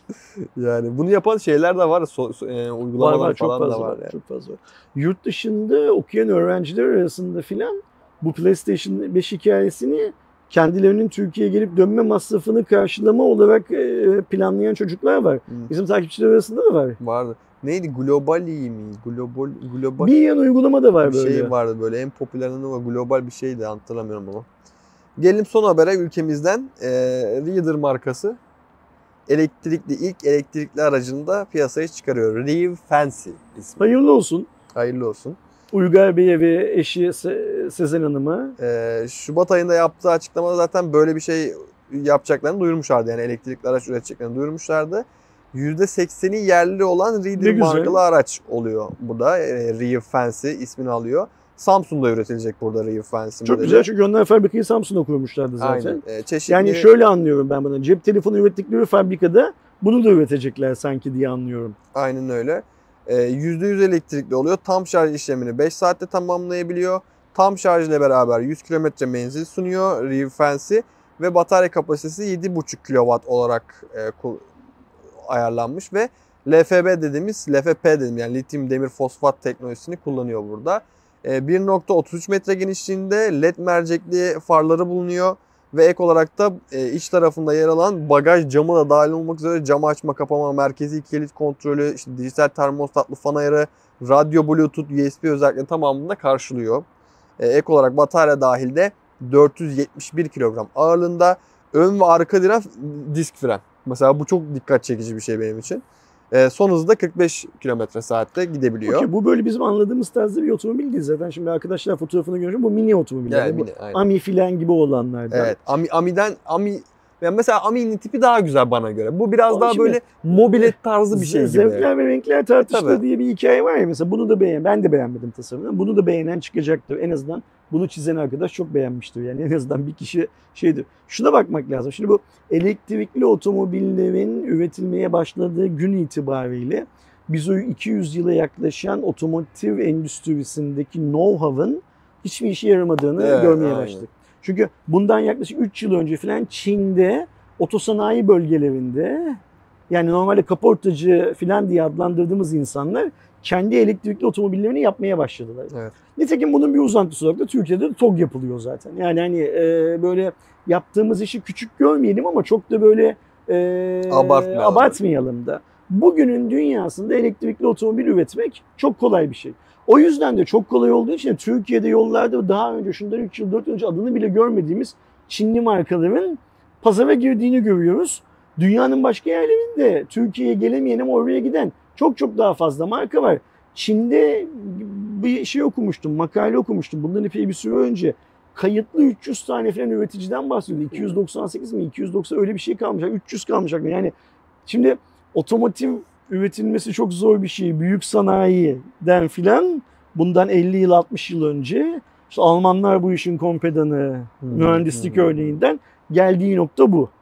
Yani bunu yapan şeyler de var. So, so, e, uygulamalar var, var, falan çok fazla da var. var Yani. Çok fazla var. Yurt dışında okuyan öğrenciler arasında filan bu PlayStation beş hikayesini kendilerinin Türkiye'ye gelip dönme masrafını karşılama olarak planlayan çocuklar var. Hmm. Bizim takipçiler arasında da var. Vardı. Neydi? Globally mi? Global, global. Bir yan uygulama da var bir böyle. Bir şey vardı böyle. En popülerinde var. Global bir şeydi. Hatırlamıyorum ama. Gelelim son habere ülkemizden. Ee, Reader markası elektrikli ilk elektrikli aracını da piyasaya çıkarıyor. Reeve Fancy ismi. Hayırlı olsun. Hayırlı olsun. Uygar Bey'e ve eşi Se- Sezen Hanım'a. Ee, Şubat ayında yaptığı açıklamada zaten böyle bir şey yapacaklarını duyurmuşlardı. Yani elektrikli araç üreteceklerini duyurmuşlardı. yüzde sekseni yerli olan Reader markalı araç oluyor bu da. E, Reeve Fancy ismini alıyor. Samsun'da üretilecek burada Reeve Fancy. Çok modeli. Güzel çünkü onlar fabrikayı Samsun'da kurmuşlardı zaten. Aynen. E, çeşitli... Yani şöyle anlıyorum ben bunu. Cep telefonu ürettikleri fabrikada bunu da üretecekler sanki diye anlıyorum. Aynen öyle. E, yüzde yüz elektrikli oluyor. Tam şarj işlemini beş saatte tamamlayabiliyor. Tam şarj ile beraber yüz kilometre menzil sunuyor Reeve Fancy ve batarya kapasitesi yedi buçuk kilowatt olarak e, ayarlanmış ve L F B dediğimiz, L F P dediğimiz yani lityum demir fosfat teknolojisini kullanıyor burada. bir nokta otuz üç metre genişliğinde led mercekli farları bulunuyor ve ek olarak da iç tarafında yer alan bagaj camı da dahil olmak üzere cam açma kapama, merkezi kilit kontrolü, işte dijital termostatlı fan ayarı, radyo, bluetooth, U S B özellikle tamamını karşılıyor. Ek olarak batarya dahil de dört yüz yetmiş bir kilogram ağırlığında, ön ve arka diren disk fren. Mesela bu çok dikkat çekici bir şey benim için. E, son hızı da kırk beş kilometre saatte gidebiliyor. Okay, bu böyle bizim anladığımız tarzda bir otomobil değil zaten. Şimdi arkadaşlar fotoğrafını görüyorum. Bu mini otomobiller. Yani bu mini, Ami filan gibi olanlardan. Evet. Ami, Ami'den Ami yani mesela Ami'nin tipi daha güzel bana göre. Bu biraz o daha böyle mobilet tarzı bir şey gibi. Zevkler ve renkler tartıştığı diye bir hikaye var ya mesela. Bunu da beğen. Ben de beğenmedim tasarımını. Bunu da beğenen çıkacaktır. En azından bunu çizen arkadaş çok beğenmiştir. Yani en azından bir kişi şeydir. Şuna bakmak lazım. Şimdi bu elektrikli otomobillerin üretilmeye başladığı gün itibariyle biz o iki yüz yıla yaklaşan otomotiv endüstrisindeki know-how'ın hiçbir işe yaramadığını evet, görmeye aynen. başladık. Çünkü bundan yaklaşık üç yıl önce falan Çin'de otosanayi bölgelerinde yani normalde kaportacı falan diye adlandırdığımız insanlar kendi elektrikli otomobillerini yapmaya başladılar. Evet. Nitekim bunun bir uzantısı olarak da Türkiye'de de TOG yapılıyor zaten. Yani hani e, böyle yaptığımız işi küçük görmeyelim ama çok da böyle e, abartmayalım. abartmayalım da. Bugünün dünyasında elektrikli otomobil üretmek çok kolay bir şey. O yüzden de çok kolay olduğu için Türkiye'de yollarda daha önce şundan üç yıl dört yıl önce adını bile görmediğimiz Çinli markaların pazara girdiğini görüyoruz. Dünyanın başka yerlerinde Türkiye'ye gelemeyen ama oraya giden çok çok daha fazla marka var. Çin'de bir şey okumuştum, makale okumuştum. Bundan epey bir süre önce. Kayıtlı üç yüz tane falan üreticiden bahsediyordu. iki yüz doksan sekiz mi, iki yüz doksan öyle bir şey kalmış. üç yüz kalmış. Yani şimdi otomotiv üretilmesi çok zor bir şey. Büyük sanayiden filan bundan elli yıl altmış yıl önce işte Almanlar bu işin kompedanı, hmm, mühendislik hmm. örneğinden geldiği nokta bu.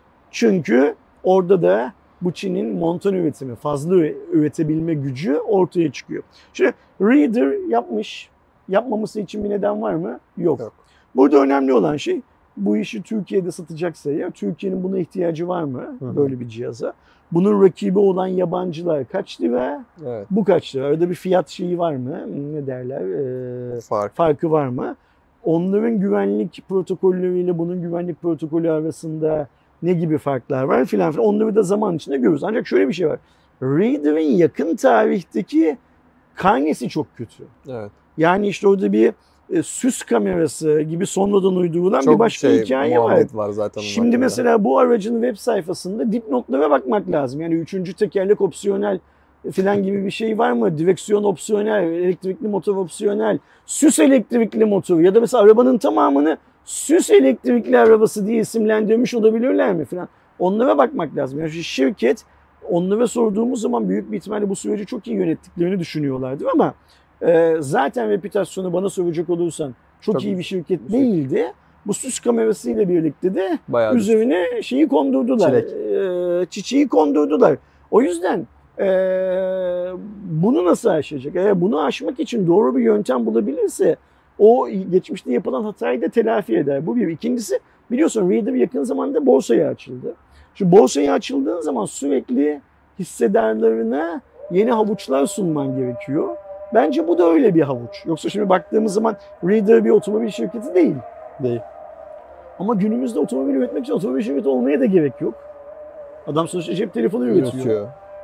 Çünkü orada da bu Çin'in montan üretimi, fazla üretebilme gücü ortaya çıkıyor. Şimdi Reader yapmış, yapmaması için bir neden var mı? Yok. Yok. Burada önemli olan şey bu işi Türkiye'de satacaksa ya Türkiye'nin buna ihtiyacı var mı Hı-hı. böyle bir cihaza? Bunun rakibi olan yabancılar kaç lira? Evet. Bu kaç lira? Arada bir fiyat şeyi var mı? Ne derler? Ee, Fark. Farkı var mı? Onların güvenlik protokolleriyle bunun güvenlik protokolü arasında ne gibi farklar var filan filan. Onları da zaman içinde görürüz. Ancak şöyle bir şey var. Reader'ın yakın tarihteki karnesi çok kötü. Evet. Yani işte orada bir e, süs kamerası gibi sonradan uydurulan çok bir başka şey, hikaye var. var zaten Şimdi mesela bu aracın web sayfasında dipnotlara bakmak lazım. Yani üçüncü tekerlek opsiyonel filan gibi bir şey var mı? Direksiyon opsiyonel, elektrikli motor opsiyonel, süs elektrikli motor ya da mesela arabanın tamamını süs elektrikli arabası diye isimlendirmiş olabilirler mi filan? Onlara bakmak lazım. Yani şu şirket onlara sorduğumuz zaman büyük bir ihtimalle bu süreci çok iyi yönettiklerini düşünüyorlardır ama e, zaten reputasyonu bana soracak olursan çok Tabii. iyi bir şirket bir değildi. Bu süs kamerasıyla birlikte de Bayağı üzerine düşün. şeyi kondurdular. E, çiçeği kondurdular. O yüzden e, bunu nasıl aşacak? Eğer bunu aşmak için doğru bir yöntem bulabilirse o geçmişte yapılan hatayı da telafi eder. Bu bir. İkincisi biliyorsun Reader yakın zamanda borsaya açıldı. Şu borsaya açıldığın zaman sürekli hissedarlarına yeni havuçlar sunman gerekiyor. Bence bu da öyle bir havuç. Yoksa şimdi baktığımız zaman Reader bir otomobil şirketi değil. Değil. Ama günümüzde otomobil üretmek için otomobil şirketi olmaya da gerek yok. Adam sonuçta cep telefonu üretiyor.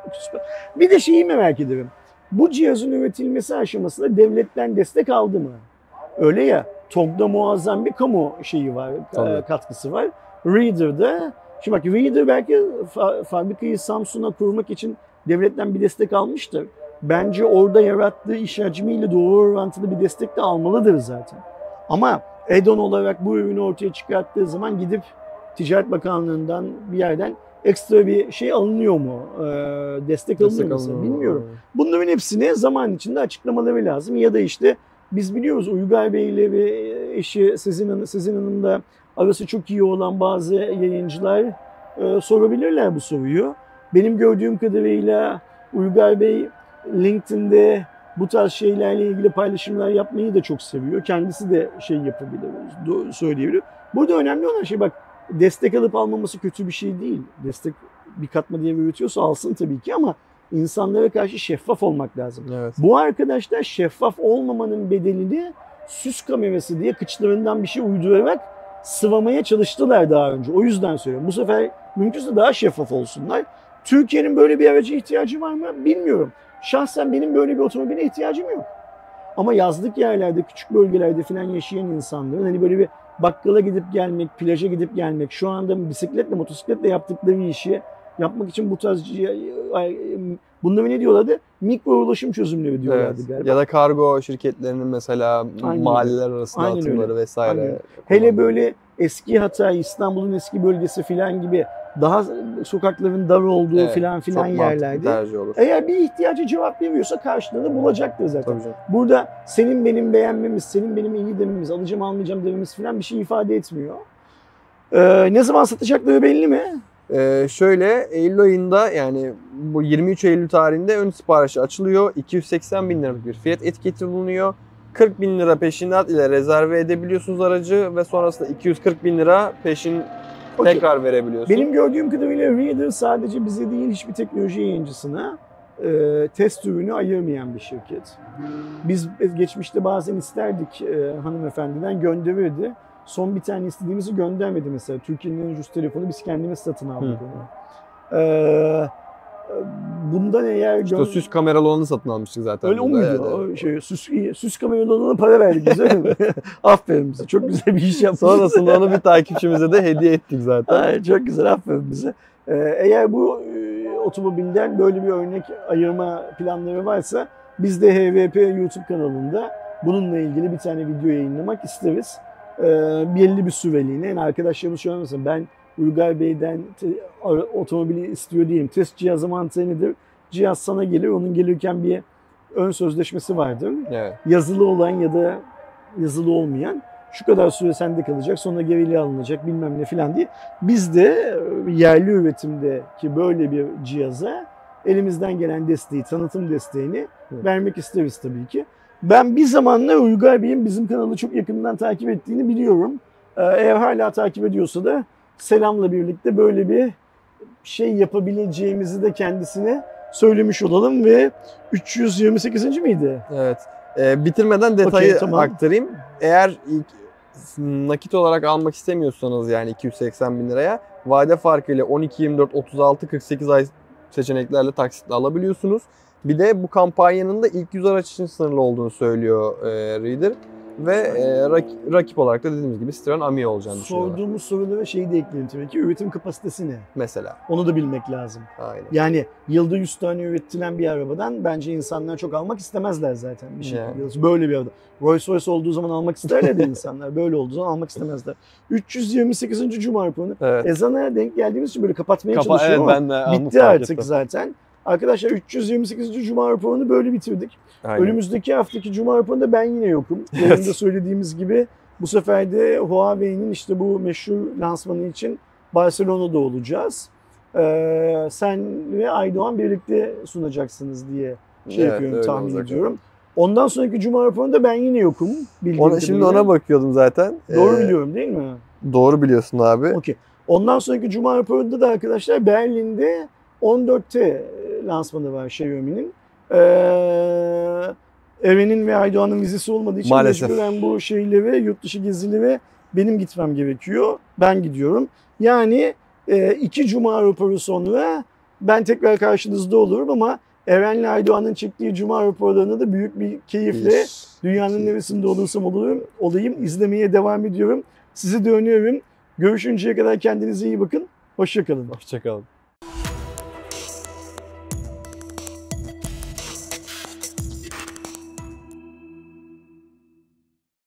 Bir de şeyi merak ederim. Bu cihazın üretilmesi aşamasında devletten destek aldı mı? Öyle ya, T O G'da muazzam bir kamu şeyi var, Tabii. katkısı var. Reader'da, şimdi bak Reader belki fa- fabrikayı Samsun'a kurmak için devletten bir destek almıştır. Bence orada yarattığı iş hacmiyle doğru orantılı bir destek de almalıdır zaten. Ama add-on olarak bu ürünü ortaya çıkarttığı zaman gidip Ticaret Bakanlığı'ndan bir yerden ekstra bir şey alınıyor mu? Ee, destek, destek alınıyor mu? Bilmiyorum. Bunların hepsini zaman içinde açıklamaları lazım. Ya da işte biz biliyoruz Uygar Bey ile ve eşi Sezin Hanım, Sezin Hanım'la arası çok iyi olan bazı yayıncılar e, sorabilirler bu soruyu. Benim gördüğüm kadarıyla Uygar Bey LinkedIn'de bu tarz şeylerle ilgili paylaşımlar yapmayı da çok seviyor. Kendisi de şey yapabilir, söyleyebilir. Burada önemli olan şey bak, destek alıp almaması kötü bir şey değil. Destek bir katma diye üretiyorsa alsın tabii ki ama insanlara karşı şeffaf olmak lazım. Evet. Bu arkadaşlar şeffaf olmamanın bedelini süs kamerası diye kıçlarından bir şey uydurarak sıvamaya çalıştılar daha önce. O yüzden söylüyorum. Bu sefer mümkünse daha şeffaf olsunlar. Türkiye'nin böyle bir araca ihtiyacı var mı? Bilmiyorum. Şahsen benim böyle bir otomobile ihtiyacım yok. Ama yazlık yerlerde, küçük bölgelerde falan yaşayan insanların hani böyle bir bakkala gidip gelmek, plaja gidip gelmek, şu anda bisikletle, motosikletle yaptıkları işi yapmak için bu tarz bunları ne diyorlardı? Mikro ulaşım çözümleri diyorlardı evet. galiba. Ya da kargo şirketlerinin mesela Aynen mahalleler arasında Aynen atımları öyle. vesaire. Aynen. Hele böyle eski Hatay, İstanbul'un eski bölgesi filan gibi daha sokakların dar olduğu evet, filan filan yerlerde. Eğer bir ihtiyaca cevap veriyorsa karşılığını bulacaktır zaten. Burada senin benim beğenmemiz, senin benim iyi dememiz, alacağım almayacağım dememiz filan bir şey ifade etmiyor. Ee, ne zaman satacakları belli mi? Ee, şöyle Eylül ayında, yani bu yirmi üç Eylül tarihinde ön siparişi açılıyor. iki yüz seksen bin liralık bir fiyat etiketi bulunuyor. kırk bin lira peşinat ile rezerve edebiliyorsunuz aracı ve sonrasında iki yüz kırk bin lira peşin okay. tekrar verebiliyorsunuz. Benim gördüğüm kadarıyla Reader sadece bize değil hiçbir teknoloji yayıncısına e, test ürünü ayırmayan bir şirket. Biz geçmişte bazen isterdik e, hanımefendiden gönderirdi. Son bir tane istediğimizi göndermedi mesela. Türkiye'nin en ucuz telefonu biz kendimiz satın aldık Hı. onu. Ee, bundan eğer... İşte o süs kameralı olanı satın almıştık zaten. Öyle o muydu? Yani. O şey, süs, süs kameralı olanı para verdik güzel mi? Aferin bize. Çok güzel bir iş yaptık. Sonrasında onu bir takipçimize de hediye ettik zaten. Ay, çok güzel, aferin bize. Ee, eğer bu e, otomobilden böyle bir örnek ayırma planları varsa biz de H V P YouTube kanalında bununla ilgili bir tane video yayınlamak isteriz. Belli bir süreliğine. Yani arkadaşlarımız şu an mesela ben Uygar Bey'den otomobili istiyor değilim. Test cihazı mantığı nedir? Cihaz sana gelir. Onun gelirken bir ön sözleşmesi vardır. Evet. Yazılı olan ya da yazılı olmayan. Şu kadar süre sende kalacak. Sonra geriye alınacak bilmem ne falan diye. Biz de yerli üretimdeki böyle bir cihaza elimizden gelen desteği, tanıtım desteğini evet. vermek isteriz tabii ki. Ben bir zamanlar Uygar Bey'in bizim kanalı çok yakından takip ettiğini biliyorum. Eğer hala takip ediyorsa da selamla birlikte böyle bir şey yapabileceğimizi de kendisine söylemiş olalım ve üç yüz yirmi sekizinci miydi? Evet. Ee, bitirmeden detayı okay, tamam. aktarayım. Eğer ilk nakit olarak almak istemiyorsanız yani iki yüz seksen bin liraya vade farkıyla on iki, yirmi dört, otuz altı, kırk sekiz ay seçeneklerle taksitle alabiliyorsunuz. Bir de bu kampanyanın da ilk yüz araç için sınırlı olduğunu söylüyor e, Reader. Ve e, rak, rakip olarak da dediğimiz gibi Citroen Ami olacağını düşünüyorlar. Sorduğumuz sorulara şeyi de ekleyelim tabii ki. Üretim kapasitesi ne? Mesela. Onu da bilmek lazım. Aynen. Yani yılda yüz tane üretilen bir arabadan bence insanlar çok almak istemezler zaten. Bir şekilde. Yani. Böyle bir araba. Rolls Royce olduğu zaman almak isterler de insanlar. Böyle olduğu zaman almak istemezler. üç yüz yirmi sekizinci Cuma raporunu. Evet. Ezan'a denk geldiğimiz için böyle kapatmaya Kapa, çalışıyorum evet, ama ben de bitti artık ettim. Zaten. Arkadaşlar üç yüz yirmi sekizinci Cuma raporunu böyle bitirdik. Aynen. Önümüzdeki haftaki Cuma raporunda ben yine yokum. Oyunda söylediğimiz gibi bu sefer de Huawei'nin işte bu meşhur lansmanı için Barcelona'da olacağız. Ee, sen ve Aydoğan birlikte sunacaksınız diye şey evet, yapıyorum, tahmin ediyorum. Yani. Ondan sonraki Cuma raporunda ben yine yokum. Ona, şimdi ona bakıyordum zaten. Doğru ee, biliyorum değil mi? Doğru biliyorsun abi. Okey. Ondan sonraki Cuma raporunda da arkadaşlar Berlin'de on dörtte lansmanı var Xiaomi'nin. Ee, Eren'in ve Aydoğan'ın vizesi olmadığı için mecburen bu şeyleri, yurt dışı gezileri benim gitmem gerekiyor. Ben gidiyorum. Yani e, iki Cuma raporu sonra ben tekrar karşınızda olurum ama Eren'le Aydoğan'ın çektiği Cuma raporlarını da büyük bir keyifle yes. dünyanın neresinde olursam olurum, olayım izlemeye devam ediyorum. Sizi de öneriyorum. Görüşünceye kadar kendinize iyi bakın. Hoşça kalın. Hoşça kalın.